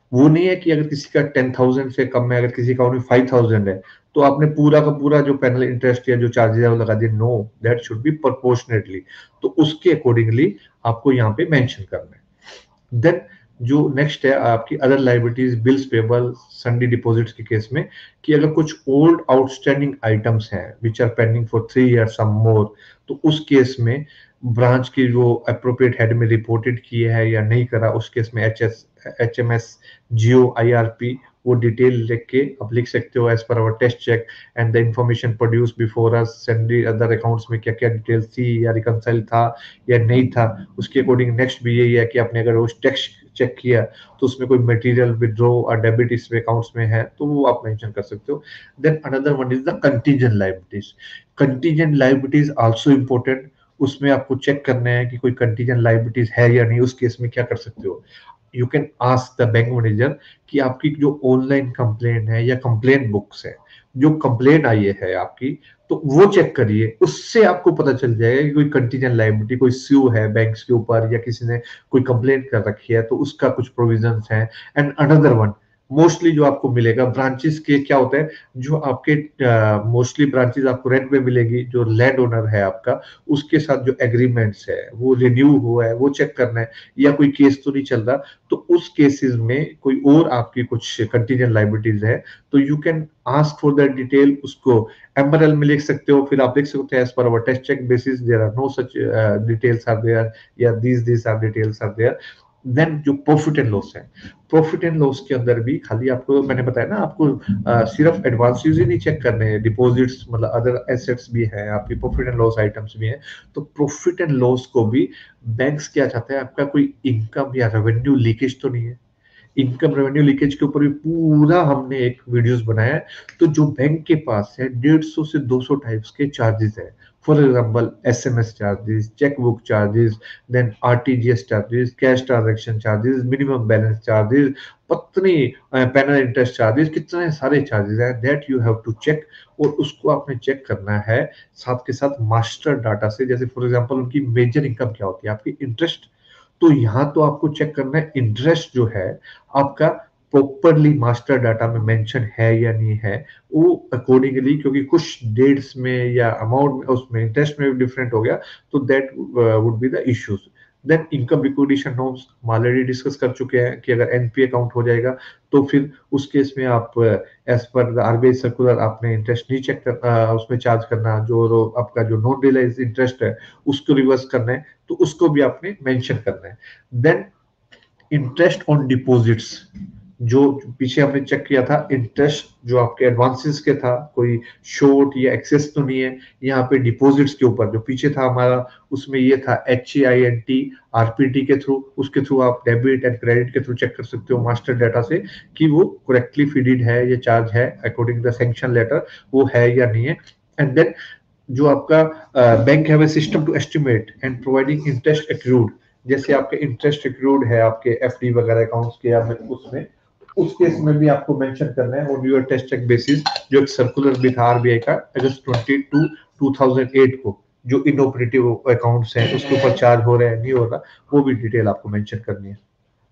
वो नहीं है कि अगर किसी का टेन थाउजेंड से कम है, अगर किसी अकाउंट में फाइव थाउजेंड है तो आपने पूरा का पूरा जो पेनल इंटरेस्ट या जो चार्जेस है वो लगा दिए। No, that should be proportionately. तो उसके अकॉर्डिंगली आपको यहाँ पे मेंशन करना है। देन जो नेक्स्ट है आपकी other liabilities, bills payable, sundry deposits के केस में, कि अगर कुछ ओल्ड आउटस्टैंडिंग आइटम्स हैं which are pending for three year some more, तो उस केस में ब्रांच की जो अप्रोप्रिएट हेड में रिपोर्टेड किए है या नहीं करा, उस केस में H S H M S Jio I R P वो डिटेल लिख के आप लिख सकते हो, as per our test check and the information produce before us, sundry other accounts में क्या क्या डिटेल थी या रिकंसाइल था या नहीं था, उसके अकॉर्डिंग नेक्स्ट भी यही है कि आपने अगर वो टेक्स्ट चेक किया तो उसमें कोई मटेरियल विड्रॉ और डेबिट इस अकाउंट्स में है तो वो आप मेंशन कर सकते हो। Then another one is the contingent liabilities. Contingent liabilities also important. उसमें आपको चेक करना है कि कोई कंटीजेंट लायबिलिटीज है या नहीं। उस केस में क्या कर सकते हो, you can ask the bank manager कि आपकी जो ऑनलाइन कंप्लेन है या कंप्लेन बुक्स है, जो कंप्लेन आई है आपकी, तो वो चेक करिए। उससे आपको पता चल जाएगा कि कोई कंटीजेंट लायबिलिटी, कोई स्यू है बैंक्स के ऊपर या किसी ने कोई कंप्लेंट कर रखी है तो उसका कुछ प्रोविजंस है। एंड अनदर वन मोस्टली जो आपको मिलेगा ब्रांचेस के, क्या होता है, जो आपके मोस्टली ब्रांचेस आपको रेंट में मिलेगी, जो लैंड ओनर है आपका उसके साथ जो एग्रीमेंट्स है वो रिन्यू हुआ है वो चेक करना है, या कोई केस तो नहीं चल रहा। तो उस केसेस में कोई और आपकी कुछ कंटीजेंट लायबिलिटीज है तो you can ask for that detail, उसको एमआरएल में लिख सकते हो। फिर आप लिख सकते हैं as per our test check basis there are no such details are there, या these these are details are there. Then जो प्रॉफिट एंड लॉस है, प्रॉफिट एंड लॉस के अंदर भी खाली आपको मैंने बताया ना, आपको आ, सिर्फ एडवांसेस ही नहीं चेक करने हैं, डिपॉजिट्स मतलब अदर एसेट्स भी है आपकी, प्रॉफिट एंड लॉस आइटम्स भी है। तो प्रॉफिट एंड लॉस को भी बैंक्स क्या चाहते हैं, आपका कोई इनकम या रेवेन्यू लीकेज तो नहीं है। इनकम रेवेन्यू लीकेज के ऊपर भी पूरा हमने एक वीडियोस बनाया है। तो जो बैंक के पास है डेढ़ सौ से दो सौ टाइप्स के चार्जेस है। For example SMS charges, check book charges, then RTGS charges, cash transaction charges, minimum balance charges, पत्नी पैनल इंटरेस्ट चार्जेस, कितने सारे चार्जेस हैं that you have to check. और उसको आपने चेक करना है साथ के साथ मास्टर डाटा से। जैसे फॉर एग्जांपल उनकी मेजर इनकम क्या होती है, आपकी इंटरेस्ट। तो यहाँ तो आपको चेक करना है इंटरेस्ट जो है आपका प्रॉपरली मास्टर डाटा में मेंशन है या नहीं है। वो अकॉर्डिंगली, क्योंकि कुछ डेट्स में या अमाउंट में उसमें इंटरेस्ट में भी डिफरेंट हो गया तो that would be the issues. Then income liquidation norms हम ऑलरेडी डिस्कस कर चुके हैं कि अगर एनपी अकाउंट हो जाएगा तो फिर उस केस में आप एज पर आरबीआई सर्कुलर आपने इंटरेस्ट नहीं चेक करना, उसमें चार्ज करना, जो आपका जो नॉन रियलाइज इंटरेस्ट है उसको रिवर्स करना है तो उसको भी आपने मेंशन करना है। देन इंटरेस्ट ऑन डिपॉजिट्स, जो पीछे हमने चेक किया था इंटरेस्ट जो आपके एडवांसेस के था, कोई शॉर्ट या एक्सेस तो नहीं है। यहाँ पे डिपॉजिट्स के ऊपर जो पीछे था हमारा, उसमें ये था H A I N T RPT के थ्रू, उसके थ्रू आप डेबिट एंड क्रेडिट के थ्रू चेक कर सकते हो मास्टर डाटा से कि वो करेक्टली फीडेड है, ये चार्ज है अकॉर्डिंग द सैंक्शन लेटर वो है या नहीं है। एंड देन जो आपका bank have a system to estimate and providing interest accrued, जैसे आपके इंटरेस्ट एक्रूड है आपके एफडी वगैरह अकाउंट्स के या उसमें, उस केस में भी आपको मेंशन करना है on your test check basis. जो एक सर्कुलर भी था आरबीआई का August twenty two two thousand eight को, जो इनऑपरेटिव अकाउंट्स हैं उसके ऊपर चार्ज हो रहा है नहीं हो रहा, वो भी डिटेल आपको मेंशन करनी है।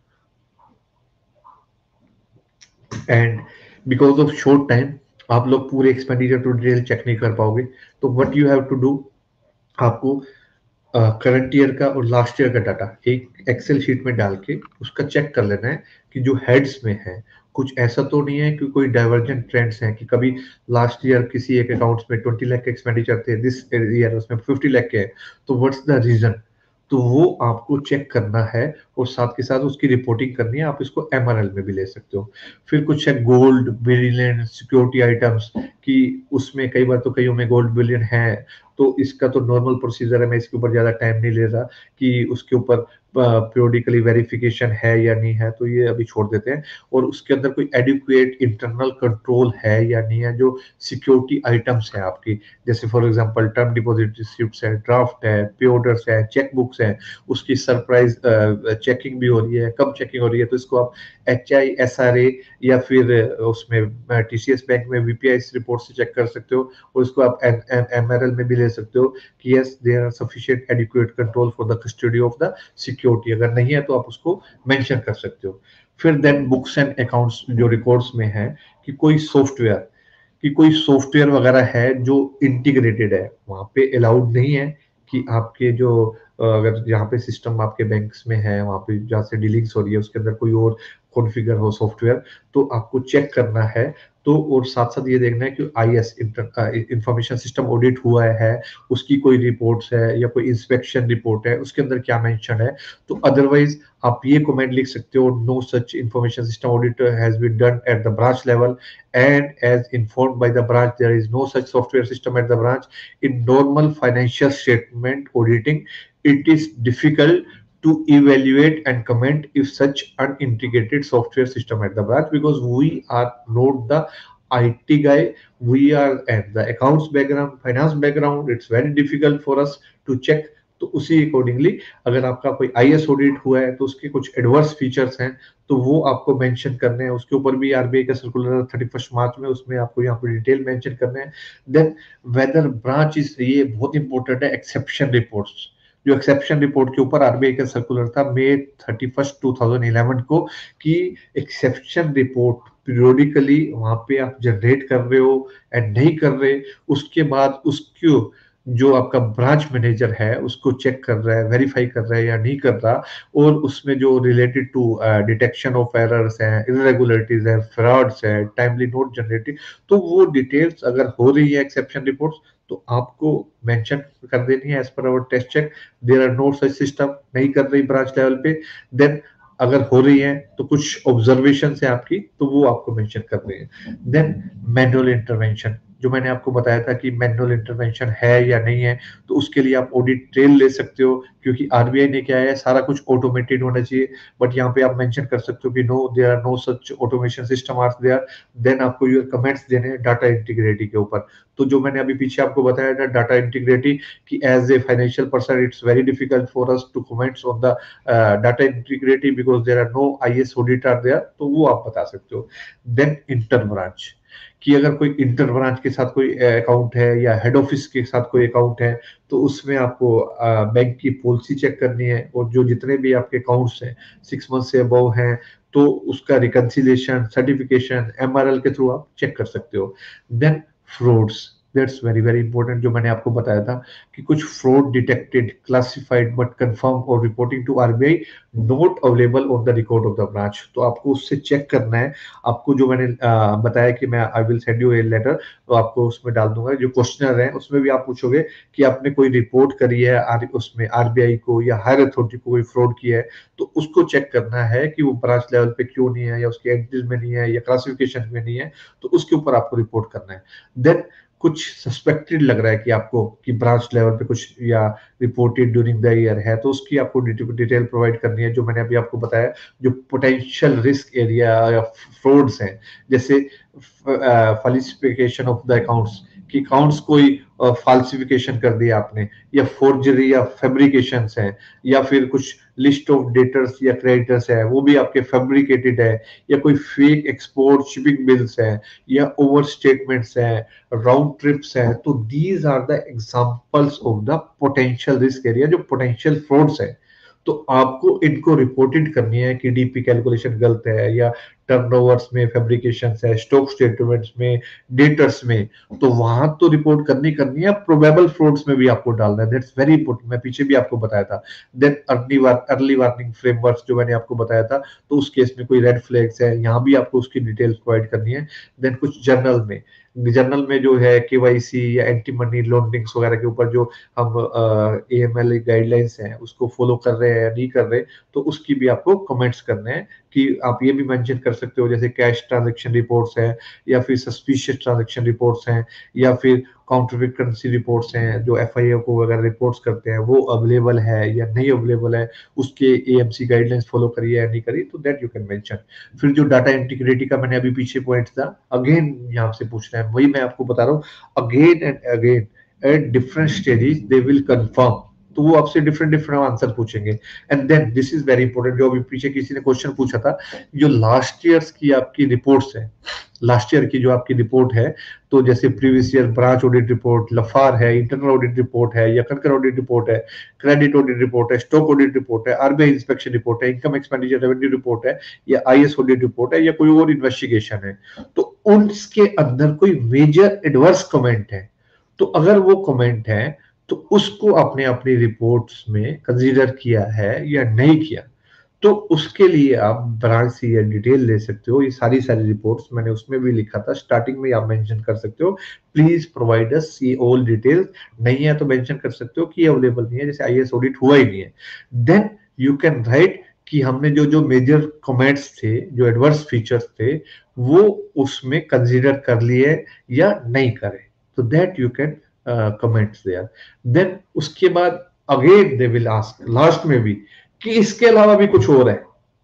And because of short time आप लोग पूरे एक्सपेंडिचर टू डिटेल चेक नहीं कर पाओगे, तो what you have to do, आपको करंट ईयर का और लास्ट ईयर का डाटा एक एक्सेल शीट में डाल के उसका चेक कर लेना है कि जो हेड्स में है कुछ ऐसा तो नहीं है कि कोई डाइवर्जेंट ट्रेंड्स हैं, कि कभी लास्ट ईयर किसी एक अकाउंट्स में ट्वेंटी लाख के एक्सपेंडिचर थे, दिस ईयर उसमें फिफ्टी लाख के हैं, तो व्हाट्स द रीजन। तो वो आपको चेक करना है और साथ के साथ उसकी रिपोर्टिंग करनी है। आप इसको एमआरएल में भी ले सकते हो। फिर कुछ है गोल्ड बिलियन सिक्योरिटी आइटम्स, कि उसमें कई बार तो कईयों में गोल्ड बिलियन है, तो इसका तो नॉर्मल प्रोसीजर है, मैं इसके ऊपर ज्यादा टाइम नहीं ले रहा कि उसके ऊपर periodically वेरिफिकेशन है या नहीं है, तो ये अभी छोड़ देते हैं। और उसके अंदर कोई एडिक्वेट इंटरनल कंट्रोल है या नहीं है, जो सिक्योरिटी आइटम्स है आपकी, जैसे for example term deposit receipts है, ड्राफ्ट है, पे ऑर्डर्स है, चेक बुक्स है, उसकी सरप्राइज चेकिंग भी हो रही है, कब चेकिंग हो रही है, तो इसको आप H I S R A या फिर उसमें टीसीएस बैंक में वीपीआई रिपोर्ट से चेक कर सकते हो। और इसको आप एमआरएल में भी ले सकते हो कि yes there are sufficient adequate control for the custody of the security. अगर नहीं है तो आप उसको मेंशन कर सकते हो। फिर देन बुक्स एंड अकाउंट्स जो रिकॉर्ड्स में है कि कोई सॉफ्टवेयर कि कोई सॉफ्टवेयर वगैरह है जो इंटीग्रेटेड है, वहां पे अलाउड नहीं है कि आपके जो अ, अगर जहाँ पे सिस्टम आपके बैंक्स में है, वहां पे जहाँ से डीलिंग्स हो रही है उसके अंदर कोई और कॉन्फ़िगर हो सॉफ्टवेयर, तो आपको चेक करना है। तो और साथ साथ ये देखना है कि I S information system audit हुआ है, उसकी कोई रिपोर्ट्स है या कोई इंस्पेक्शन रिपोर्ट है, उसके अंदर क्या मेंशन है। तो अदरवाइज आप ये कमेंट लिख सकते हो, no such information system audit has been done at the branch level and as informed by the branch there is no such software system at the branch. In normal financial statement auditing it is difficult to evaluate and comment if such unintegrated software system at the branch, because we are not the I T guy, we are at the accounts background, finance background, it's very difficult for us to check. तो उसी accordingly अगर आपका कोई आई S audit हुआ है तो उसके कुछ एडवर्स फीचर्स हैं, तो वो आपको मेंशन करने हैं। उसके ऊपर भी आरबीआई का सर्कुलर थर्टी फर्स्ट मार्च में, उसमें आपको यहाँ पे डिटेल मेंशन करने हैं। देन वेदर ब्रांच इज, ये बहुत इंपॉर्टेंट है, एक्सेप्शन रिपोर्ट्स। जो एक्सेप्शन रिपोर्ट के ऊपर आरबीआई का सर्कुलर था May thirty first two thousand eleven को, कि एक्सेप्शन रिपोर्ट पीरियोडिकली वहां पे आप जनरेट कर रहे हो एंड नहीं कर रहे, उसके बाद उसको जो आपका ब्रांच मैनेजर है उसको चेक कर रहा है, वेरीफाई कर रहा है या नहीं कर रहा, और उसमें जो related to detection of errors हैं, इरेगुलरिटीज है, फ्रॉड्स है, टाइमली नोट जनरेटिंग, तो वो डिटेल्स अगर हो रही है एक्सेप्शन रिपोर्ट्स तो आपको मेंशन कर देनी है as per our test check. There are no such system, नहीं कर रही ब्रांच लेवल पे, देन अगर हो रही है तो कुछ ऑब्जर्वेशन है आपकी, तो वो आपको मेंशन कर रहे हैं। देन मैनुअल इंटरवेंशन, जो मैंने आपको बताया था कि मैनुअल इंटरवेंशन है या नहीं है, तो उसके लिए आप ऑडिट ट्रेल ले सकते हो, क्योंकि आरबीआई ने क्या है, सारा कुछ ऑटोमेटेड होना चाहिए। बट यहाँ पे आप मेंशन कर सकते हो कि no, there are no such automation system are there. Then आपको योर कमेंट्स देने हैं डाटा इंटीग्रिटी के ऊपर। तो जो मैंने अभी पीछे आपको बताया था डाटा इंटीग्रिटी, कि as a financial person it's very difficult for us to comments on the data integrity because there are no I S audit are there, तो वो आप बता सकते हो। देन इंटर ब्रांच, कि अगर कोई इंटर ब्रांच के साथ कोई अकाउंट है या हेड ऑफिस के साथ कोई अकाउंट है, तो उसमें आपको बैंक की पॉलिसी चेक करनी है, और जो जितने भी आपके अकाउंट्स हैं सिक्स मंथ से अबव हैं, तो उसका रिकंसिलिएशन सर्टिफिकेशन एमआरएल के थ्रू आप चेक कर सकते हो। Then frauds, that's very very important, जो मैंने आपको बताया था कि कुछ fraud detected, classified but confirm और reporting to RBI not available on the record of the branch, तो आपको उससे चेक करना है। आपको जो मैंने आ, बताया कि मैं I will send you a letter, तो आपको उसमें डाल दूंगा जो क्वेश्चनर है, उसमें भी आप पूछोगे कि आपने कोई रिपोर्ट करी है आर, उसमें आरबीआई को या हायर अथॉरिटी को कोई फ्रॉड किया है, तो उसको चेक करना है कि वो ब्रांच लेवल पे क्यों नहीं है, या उसके एंट्रीज में नहीं है, या क्लासिफिकेशन में नहीं है, तो उसके ऊपर आपको रिपोर्ट करना है। देन कुछ सस्पेक्टेड लग रहा है कि आपको कि ब्रांच लेवल पे कुछ या रिपोर्टेड ड्यूरिंग द ईयर है, तो उसकी आपको डिटेल प्रोवाइड करनी है, जो मैंने अभी आपको बताया। जो पोटेंशियल रिस्क एरिया या फ्रॉड्स हैं, जैसे फॉल्सिफिकेशन ऑफ द अकाउंट्स, कि अकाउंट्स कोई फॉल्सिफिकेशन कर दिया आपने, या फोर्जरी या फैब्रिकेशन है, या फिर कुछ लिस्ट ऑफ डेटर्स या क्रेडिटर्स है वो भी आपके फैब्रिकेटेड है, या कोई फेक एक्सपोर्ट शिपिंग बिल्स है, या ओवर स्टेटमेंट्स है, राउंड ट्रिप्स है, तो these are the examples of the potential risk area, जो पोटेंशियल फ्रॉड्स है। तो आपको इनको रिपोर्टेड करनी है कि डीपी कैलकुलेशन गलत है, या टर्नओवर्स में फैब्रिकेशन है, स्टॉक स्टेटमेंट्स में, डेटर्स में, तो वहां तो रिपोर्ट करनी करनी है। प्रोबेबल फ्रॉड्स में भी आपको डालना है, दैट्स वेरी इंपॉर्टेंट, मैं पीछे भी आपको बताया था। Then early war early warning framework, जो मैंने आपको बताया था, तो उस केस में कोई रेड फ्लैग्स है, यहाँ भी आपको उसकी डिटेल्स प्रोवाइड करनी है। देन कुछ जर्नल में जर्नल में जो है केवाईसी या एंटी मनी लॉन्ड्रिंग्स वगैरह के ऊपर जो हम एएमएल गाइडलाइंस हैं उसको फॉलो कर रहे हैं या नहीं कर रहे, तो उसकी भी आपको कमेंट्स करने हैं। कि आप ये भी मेंशन कर सकते हो जैसे कैश ट्रांजैक्शन रिपोर्ट्स है, या फिर सस्पिशियस ट्रांजैक्शन रिपोर्ट्स हैं, या फिर काउंटरफेट करेंसी रिपोर्ट्स हैं, जो एफआईओ को अगर रिपोर्ट्स करते हैं वो अवेलेबल है या नहीं अवेलेबल है, उसके एएमसी गाइडलाइंस फॉलो करिए या नहीं करिए, तो दैट यू कैन मेंशन। फिर जो डाटा इंटीग्रिटी का मैंने अभी पीछे पॉइंट था, अगेन यहाँ से पूछ रहे हैं, वही मैं आपको बता रहा हूँ, again and again at different stages they will confirm तो वो आपसे डिफरेंट डिफरेंट आंसर पूछेंगे। And then this is very important, जो अभी पीछे किसी ने क्वेश्चन पूछा था, जो लास्ट ईयर्स की आपकी रिपोर्ट्स है, लास्ट ईयर की जो आपकी रिपोर्ट है, तो जैसे previous year branch audit report, लफार है, इंटरनल ऑडिट रिपोर्ट है, या कंकर ऑडिट रिपोर्ट है, क्रेडिट ऑडिट रिपोर्ट है, स्टॉक ऑडिट रिपोर्ट है, आरबीआई इंस्पेक्शन रिपोर्ट है, इनकम एक्सपेंडिचर रेवेन्यू रिपोर्ट है, या आईएएस ऑडिट रिपोर्ट है, या कोई और इन्वेस्टिगेशन है, तो उनके अंदर कोई मेजर एडवर्स कमेंट है, तो अगर वो कमेंट है तो उसको आपने अपनी रिपोर्ट्स में कंसीडर किया है या नहीं किया, तो उसके लिए आप ब्रांच से ये डिटेल ले सकते हो। ये सारी सारी रिपोर्ट्स मैंने उसमें भी लिखा था, स्टार्टिंग में आप मेंशन कर सकते हो, प्लीज प्रोवाइड अस ये ऑल डिटेल्स। नहीं है तो मेंशन कर सकते हो कि ये अवेलेबल नहीं है, जैसे आईएएस ऑडिट हुआ ही नहीं है। देन यू कैन राइट कि हमने जो जो मेजर कमेंट्स थे, जो एडवर्स फीचर्स थे, वो उसमें कंसीडर कर लिए या नहीं करे, तो that you can comments there. Then उसके बाद again they will ask last में भी कि इसके अलावा भी कुछ और है,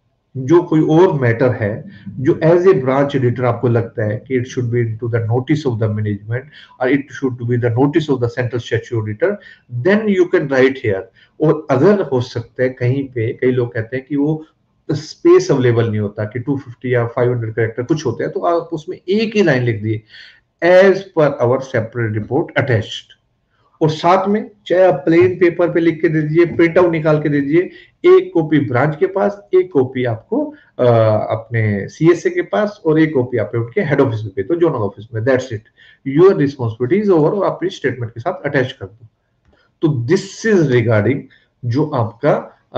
जो कोई और मैटर है जो एज ए ब्रांच एडिटर आपको लगता है कि it should be into the notice of the management और it should be the notice of the central statutory auditor, then you can write here. और अगर हो सकता है कहीं पे, कई लोग कहते हैं कि वो स्पेस अवेलेबल नहीं होता कि टू फिफ्टी या फाइव हंड्रेड कैरेक्टर कुछ होते हैं, तो आप उसमें एक ही लाइन लिख दिए, as per our separate report attached, और साथ में चाहे आप प्लेन पेपर पे लिख के दे दीजिए, प्रिंट आउट निकाल के दे दीजिए, एक कॉपी ब्रांच के पास, एक कॉपी आपको आ, अपने सीएसए के पास, और एक कॉपी आप उनके हेड ऑफिस में, तो जोनल ऑफिस में। That's it, your responsibility is over, और अपनी स्टेटमेंट के साथ अटैच कर दो। तो दिस इज रिगार्डिंग जो आपका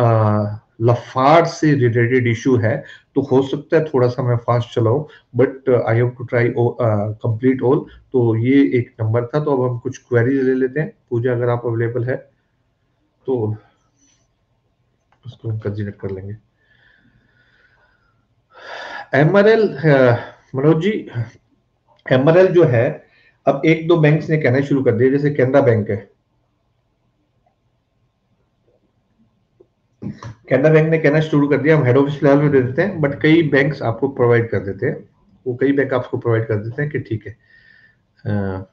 आ, लफार से रिलेटेड इशू है। तो हो सकता है थोड़ा सा मैं फास्ट चलाऊं, but I have to try complete all. तो ये एक नंबर था, तो अब हम कुछ क्वेरीज ले लेते हैं। पूजा अगर आप अवेलेबल है तो उसको हम कंसीडर कर लेंगे। एमआरएल, मनोज जी, एमआरएल जो है, अब एक दो बैंक्स ने कहना शुरू कर दिया, जैसे कैनरा बैंक है, कैनरा बैंक ने कहना शुरू कर दिया हम हेड ऑफिस लेवल में दे देते हैं, बट कई बैंक्स आपको प्रोवाइड कर देते हैं, वो कई बैंक आपको प्रोवाइड कर देते हैं कि ठीक है, आ,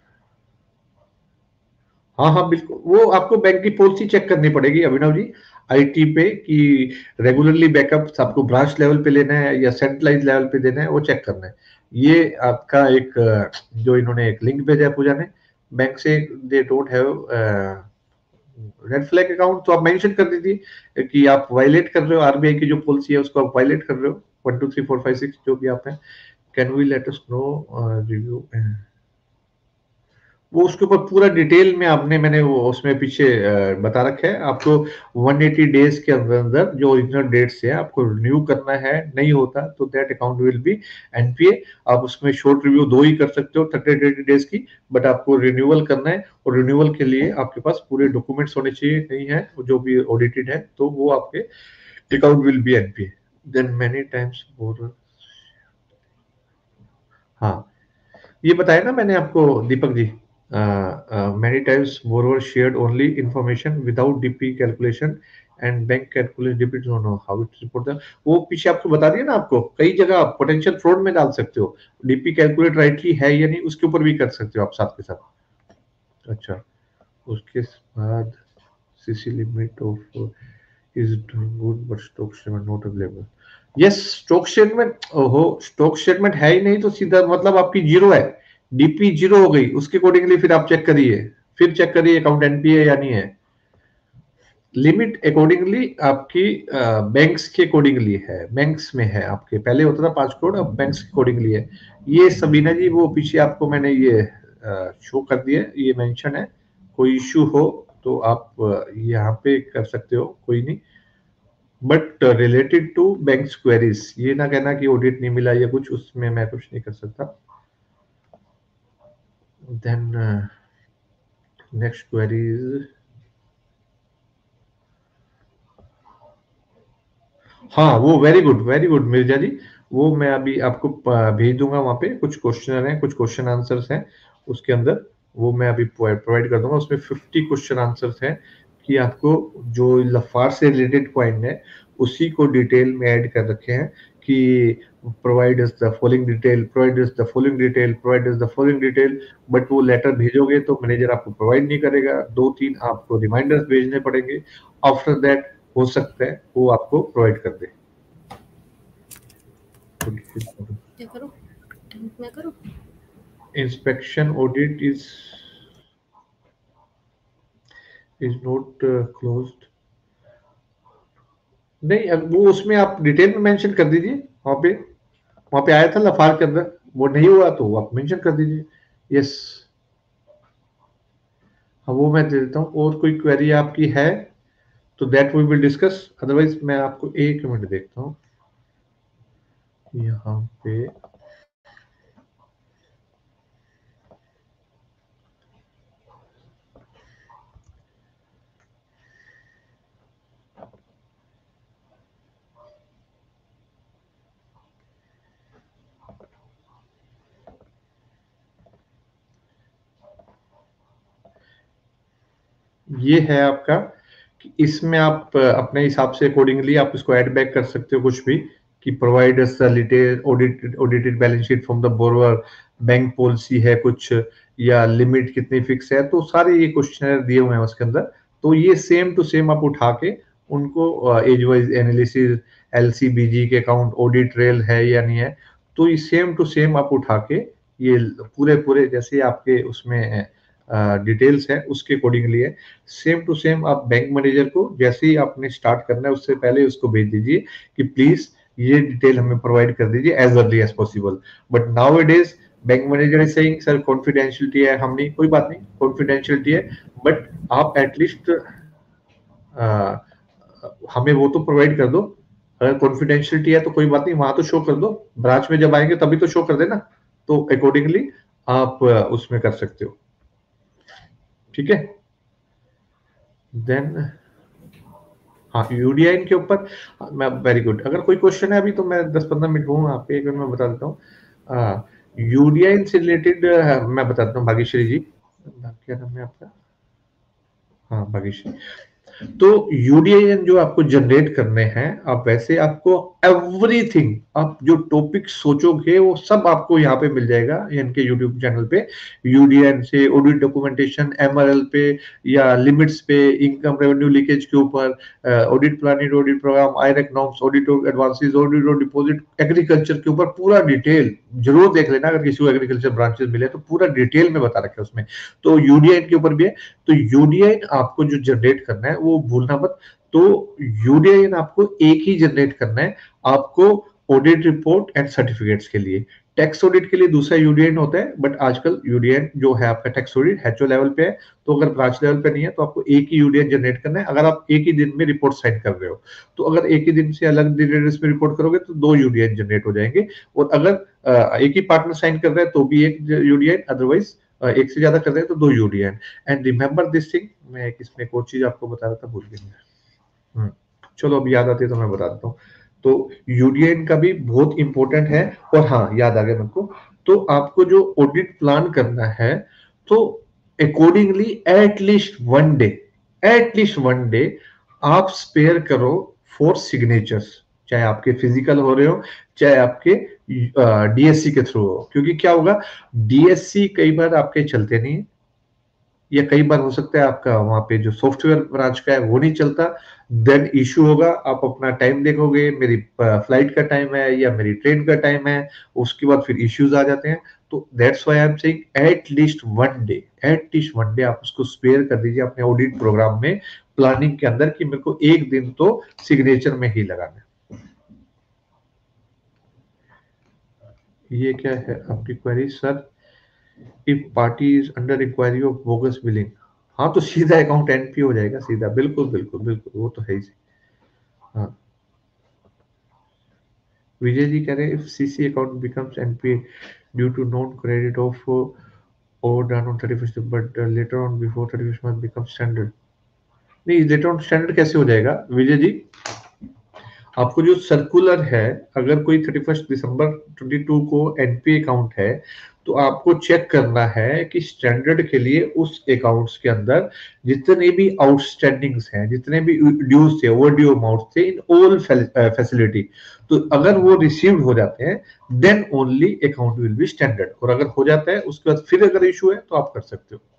हाँ हाँ बिल्कुल, वो आपको बैंक की पॉलिसी चेक करनी पड़ेगी अभिनव जी, आईटी पे, कि रेगुलरली बैकअप आपको ब्रांच लेवल पे लेना है या सेंट्रलाइज लेवल पे देना है, वो चेक करना है। ये आपका एक जो इन्होंने एक लिंक भेजा है पूजा ने बैंक से, they don't have red flag account, तो आप मेंशन कर दीजिए कि आप वायलेट कर रहे हो आरबीआई की जो पॉलिसी है, उसको आप वायलेट कर रहे हो, one two three four five six जो भी आप हैं। Can we let us know review, वो उसके ऊपर पूरा डिटेल में आपने, मैंने वो उसमें पीछे बता रखा है आपको, वन एटी डेज के अंदर अंदर जो ओरिजिनल डेट्स है आपको रिन्यू करना है, नहीं होता तो that account will be NPA. आप उसमें शॉर्ट रिव्यू दो ही कर सकते हो थर्टी डेज की, बट आपको रिन्यूअल करना है, और रिन्यूअल के लिए आपके पास पूरे डॉक्यूमेंट्स होने चाहिए, नहीं है जो भी ऑडिटेड है, तो वो आपके account will be NPA. Then many times bore, हाँ ये बताया ना मैंने आपको Deepak ji, uh, uh, many times borrower shared only information without D P calculation and bank calculation depends on how it report the, वो पीछे आपको बता दिया ना, आपको कई जगह आप पोटेंशियल फ्रॉड में डाल सकते हो, डीपी कैलकुलेट राइटली है या नहीं उसके ऊपर भी कर सकते हो आप साथ के साथ। अच्छा, उसके बाद CC limit of is doing good but stock statement not available. Yes, stock statement, ओहो स्टॉक स्टेटमेंट है ही नहीं तो सीधा मतलब आपकी जीरो है, डीपी जीरो हो गई, उसके अकॉर्डिंगली फिर आप चेक करिए, फिर चेक करिए अकाउंट एनपीए या नहीं है। लिमिट अकॉर्डिंगली आपकी बैंक्स के अकॉर्डिंगली है, बैंक्स में है आपके, पहले होता था पांच करोड़, अब बैंक्स के अकॉर्डिंगली है। ये सबीना जी वो पीछे आपको मैंने ये शो कर दिया, ये मेंशन है, कोई इश्यू हो तो आप यहाँ पे कर सकते हो, कोई नहीं, but related to banks queries, ये ना कहना कि ऑडिट नहीं मिला या कुछ, उसमें मैं कुछ नहीं कर सकता। Then uh, next query is, हाँ वो very good very good Mirza ji, वो मैं अभी आपको भेज दूंगा, वहां पे कुछ क्वेश्चन हैं, कुछ क्वेश्चन आंसर्स हैं उसके अंदर, वो मैं अभी प्रोवाइड कर दूंगा। उसमें फिफ्टी क्वेश्चन आंसर्स हैं कि आपको जो लफार से रिलेटेड पॉइंट है उसी को डिटेल में ऐड कर रखे हैं कि provide is the following detail, provide is the following detail, provide is the following detail, but वो लेटर भेजोगे तो मैनेजर आपको प्रोवाइड नहीं करेगा, दो तीन आपको रिमाइंडर्स भेजने पड़ेंगे, आफ्टर दैट हो सकता है वो आपको प्रोवाइड कर दे। क्या करूं? मैं करूं? Inspection audit is is not closed. नहीं, अब वो उसमें आप डिटेल में मेंशन कर दीजिए, वहां पे वहां पे आया था लफार के अंदर, वो नहीं हुआ तो आप मेंशन कर दीजिए। यस, हाँ वो मैं दे देता हूँ। और कोई क्वेरी आपकी है तो that we will discuss, otherwise मैं आपको एक मिनट देखता हूँ यहाँ पे। ये है आपका कि इसमें आप अपने हिसाब से अकॉर्डिंगली आप इसको ऐड बैक कर सकते हो कुछ भी, कि provide us detail audited audited balance sheet from the borrower, bank policy है कुछ, या लिमिट कितनी फिक्स है, तो सारे ये क्वेश्चन दिए हुए हैं उसके अंदर। तो ये सेम टू सेम आप उठा के उनको एज वाइज एनालिसिस, एलसीबीजी के अकाउंट ऑडिट ट्रेल है या नहीं है, तो ये सेम टू सेम आप उठा के ये पूरे पूरे जैसे आपके उसमें डिटेल्स है उसके अकॉर्डिंगली है, सेम टू सेम आप बैंक मैनेजर को जैसे ही आपने स्टार्ट करना है उससे पहले उसको भेज दीजिए कि प्लीज ये डिटेल हमें प्रोवाइड कर दीजिए as early as possible. But now it is bank manager is saying sir confidentiality है, हम नहीं, कोई बात नहीं, कॉन्फिडेंशियलिटी है, बट आप एटलीस्ट हमें वो तो प्रोवाइड कर दो। अगर कॉन्फिडेंशियलिटी है तो कोई बात नहीं, वहां तो शो कर दो, ब्रांच में जब आएंगे तभी तो शो कर देना, तो अकॉर्डिंगली आप उसमें कर सकते हो। ठीक है, देन हाँ यूडीआई के ऊपर मैं वेरी गुड, अगर कोई क्वेश्चन है अभी तो मैं दस पंद्रह मिनट हूँ आप एक मिनट में बता देता हूँ। यूडीआई से रिलेटेड मैं बता देता हूँ, भाग्यश्री जी, क्या नाम है आपका? हाँ भाग्यश्री। तो यूडीआईएन जो आपको जनरेट करने हैं, आप वैसे आपको एवरीथिंग आप जो टॉपिक सोचोगे वो सब आपको यहाँ पे मिल जाएगा इनके यूट्यूब चैनल पे। यूडीआईएन से ऑडिट डॉक्यूमेंटेशन, एमआरएल पे या लिमिट्स पे, इनकम रेवेन्यू लीकेज के ऊपर, audit planning, audit programme, IRAC norms, audit advances, audit और डिपॉजिट, एग्रीकल्चर के ऊपर पूरा डिटेल जरूर देख लेना, अगर किसी को एग्रीकल्चर ब्रांचेस मिले तो पूरा डिटेल में बता रखा है उसमें। तो यूडीआईएन के ऊपर भी है, तो यूडीआईएन आपको जो जनरेट करना है वो भूलना मत। तो यूडीआईएन आपको एक ही जनरेट करना है, आपको ऑडिट रिपोर्ट एंड सर्टिफिकेट्स के लिए। टैक्स ऑडिट के लिए दूसरा यूडीआईएन होता है, बट आजकल यूडीआईएन जो है आपका टैक्स ऑडिट एचओ लेवल पे है, तो अगर ब्रांच लेवल पे नहीं है तो आपको एक ही यूडीआईएन जनरेट करना है। अगर आप एक ही दिन में रिपोर्ट साइन कर रहे हो, तो अगर एक ही दिन से अलग डेट्स में रिपोर्ट करोगे तो दो यूडीआईएन जनरेट हो जाएंगे, और अगर एक ही पार्टनर साइन कर रहा है तो भी एक यूडीआईएन, अदरवाइज एक से ज्यादा कर रहे हैं तो दो UDIN. And remember this thing, मैं एक इसमें एक और चीज आपको बता रहा था, भूल गया। चलो अब याद आती है तो मैं बता देता हूँ। तो यूडीआईएन का भी बहुत इंपॉर्टेंट है, और हाँ याद आ गया मेरे को, तो आपको जो ऑडिट प्लान करना है तो accordingly at least one day at least one day आप स्पेयर करो फॉर सिग्नेचर्स, चाहे आपके फिजिकल हो रहे हो चाहे आपके डीएससी के थ्रू हो, क्योंकि क्या होगा, डीएससी कई बार आपके चलते नहीं है, या कई बार हो सकता है आपका वहां पे जो सॉफ्टवेयर ब्रांच का है वो नहीं चलता, देन इशू होगा। आप अपना टाइम देखोगे, मेरी फ्लाइट का टाइम है या मेरी ट्रेन का टाइम है, उसके बाद फिर इश्यूज आ जाते हैं। तो that's why I M saying at least one day at least one day आप उसको स्पेयर कर दीजिए अपने ऑडिट प्रोग्राम में, प्लानिंग के अंदर, कि मेरे को एक दिन तो सिग्नेचर में ही लगाना है। ये क्या है आपकी query sir? If party is under inquiry of bogus billing, हाँ तो सीधा अकाउंट एनपी हो जाएगा सीधा, बिल्कुल बिल्कुल बिल्कुल, वो तो है ही। हाँ विजय जी कह रहे हैं if CC account becomes NP due to non credit of और done on thirty first but later on before thirty first month become standard. नहीं, लेटर ऑन स्टैंडर्ड कैसे हो जाएगा विजय जी? आपको जो सर्कुलर है, अगर कोई thirty first December twenty two को एनपी अकाउंट है तो आपको चेक करना है कि स्टैंडर्ड के लिए उस अकाउंट्स के अंदर जितने भी आउटस्टैंडिंग्स हैं, जितने भी ड्यूज थे, ओवर ड्यू अमाउंट थे इन ऑल फैसिलिटी, तो अगर वो रिसीव्ड हो जाते हैं then only account will be standard, और अगर हो जाता है उसके बाद फिर अगर इशू है तो आप कर सकते हो।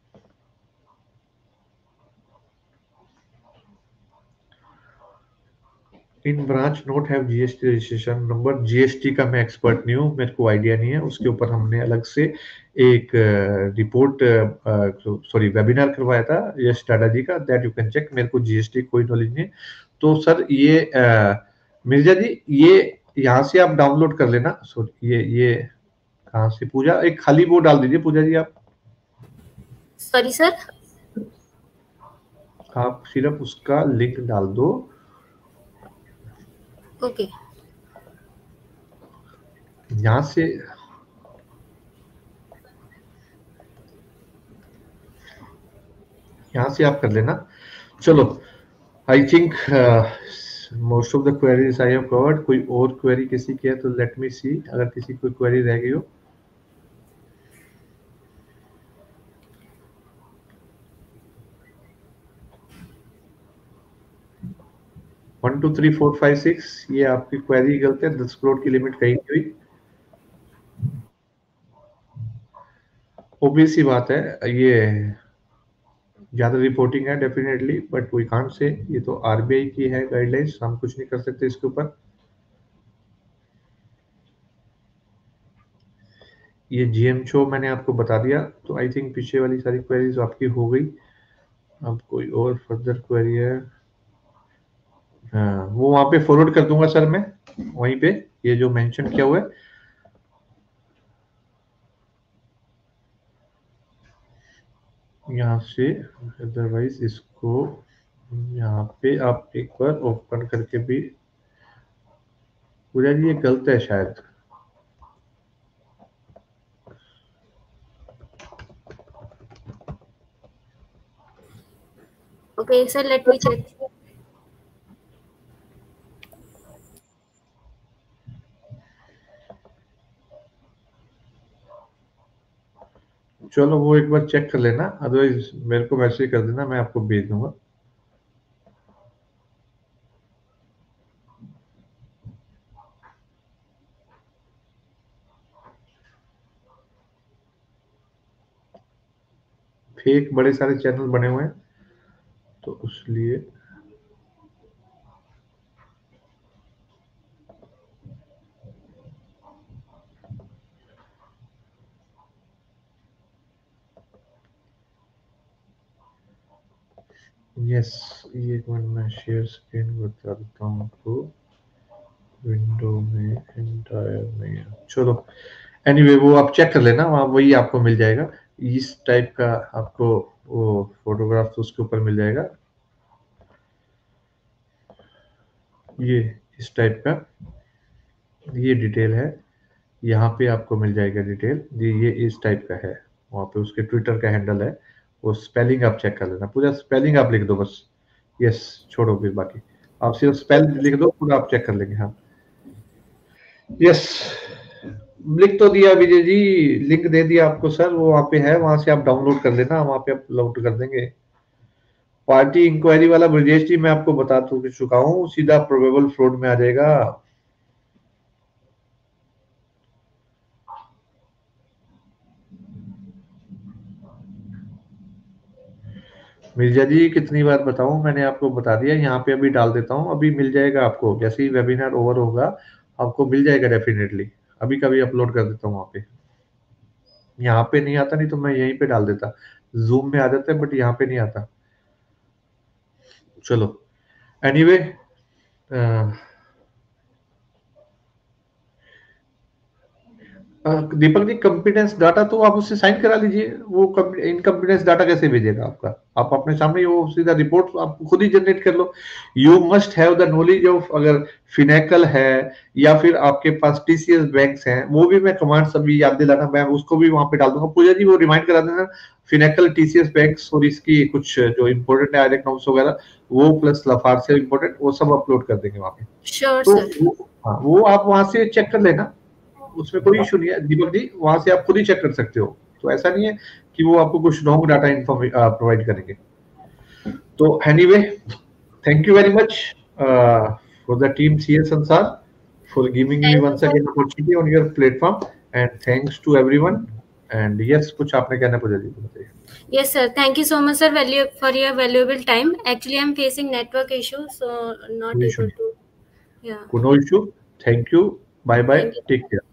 In branch note have GST registration number. GST का मैं एक्सपर्ट नहीं हूँ, मेरे को आइडिया नहीं है, उसके ऊपर हमने अलग से एक रिपोर्ट सॉरी वेबिनार करवाया था यश टाटा जी का, दैट यू कैन चेक। मेरे को जीएसटी कोई नॉलेज नहीं है। तो सर ये uh, मिर्जा जी, ये यहाँ से आप डाउनलोड कर लेना। सॉरी ये ये कहाँ से पूजा, एक खाली वो डाल दीजिए पूजा जी आप। सॉरी सर, आप सिर्फ उसका लिंक डाल दो। ओके, यहाँ से यहाँ से आप कर लेना। चलो, I think most of the queries I have covered. कोई और क्वेरी किसी की है तो लेट मी सी, अगर किसी कोई क्वेरी रह गई हो। One two three four five six, ये आपकी क्वेरी गलत है। दस करोड़ की लिमिट कहीं नहीं हुई, ओबीएस सी बात है। ये ज्यादा रिपोर्टिंग है definitely, but we can't say, ये तो आरबीआई की है गाइडलाइंस, हम कुछ नहीं कर सकते इसके ऊपर। ये जीएमओ मैंने आपको बता दिया, तो आई थिंक पीछे वाली सारी क्वेरीज आपकी हो गई। अब कोई और फर्दर क्वेरी है? हाँ, वो वहां पे फॉरवर्ड कर दूंगा सर मैं, वहीं पे ये जो मेंशन किया हुआ है। यहाँ से अदरवाइज इसको यहाँ पे आप एक बार ओपन करके भी, पूजा जी ये गलत है शायद। Okay sir, let me check. चलो वो एक बार चेक कर लेना, अदरवाइज मेरे को मैसेज कर देना, मैं आपको भेज दूंगा। फेक बड़े सारे चैनल बने हुए हैं तो उसलिए यस, ये एक मिनट मैं शेयर स्क्रीन बता देता हूँ आपको। विंडो में एंटायर नहीं है, चलो एनीवे anyway, वो आप चेक कर लेना, वहाँ वही आपको मिल जाएगा। इस टाइप का आपको वो फोटोग्राफ तो उसके ऊपर मिल जाएगा, ये इस टाइप का ये डिटेल है, यहाँ पे आपको मिल जाएगा डिटेल। ये ये इस टाइप का है, वहाँ पे उसके ट्विटर का हैंडल है, वो स्पेलिंग आप चेक कर लेना, पूरा स्पेलिंग आप लिख दो बस। यस, छोड़ो फिर बाकी, आप सिर्फ स्पेल लिख दो, पूरा आप चेक कर लेंगे। हाँ यस, लिख तो दिया विजय जी, लिंक दे दिया आपको सर, वो वहाँ पे है, वहां से आप डाउनलोड कर लेना, वहाँ पे आप अपलोड कर देंगे। पार्टी इंक्वायरी वाला ब्रजेश जी मैं आपको बता चुका हूँ, सीधा प्रोबेबल फ्रॉड में आ जाएगा। मिर्जा जी कितनी बार बताऊं, मैंने आपको बता दिया, यहाँ पे अभी डाल देता हूँ, अभी मिल जाएगा आपको, जैसे ही वेबिनार ओवर होगा आपको मिल जाएगा डेफिनेटली। अभी कभी अपलोड कर देता हूँ वहाँ पे, यहाँ पे नहीं आता, नहीं तो मैं यहीं पे डाल देता, जूम में आ जाता है बट यहाँ पे नहीं आता। चलो anyway anyway, Deepak ji confidence data तो आप उससे साइन करा लीजिए, वो इनकम्पिडेंस डाटा कैसे भेजेगा आपका? आप अपने सामने वो सीधा रिपोर्ट आप खुद ही जनरेट कर लो। You must have the knowledge of, अगर फिनेकल है या फिर आपके पास टीसीएस बैंक्स हैं, वो भी मैं कमांड सभी याद दिलाना, मैं उसको भी वहां पे डाल दूंगा। पूजा जी वो रिमाइंड करा देना, फिनेकल, टीसीएस बैंक्स और इसकी कुछ जो इंपोर्टेंट है आइडेक्ट वगैरह, वो प्लस लफार से इंपोर्टेंट, वो सब अपलोड कर देंगे वहां पे। श्योर तो सर। हाँ, वो आप वहां से चेक कर लेना। उसमें कोई इशू नहीं है दीपक जी, वहां से आप खुद ही चेक कर सकते हो, तो ऐसा नहीं है कि वो आपको कुछ रॉन्ग डाटा प्रोवाइड करेंगे। तो anyway, thank you very much for the team C S Ansar for giving me Thank you once so again opportunity on your platform, and thanks to everyone. And yes, कुछ आपने कहना पूछा जी, बताइए। Yes, sir. Thank you so much, sir, value for your valuable time. Actually, I'm facing network issue, so not No able issue. to. Yeah. No issue. Thank you. Bye bye. Thank you. Take care.